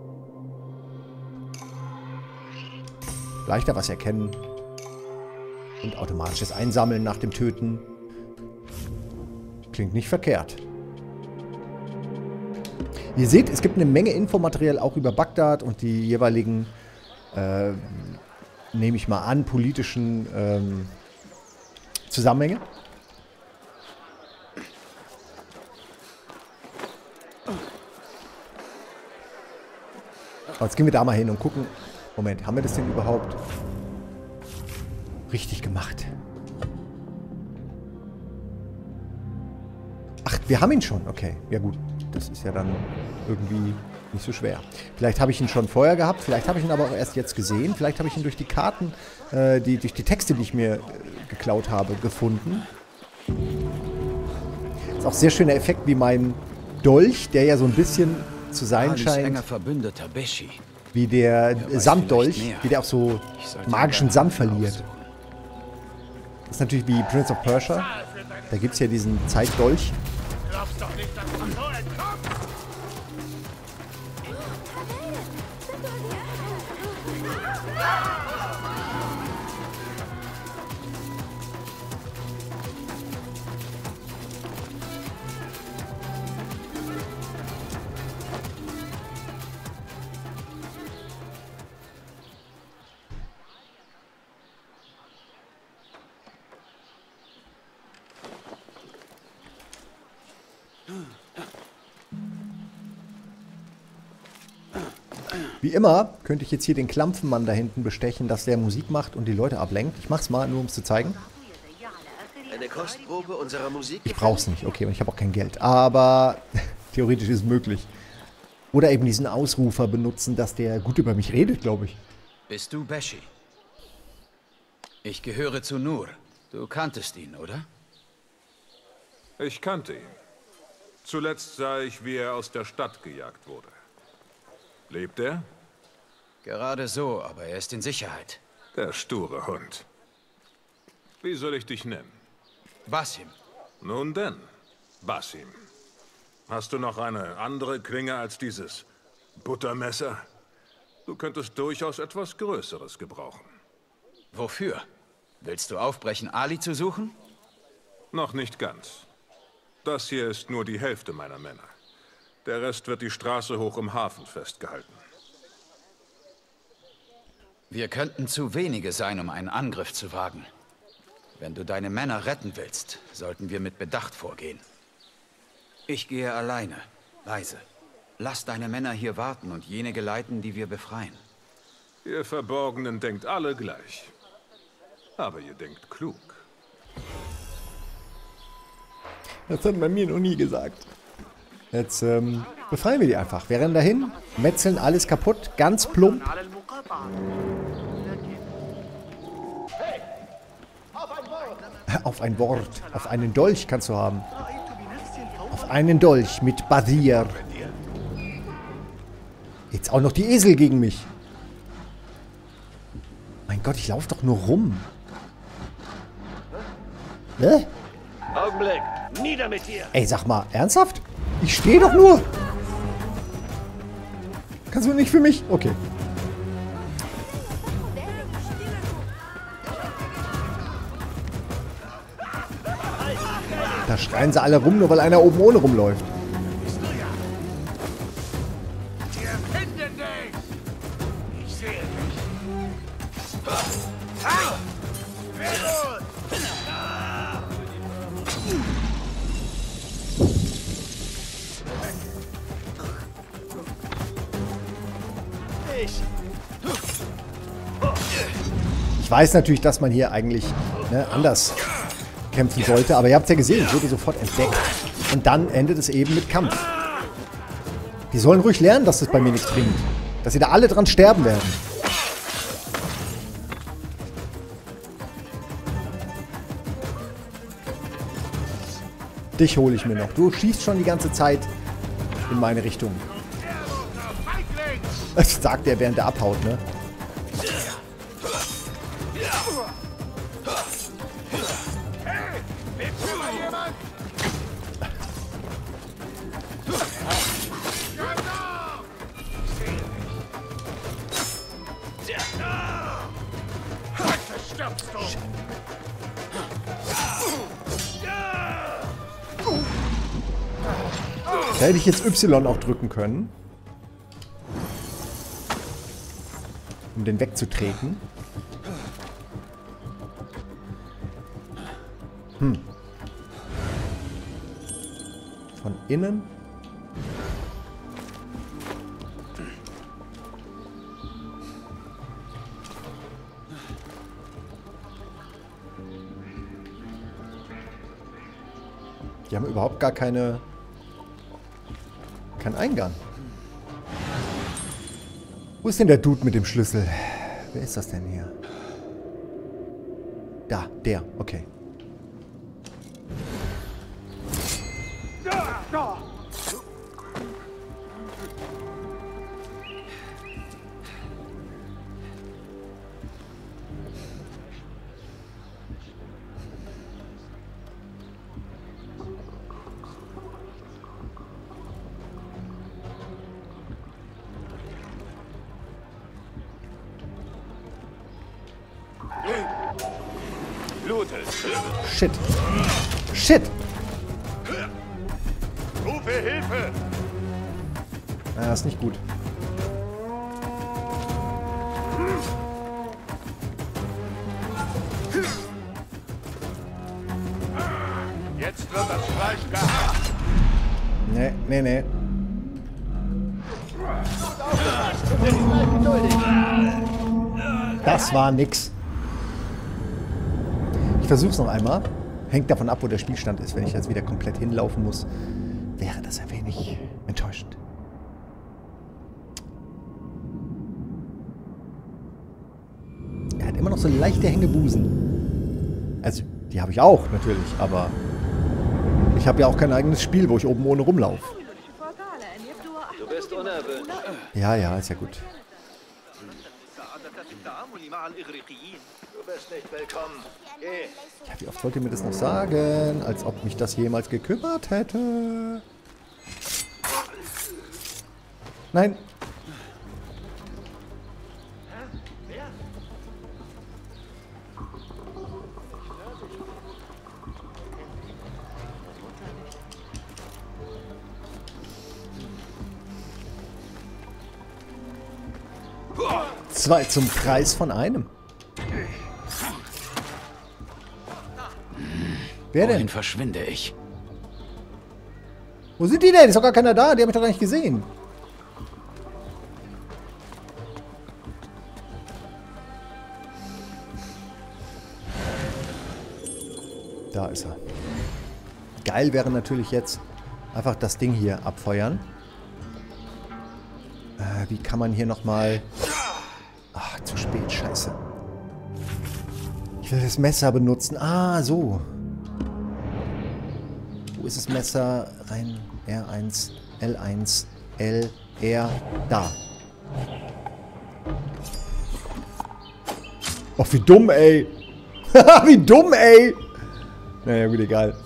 Leichter was erkennen. Und automatisches Einsammeln nach dem Töten. Klingt nicht verkehrt. Ihr seht, es gibt eine Menge Infomaterial auch über Bagdad und die jeweiligen, äh, nehme ich mal an, politischen ähm, Zusammenhänge. Aber jetzt gehen wir da mal hin und gucken. Moment, haben wir das denn überhaupt richtig gemacht? Ach, wir haben ihn schon. Okay, ja gut. Das ist ja dann irgendwie nicht so schwer. Vielleicht habe ich ihn schon vorher gehabt, vielleicht habe ich ihn aber auch erst jetzt gesehen. Vielleicht habe ich ihn durch die Karten, äh, die, durch die Texte, die ich mir äh, geklaut habe, gefunden. Das ist auch ein sehr schöner Effekt, wie mein Dolch, der ja so ein bisschen zu sein Alis scheint, enger Verbündeter Beshi. wie der weiß Sanddolch, vielleicht mehr. wie der auch so Ich sollte magischen ihn Sand gerne verliert. Das ist natürlich wie Prince of Persia. Da gibt es ja diesen Zeitdolch. Glaubst doch nicht, dass man so entkommt! Wie immer könnte ich jetzt hier den Klampfenmann da hinten bestechen, dass der Musik macht und die Leute ablenkt. Ich mach's mal, nur um es zu zeigen. Eine Kostprobe unserer Musik? Ich brauch's nicht, okay, und ich habe auch kein Geld. Aber theoretisch ist es möglich. Oder eben diesen Ausrufer benutzen, dass der gut über mich redet, glaube ich. Bist du Beshi? Ich gehöre zu Nur. Du kanntest ihn, oder? Ich kannte ihn. Zuletzt sah ich, wie er aus der Stadt gejagt wurde. Lebt er? Gerade so, aber er ist in Sicherheit. Der sture Hund. Wie soll ich dich nennen? Basim. Nun denn, Basim. Hast du noch eine andere Klinge als dieses Buttermesser? Du könntest durchaus etwas Größeres gebrauchen. Wofür? Willst du aufbrechen, Ali zu suchen? Noch nicht ganz. Das hier ist nur die Hälfte meiner Männer. Der Rest wird die Straße hoch im Hafen festgehalten. Wir könnten zu wenige sein, um einen Angriff zu wagen. Wenn du deine Männer retten willst, sollten wir mit Bedacht vorgehen. Ich gehe alleine, leise. Lass deine Männer hier warten und jene geleiten, die wir befreien. Ihr Verborgenen denkt alle gleich. Aber ihr denkt klug. Das hat man mir noch nie gesagt. Jetzt ähm, befreien wir die einfach. Wir rennen dahin, metzeln alles kaputt, ganz plump. Auf ein Wort, auf einen Dolch kannst du haben. Auf einen Dolch mit Badir. Jetzt auch noch die Esel gegen mich. Mein Gott, ich laufe doch nur rum. Ne? Augenblick, nieder mit dir! Ey, sag mal, ernsthaft? Ich stehe doch nur. Kannst du nicht für mich? Okay. Da schreien sie alle rum, nur weil einer oben ohne rumläuft. Ich sehe dich! Ich weiß natürlich, dass man hier eigentlich ne, anders kämpfen sollte, aber ihr habt es ja gesehen, ich wurde sofort entdeckt. Und dann endet es eben mit Kampf. Die sollen ruhig lernen, dass das bei mir nichts bringt. Dass sie da alle dran sterben werden. Dich hole ich mir noch. Du schießt schon die ganze Zeit in meine Richtung. Das sagt er, während er abhaut, ne? Da hätte ich jetzt Y auch drücken können. Um den wegzutreten. Hm. Von innen. Die haben überhaupt gar keine... keinen Eingang. Wo ist denn der Dude mit dem Schlüssel? Wer ist das denn hier? Da, der, okay. Shit. Shit. Rufe Hilfe! Ah, das ist nicht gut. Jetzt wird das Fleisch gehackt. Nee, nee, nee. Das war nix. Ich versuch's noch einmal. Hängt davon ab, wo der Spielstand ist. Wenn ich jetzt wieder komplett hinlaufen muss, wäre das ein wenig enttäuschend. Er hat immer noch so leichte Hängebusen. Also, die habe ich auch, natürlich, aber ich habe ja auch kein eigenes Spiel, wo ich oben ohne rumlaufe. Du bist unerwünscht. Ja, ja, ist ja gut. Du bist nicht willkommen. Geh. Ja, wie oft wollt ihr mir das noch sagen? Als ob mich das jemals gekümmert hätte. Nein. Zwei zum Preis von einem. Wer denn? Wohin verschwinde ich? Wo sind die denn? Ist doch gar keiner da. Die habe ich doch gar nicht gesehen. Da ist er. Geil wäre natürlich jetzt einfach das Ding hier abfeuern. Äh, wie kann man hier nochmal... Ach, zu spät. Scheiße. Ich will das Messer benutzen. Ah, so. Wo ist das Messer? Rein. R eins, L eins, L, R. Da. Oh, wie dumm, ey. Wie dumm, ey. Naja, gut, egal.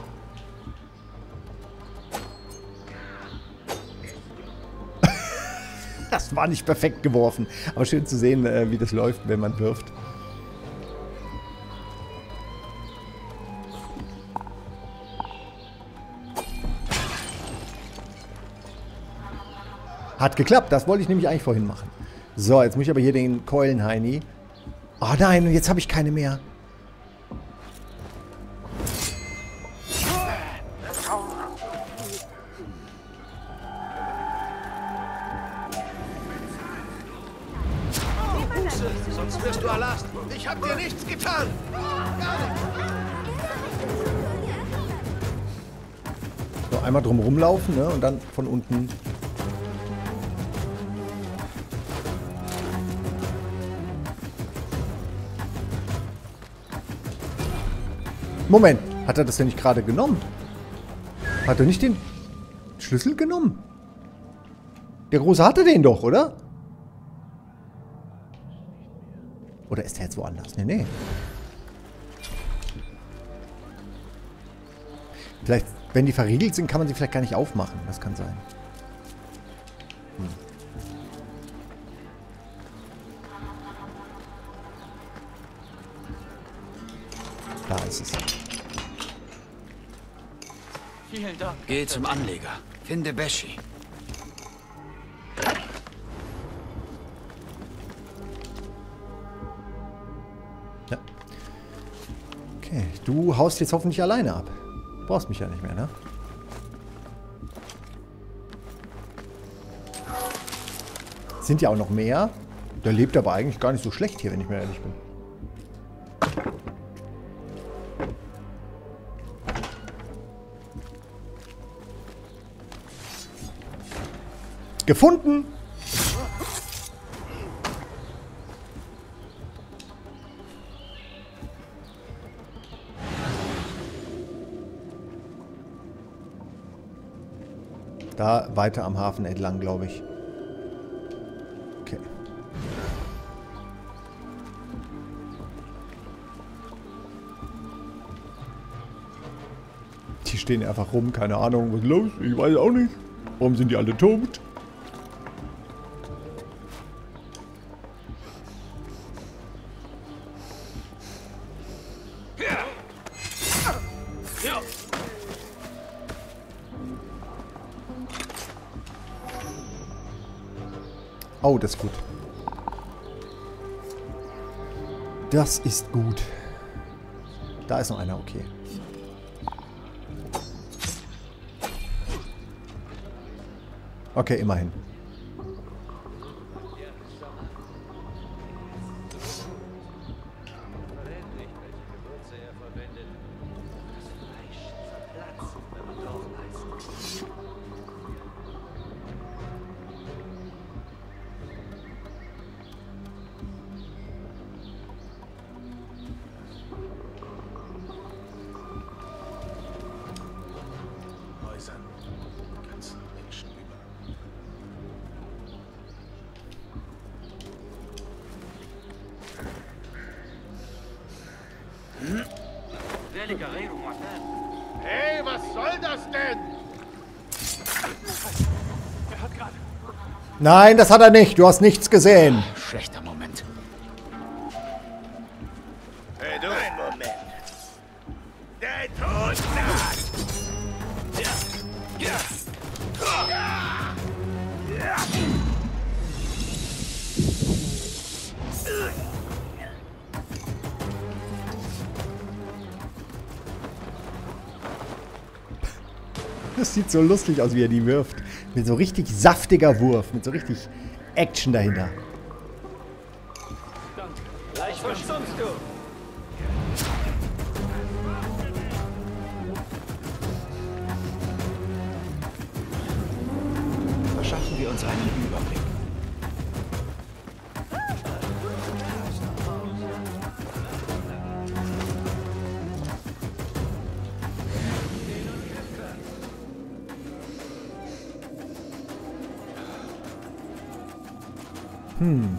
Das war nicht perfekt geworfen. Aber schön zu sehen, äh, wie das läuft, wenn man wirft. Hat geklappt. Das wollte ich nämlich eigentlich vorhin machen. So, jetzt muss ich aber hier den Keulenheini. Oh nein, und jetzt habe ich keine mehr. Sonst wirst du erlasst. Ich hab dir nichts getan. Gar nichts. So, einmal drum rumlaufen, ne? Und dann von unten. Moment, hat er das denn nicht gerade genommen? Hat er nicht den Schlüssel genommen? Der Große hatte den doch, oder? Oder ist der jetzt woanders? Nee, nee. Vielleicht, wenn die verriegelt sind, kann man sie vielleicht gar nicht aufmachen. Das kann sein. Hm. Da ist es. Vielen Dank. Geh zum Anleger. Finde Beshi. Ja. Okay, du haust jetzt hoffentlich alleine ab. Du brauchst mich ja nicht mehr, ne? Sind ja auch noch mehr. Der lebt aber eigentlich gar nicht so schlecht hier, wenn ich mir ehrlich bin. Gefunden! Da weiter am Hafen entlang, glaube ich. Okay. Die stehen einfach rum, keine Ahnung, was ist los? Ich weiß auch nicht. Warum sind die alle tot? Oh, das ist gut. Das ist gut. Da ist noch einer, okay. Okay, immerhin. Hey, was soll das denn? Er hat gerade... Nein, das hat er nicht. Du hast nichts gesehen. Schlechter Moment. Hey, du. Ein Moment. Der Todesnah. Ja. Ja. Das sieht so lustig aus, wie er die wirft. Mit so richtig saftiger Wurf. Mit so richtig Action dahinter. Danke. Gleich verstummst du. Verschaffen wir uns einen Überblick. Hm.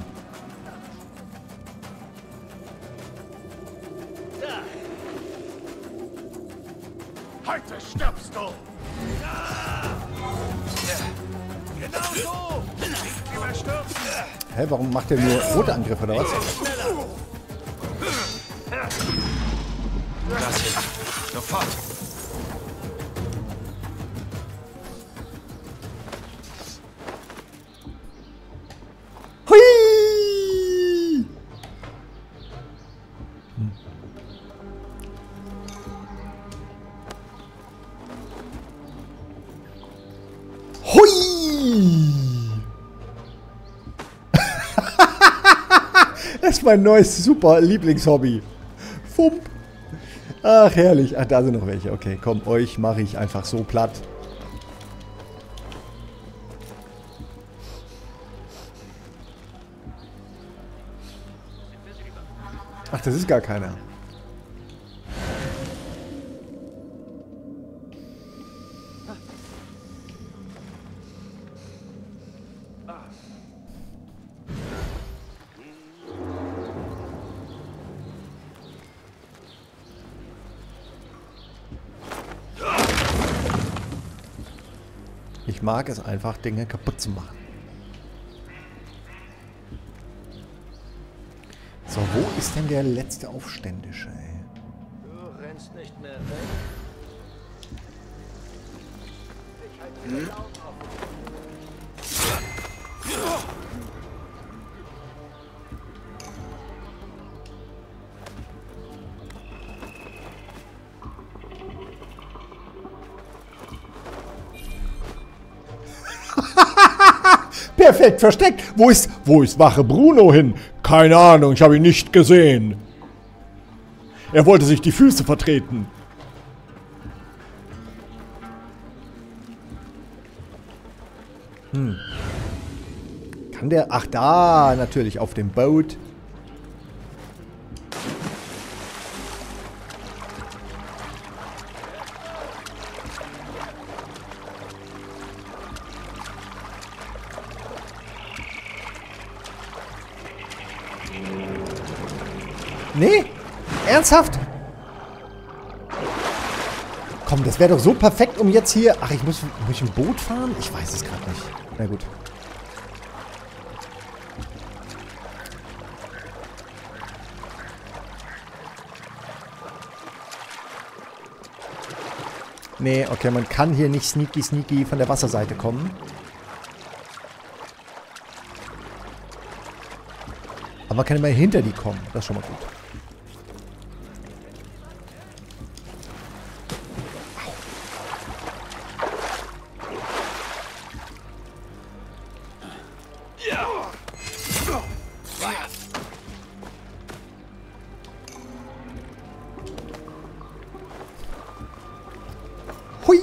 Heute stirbst du. Ja. Genau so. Überstürzt. Hä, warum macht er nur rote Angriffe oder was? Das hier. Sofort. Hui! Hm. Hui! Das ist mein neues super Lieblingshobby. Fump. Ach, herrlich. Ach, da sind noch welche. Okay, komm, euch mache ich einfach so platt. Ach, das ist gar keiner. ich mag es einfach, Dinge kaputt zu machen. So, wo ist denn der letzte Aufständische, ey? Du rennst nicht mehr weg. Ich halte dir die Augen offen. Perfekt versteckt. Wo ist, wo ist Wache Bruno hin? Keine Ahnung, ich habe ihn nicht gesehen. Er wollte sich die Füße vertreten. Hm. Kann der... Ach, da natürlich auf dem Boot. Nee? Ernsthaft? Komm, das wäre doch so perfekt, um jetzt hier... Ach, ich muss, muss ich ein Boot fahren? Ich weiß es gerade nicht. Na gut. Nee, okay, man kann hier nicht sneaky sneaky von der Wasserseite kommen. Aber man kann immer hinter die kommen. Das ist schon mal gut. Hui!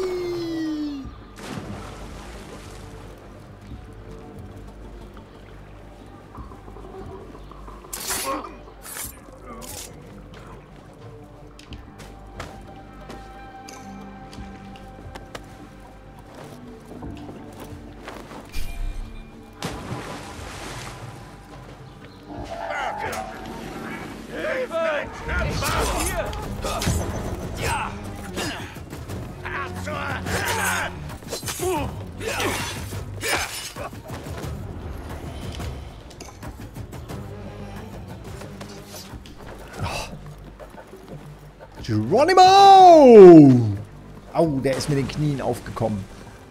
Geronimo! Au, der ist mit den Knien aufgekommen.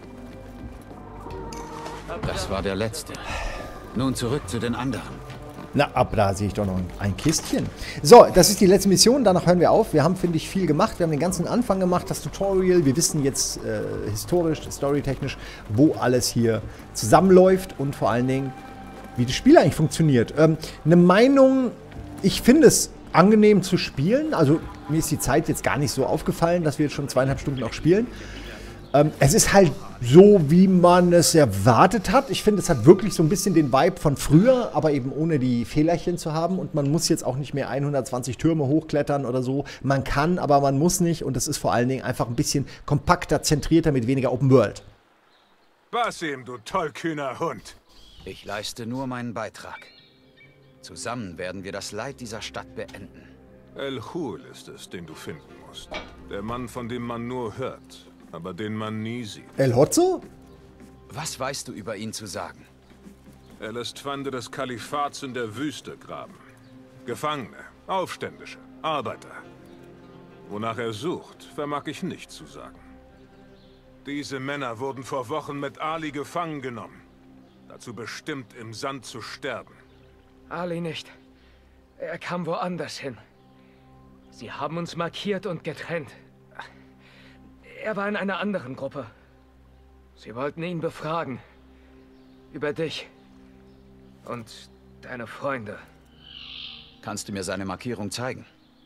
Das war der letzte. Nun zurück zu den anderen. Na, aber da sehe ich doch noch ein Kistchen. So, das ist die letzte Mission. Danach hören wir auf. Wir haben, finde ich, viel gemacht. Wir haben den ganzen Anfang gemacht, das Tutorial. Wir wissen jetzt äh, historisch, storytechnisch, wo alles hier zusammenläuft und vor allen Dingen, wie das Spiel eigentlich funktioniert. Ähm, eine Meinung, ich finde es angenehm zu spielen. Also mir ist die Zeit jetzt gar nicht so aufgefallen, dass wir jetzt schon zweieinhalb Stunden auch spielen. Ähm, es ist halt so, wie man es erwartet hat. Ich finde, es hat wirklich so ein bisschen den Vibe von früher, aber eben ohne die Fehlerchen zu haben. Und man muss jetzt auch nicht mehr hundertzwanzig Türme hochklettern oder so. Man kann, aber man muss nicht. Und es ist vor allen Dingen einfach ein bisschen kompakter, zentrierter mit weniger Open World. Basim, du tollkühner Hund. Ich leiste nur meinen Beitrag. Zusammen werden wir das Leid dieser Stadt beenden. El-Hul ist es, den du finden musst. Der Mann, von dem man nur hört, aber den man nie sieht. El Hotzo? Was weißt du über ihn zu sagen? Er lässt Feinde des Kalifats in der Wüste graben. Gefangene, Aufständische, Arbeiter. Wonach er sucht, vermag ich nicht zu sagen. Diese Männer wurden vor Wochen mit Ali gefangen genommen. Dazu bestimmt, im Sand zu sterben. Ali nicht. Er kam woanders hin. Sie haben uns markiert und getrennt. Er war in einer anderen Gruppe. Sie wollten ihn befragen. Über dich. Und deine Freunde. Kannst du mir seine Markierung zeigen?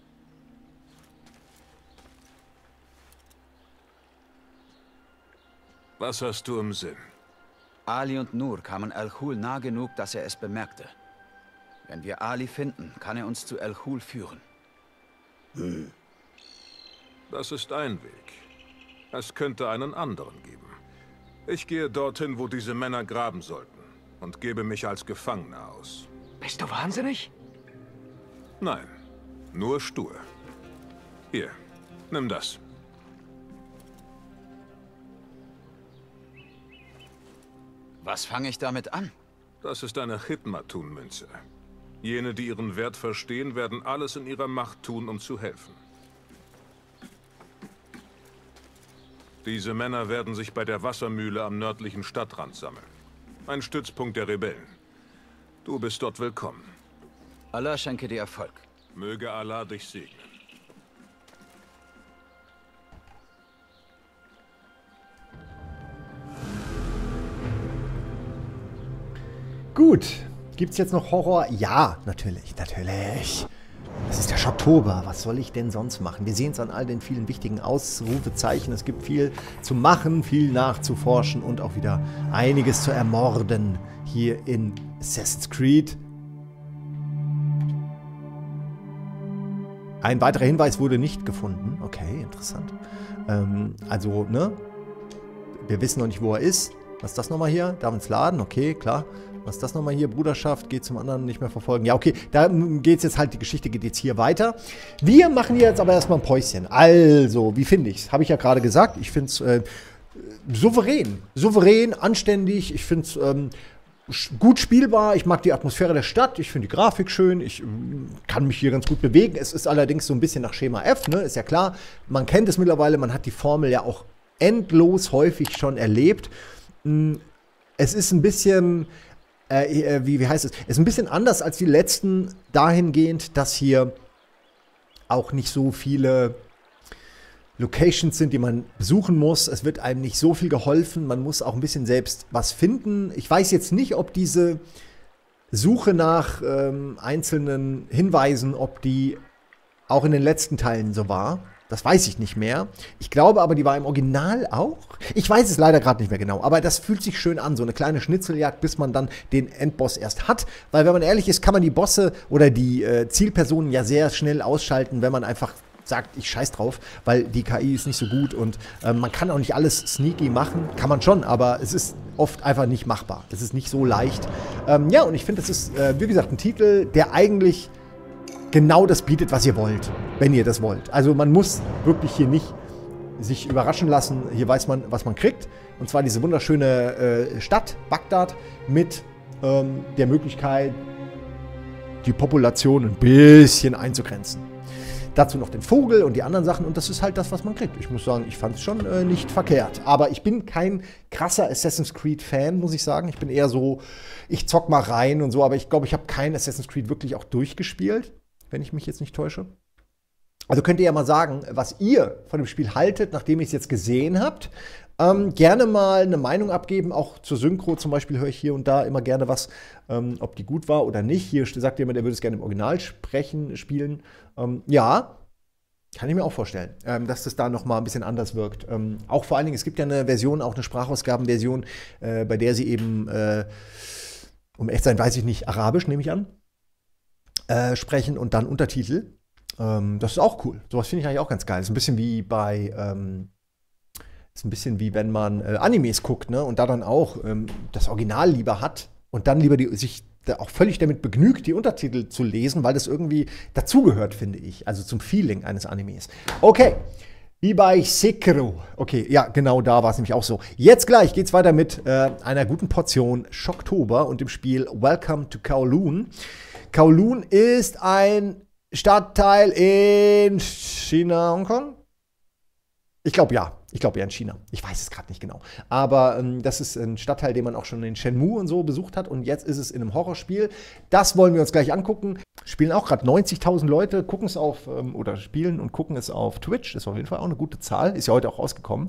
Was hast du im Sinn? Ali und Nur kamen El-Hul nah genug, dass er es bemerkte. Wenn wir Ali finden, kann er uns zu El-Hul führen. Hm. Das ist ein Weg. Es könnte einen anderen geben. Ich gehe dorthin, wo diese Männer graben sollten und gebe mich als Gefangener aus. Bist du wahnsinnig? Nein, nur stur. Hier, nimm das. Was fange ich damit an? Das ist eine Khidmatun-Münze. Jene, die ihren Wert verstehen, werden alles in ihrer Macht tun, um zu helfen. Diese Männer werden sich bei der Wassermühle am nördlichen Stadtrand sammeln. Ein Stützpunkt der Rebellen. Du bist dort willkommen. Allah schenke dir Erfolg. Möge Allah dich segnen. Gut. Gibt's jetzt noch Horror? Ja, natürlich, natürlich. Es ist der Schocktober. Was soll ich denn sonst machen? Wir sehen es an all den vielen wichtigen Ausrufezeichen. Es gibt viel zu machen, viel nachzuforschen und auch wieder einiges zu ermorden hier in Assassin's Creed. Ein weiterer Hinweis wurde nicht gefunden. Okay, interessant. Ähm, also, ne? Wir wissen noch nicht, wo er ist. Was ist das nochmal hier? Darf ins Laden? Okay, klar. Was ist das nochmal hier? Bruderschaft, geht zum anderen nicht mehr verfolgen. Ja, okay, da geht es jetzt halt, die Geschichte geht jetzt hier weiter. Wir machen jetzt aber erstmal ein Päuschen. Also, wie finde ich es? Habe ich ja gerade gesagt. Ich finde es äh, souverän. Souverän, anständig. Ich finde es ähm, gut spielbar. Ich mag die Atmosphäre der Stadt. Ich finde die Grafik schön. Ich äh, kann mich hier ganz gut bewegen. Es ist allerdings so ein bisschen nach Schema F, ne? Ist ja klar. Man kennt es mittlerweile. Man hat die Formel ja auch endlos häufig schon erlebt. Es ist ein bisschen... Äh, wie, wie heißt es? Es ist ein bisschen anders als die letzten dahingehend, dass hier auch nicht so viele Locations sind, die man besuchen muss. Es wird einem nicht so viel geholfen. Man muss auch ein bisschen selbst was finden. Ich weiß jetzt nicht, ob diese Suche nach ähm, einzelnen Hinweisen, ob die auch in den letzten Teilen so war. Das weiß ich nicht mehr. Ich glaube aber, die war im Original auch. Ich weiß es leider gerade nicht mehr genau. Aber das fühlt sich schön an. So eine kleine Schnitzeljagd, bis man dann den Endboss erst hat. Weil wenn man ehrlich ist, kann man die Bosse oder die äh, Zielpersonen ja sehr schnell ausschalten, wenn man einfach sagt, ich scheiß drauf. Weil die K I ist nicht so gut. Und äh, man kann auch nicht alles sneaky machen. Kann man schon, aber es ist oft einfach nicht machbar. Es ist nicht so leicht. Ähm, ja, und ich finde, das ist, äh, wie gesagt, ein Titel, der eigentlich genau das bietet, was ihr wollt, wenn ihr das wollt. Also man muss wirklich hier nicht sich überraschen lassen. Hier weiß man, was man kriegt. Und zwar diese wunderschöne äh, Stadt, Bagdad, mit ähm, der Möglichkeit, die Population ein bisschen einzugrenzen. Dazu noch den Vogel und die anderen Sachen. Und das ist halt das, was man kriegt. Ich muss sagen, ich fand es schon äh, nicht verkehrt. Aber ich bin kein krasser Assassin's Creed-Fan, muss ich sagen. Ich bin eher so, ich zock mal rein und so. Aber ich glaube, ich habe kein Assassin's Creed wirklich auch durchgespielt, wenn ich mich jetzt nicht täusche. Also könnt ihr ja mal sagen, was ihr von dem Spiel haltet, nachdem ihr es jetzt gesehen habt. Ähm, gerne mal eine Meinung abgeben, auch zur Synchro zum Beispiel höre ich hier und da immer gerne was, ähm, ob die gut war oder nicht. Hier sagt jemand, der würde es gerne im Original sprechen, spielen. Ähm, ja, kann ich mir auch vorstellen, ähm, dass das da noch mal ein bisschen anders wirkt. Ähm, auch vor allen Dingen, es gibt ja eine Version, auch eine Sprachausgabenversion, äh, bei der sie eben, äh, um echt sein, weiß ich nicht, Arabisch nehme ich an, Äh, sprechen und dann Untertitel. Ähm, das ist auch cool. Sowas finde ich eigentlich auch ganz geil. Ist ein bisschen wie bei, ähm, ist ein bisschen wie wenn man äh, Animes guckt, ne? Und da dann auch ähm, das Original lieber hat und dann lieber die, sich da auch völlig damit begnügt, die Untertitel zu lesen, weil das irgendwie dazugehört, finde ich. Also zum Feeling eines Animes. Okay. Wie bei Sekiro. Okay, ja, genau da war es nämlich auch so. Jetzt gleich geht's weiter mit äh, einer guten Portion Schocktober und dem Spiel Welcome to Kowloon. Kowloon ist ein Stadtteil in China, Hongkong? Ich glaube ja. Ich glaube ja in China. Ich weiß es gerade nicht genau. Aber ähm, das ist ein Stadtteil, den man auch schon in Shenmue und so besucht hat. Und jetzt ist es in einem Horrorspiel. Das wollen wir uns gleich angucken. Spielen auch gerade neunzigtausend Leute, gucken es auf, ähm, oder spielen und gucken es auf Twitch. Ist auf jeden Fall auch eine gute Zahl. Ist ja heute auch rausgekommen.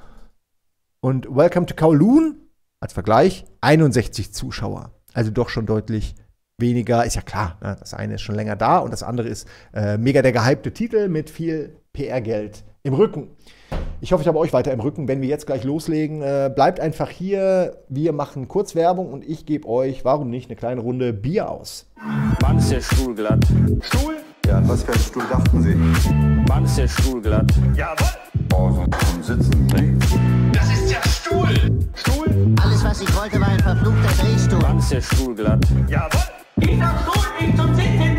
Und Welcome to Kowloon, als Vergleich, einundsechzig Zuschauer. Also doch schon deutlich weniger. Ist ja klar, ne? Das eine ist schon länger da und das andere ist äh, mega der gehypte Titel mit viel P R-Geld im Rücken. Ich hoffe, ich habe euch weiter im Rücken, wenn wir jetzt gleich loslegen. Äh, bleibt einfach hier. Wir machen kurz Werbung und ich gebe euch, warum nicht, eine kleine Runde Bier aus. Wann ist der Stuhl glatt? Stuhl? Ja, an was für einen Stuhl dachten Sie? Wann ist der Stuhl glatt? Jawohl! Oh, so zum Sitzen, ne? Das ist der Stuhl! Stuhl? Alles, was ich wollte, war ein verfluchter Drehstuhl. Wann ist der Stuhl glatt? Jawohl! Dieser Stuhl ist zum Sitzen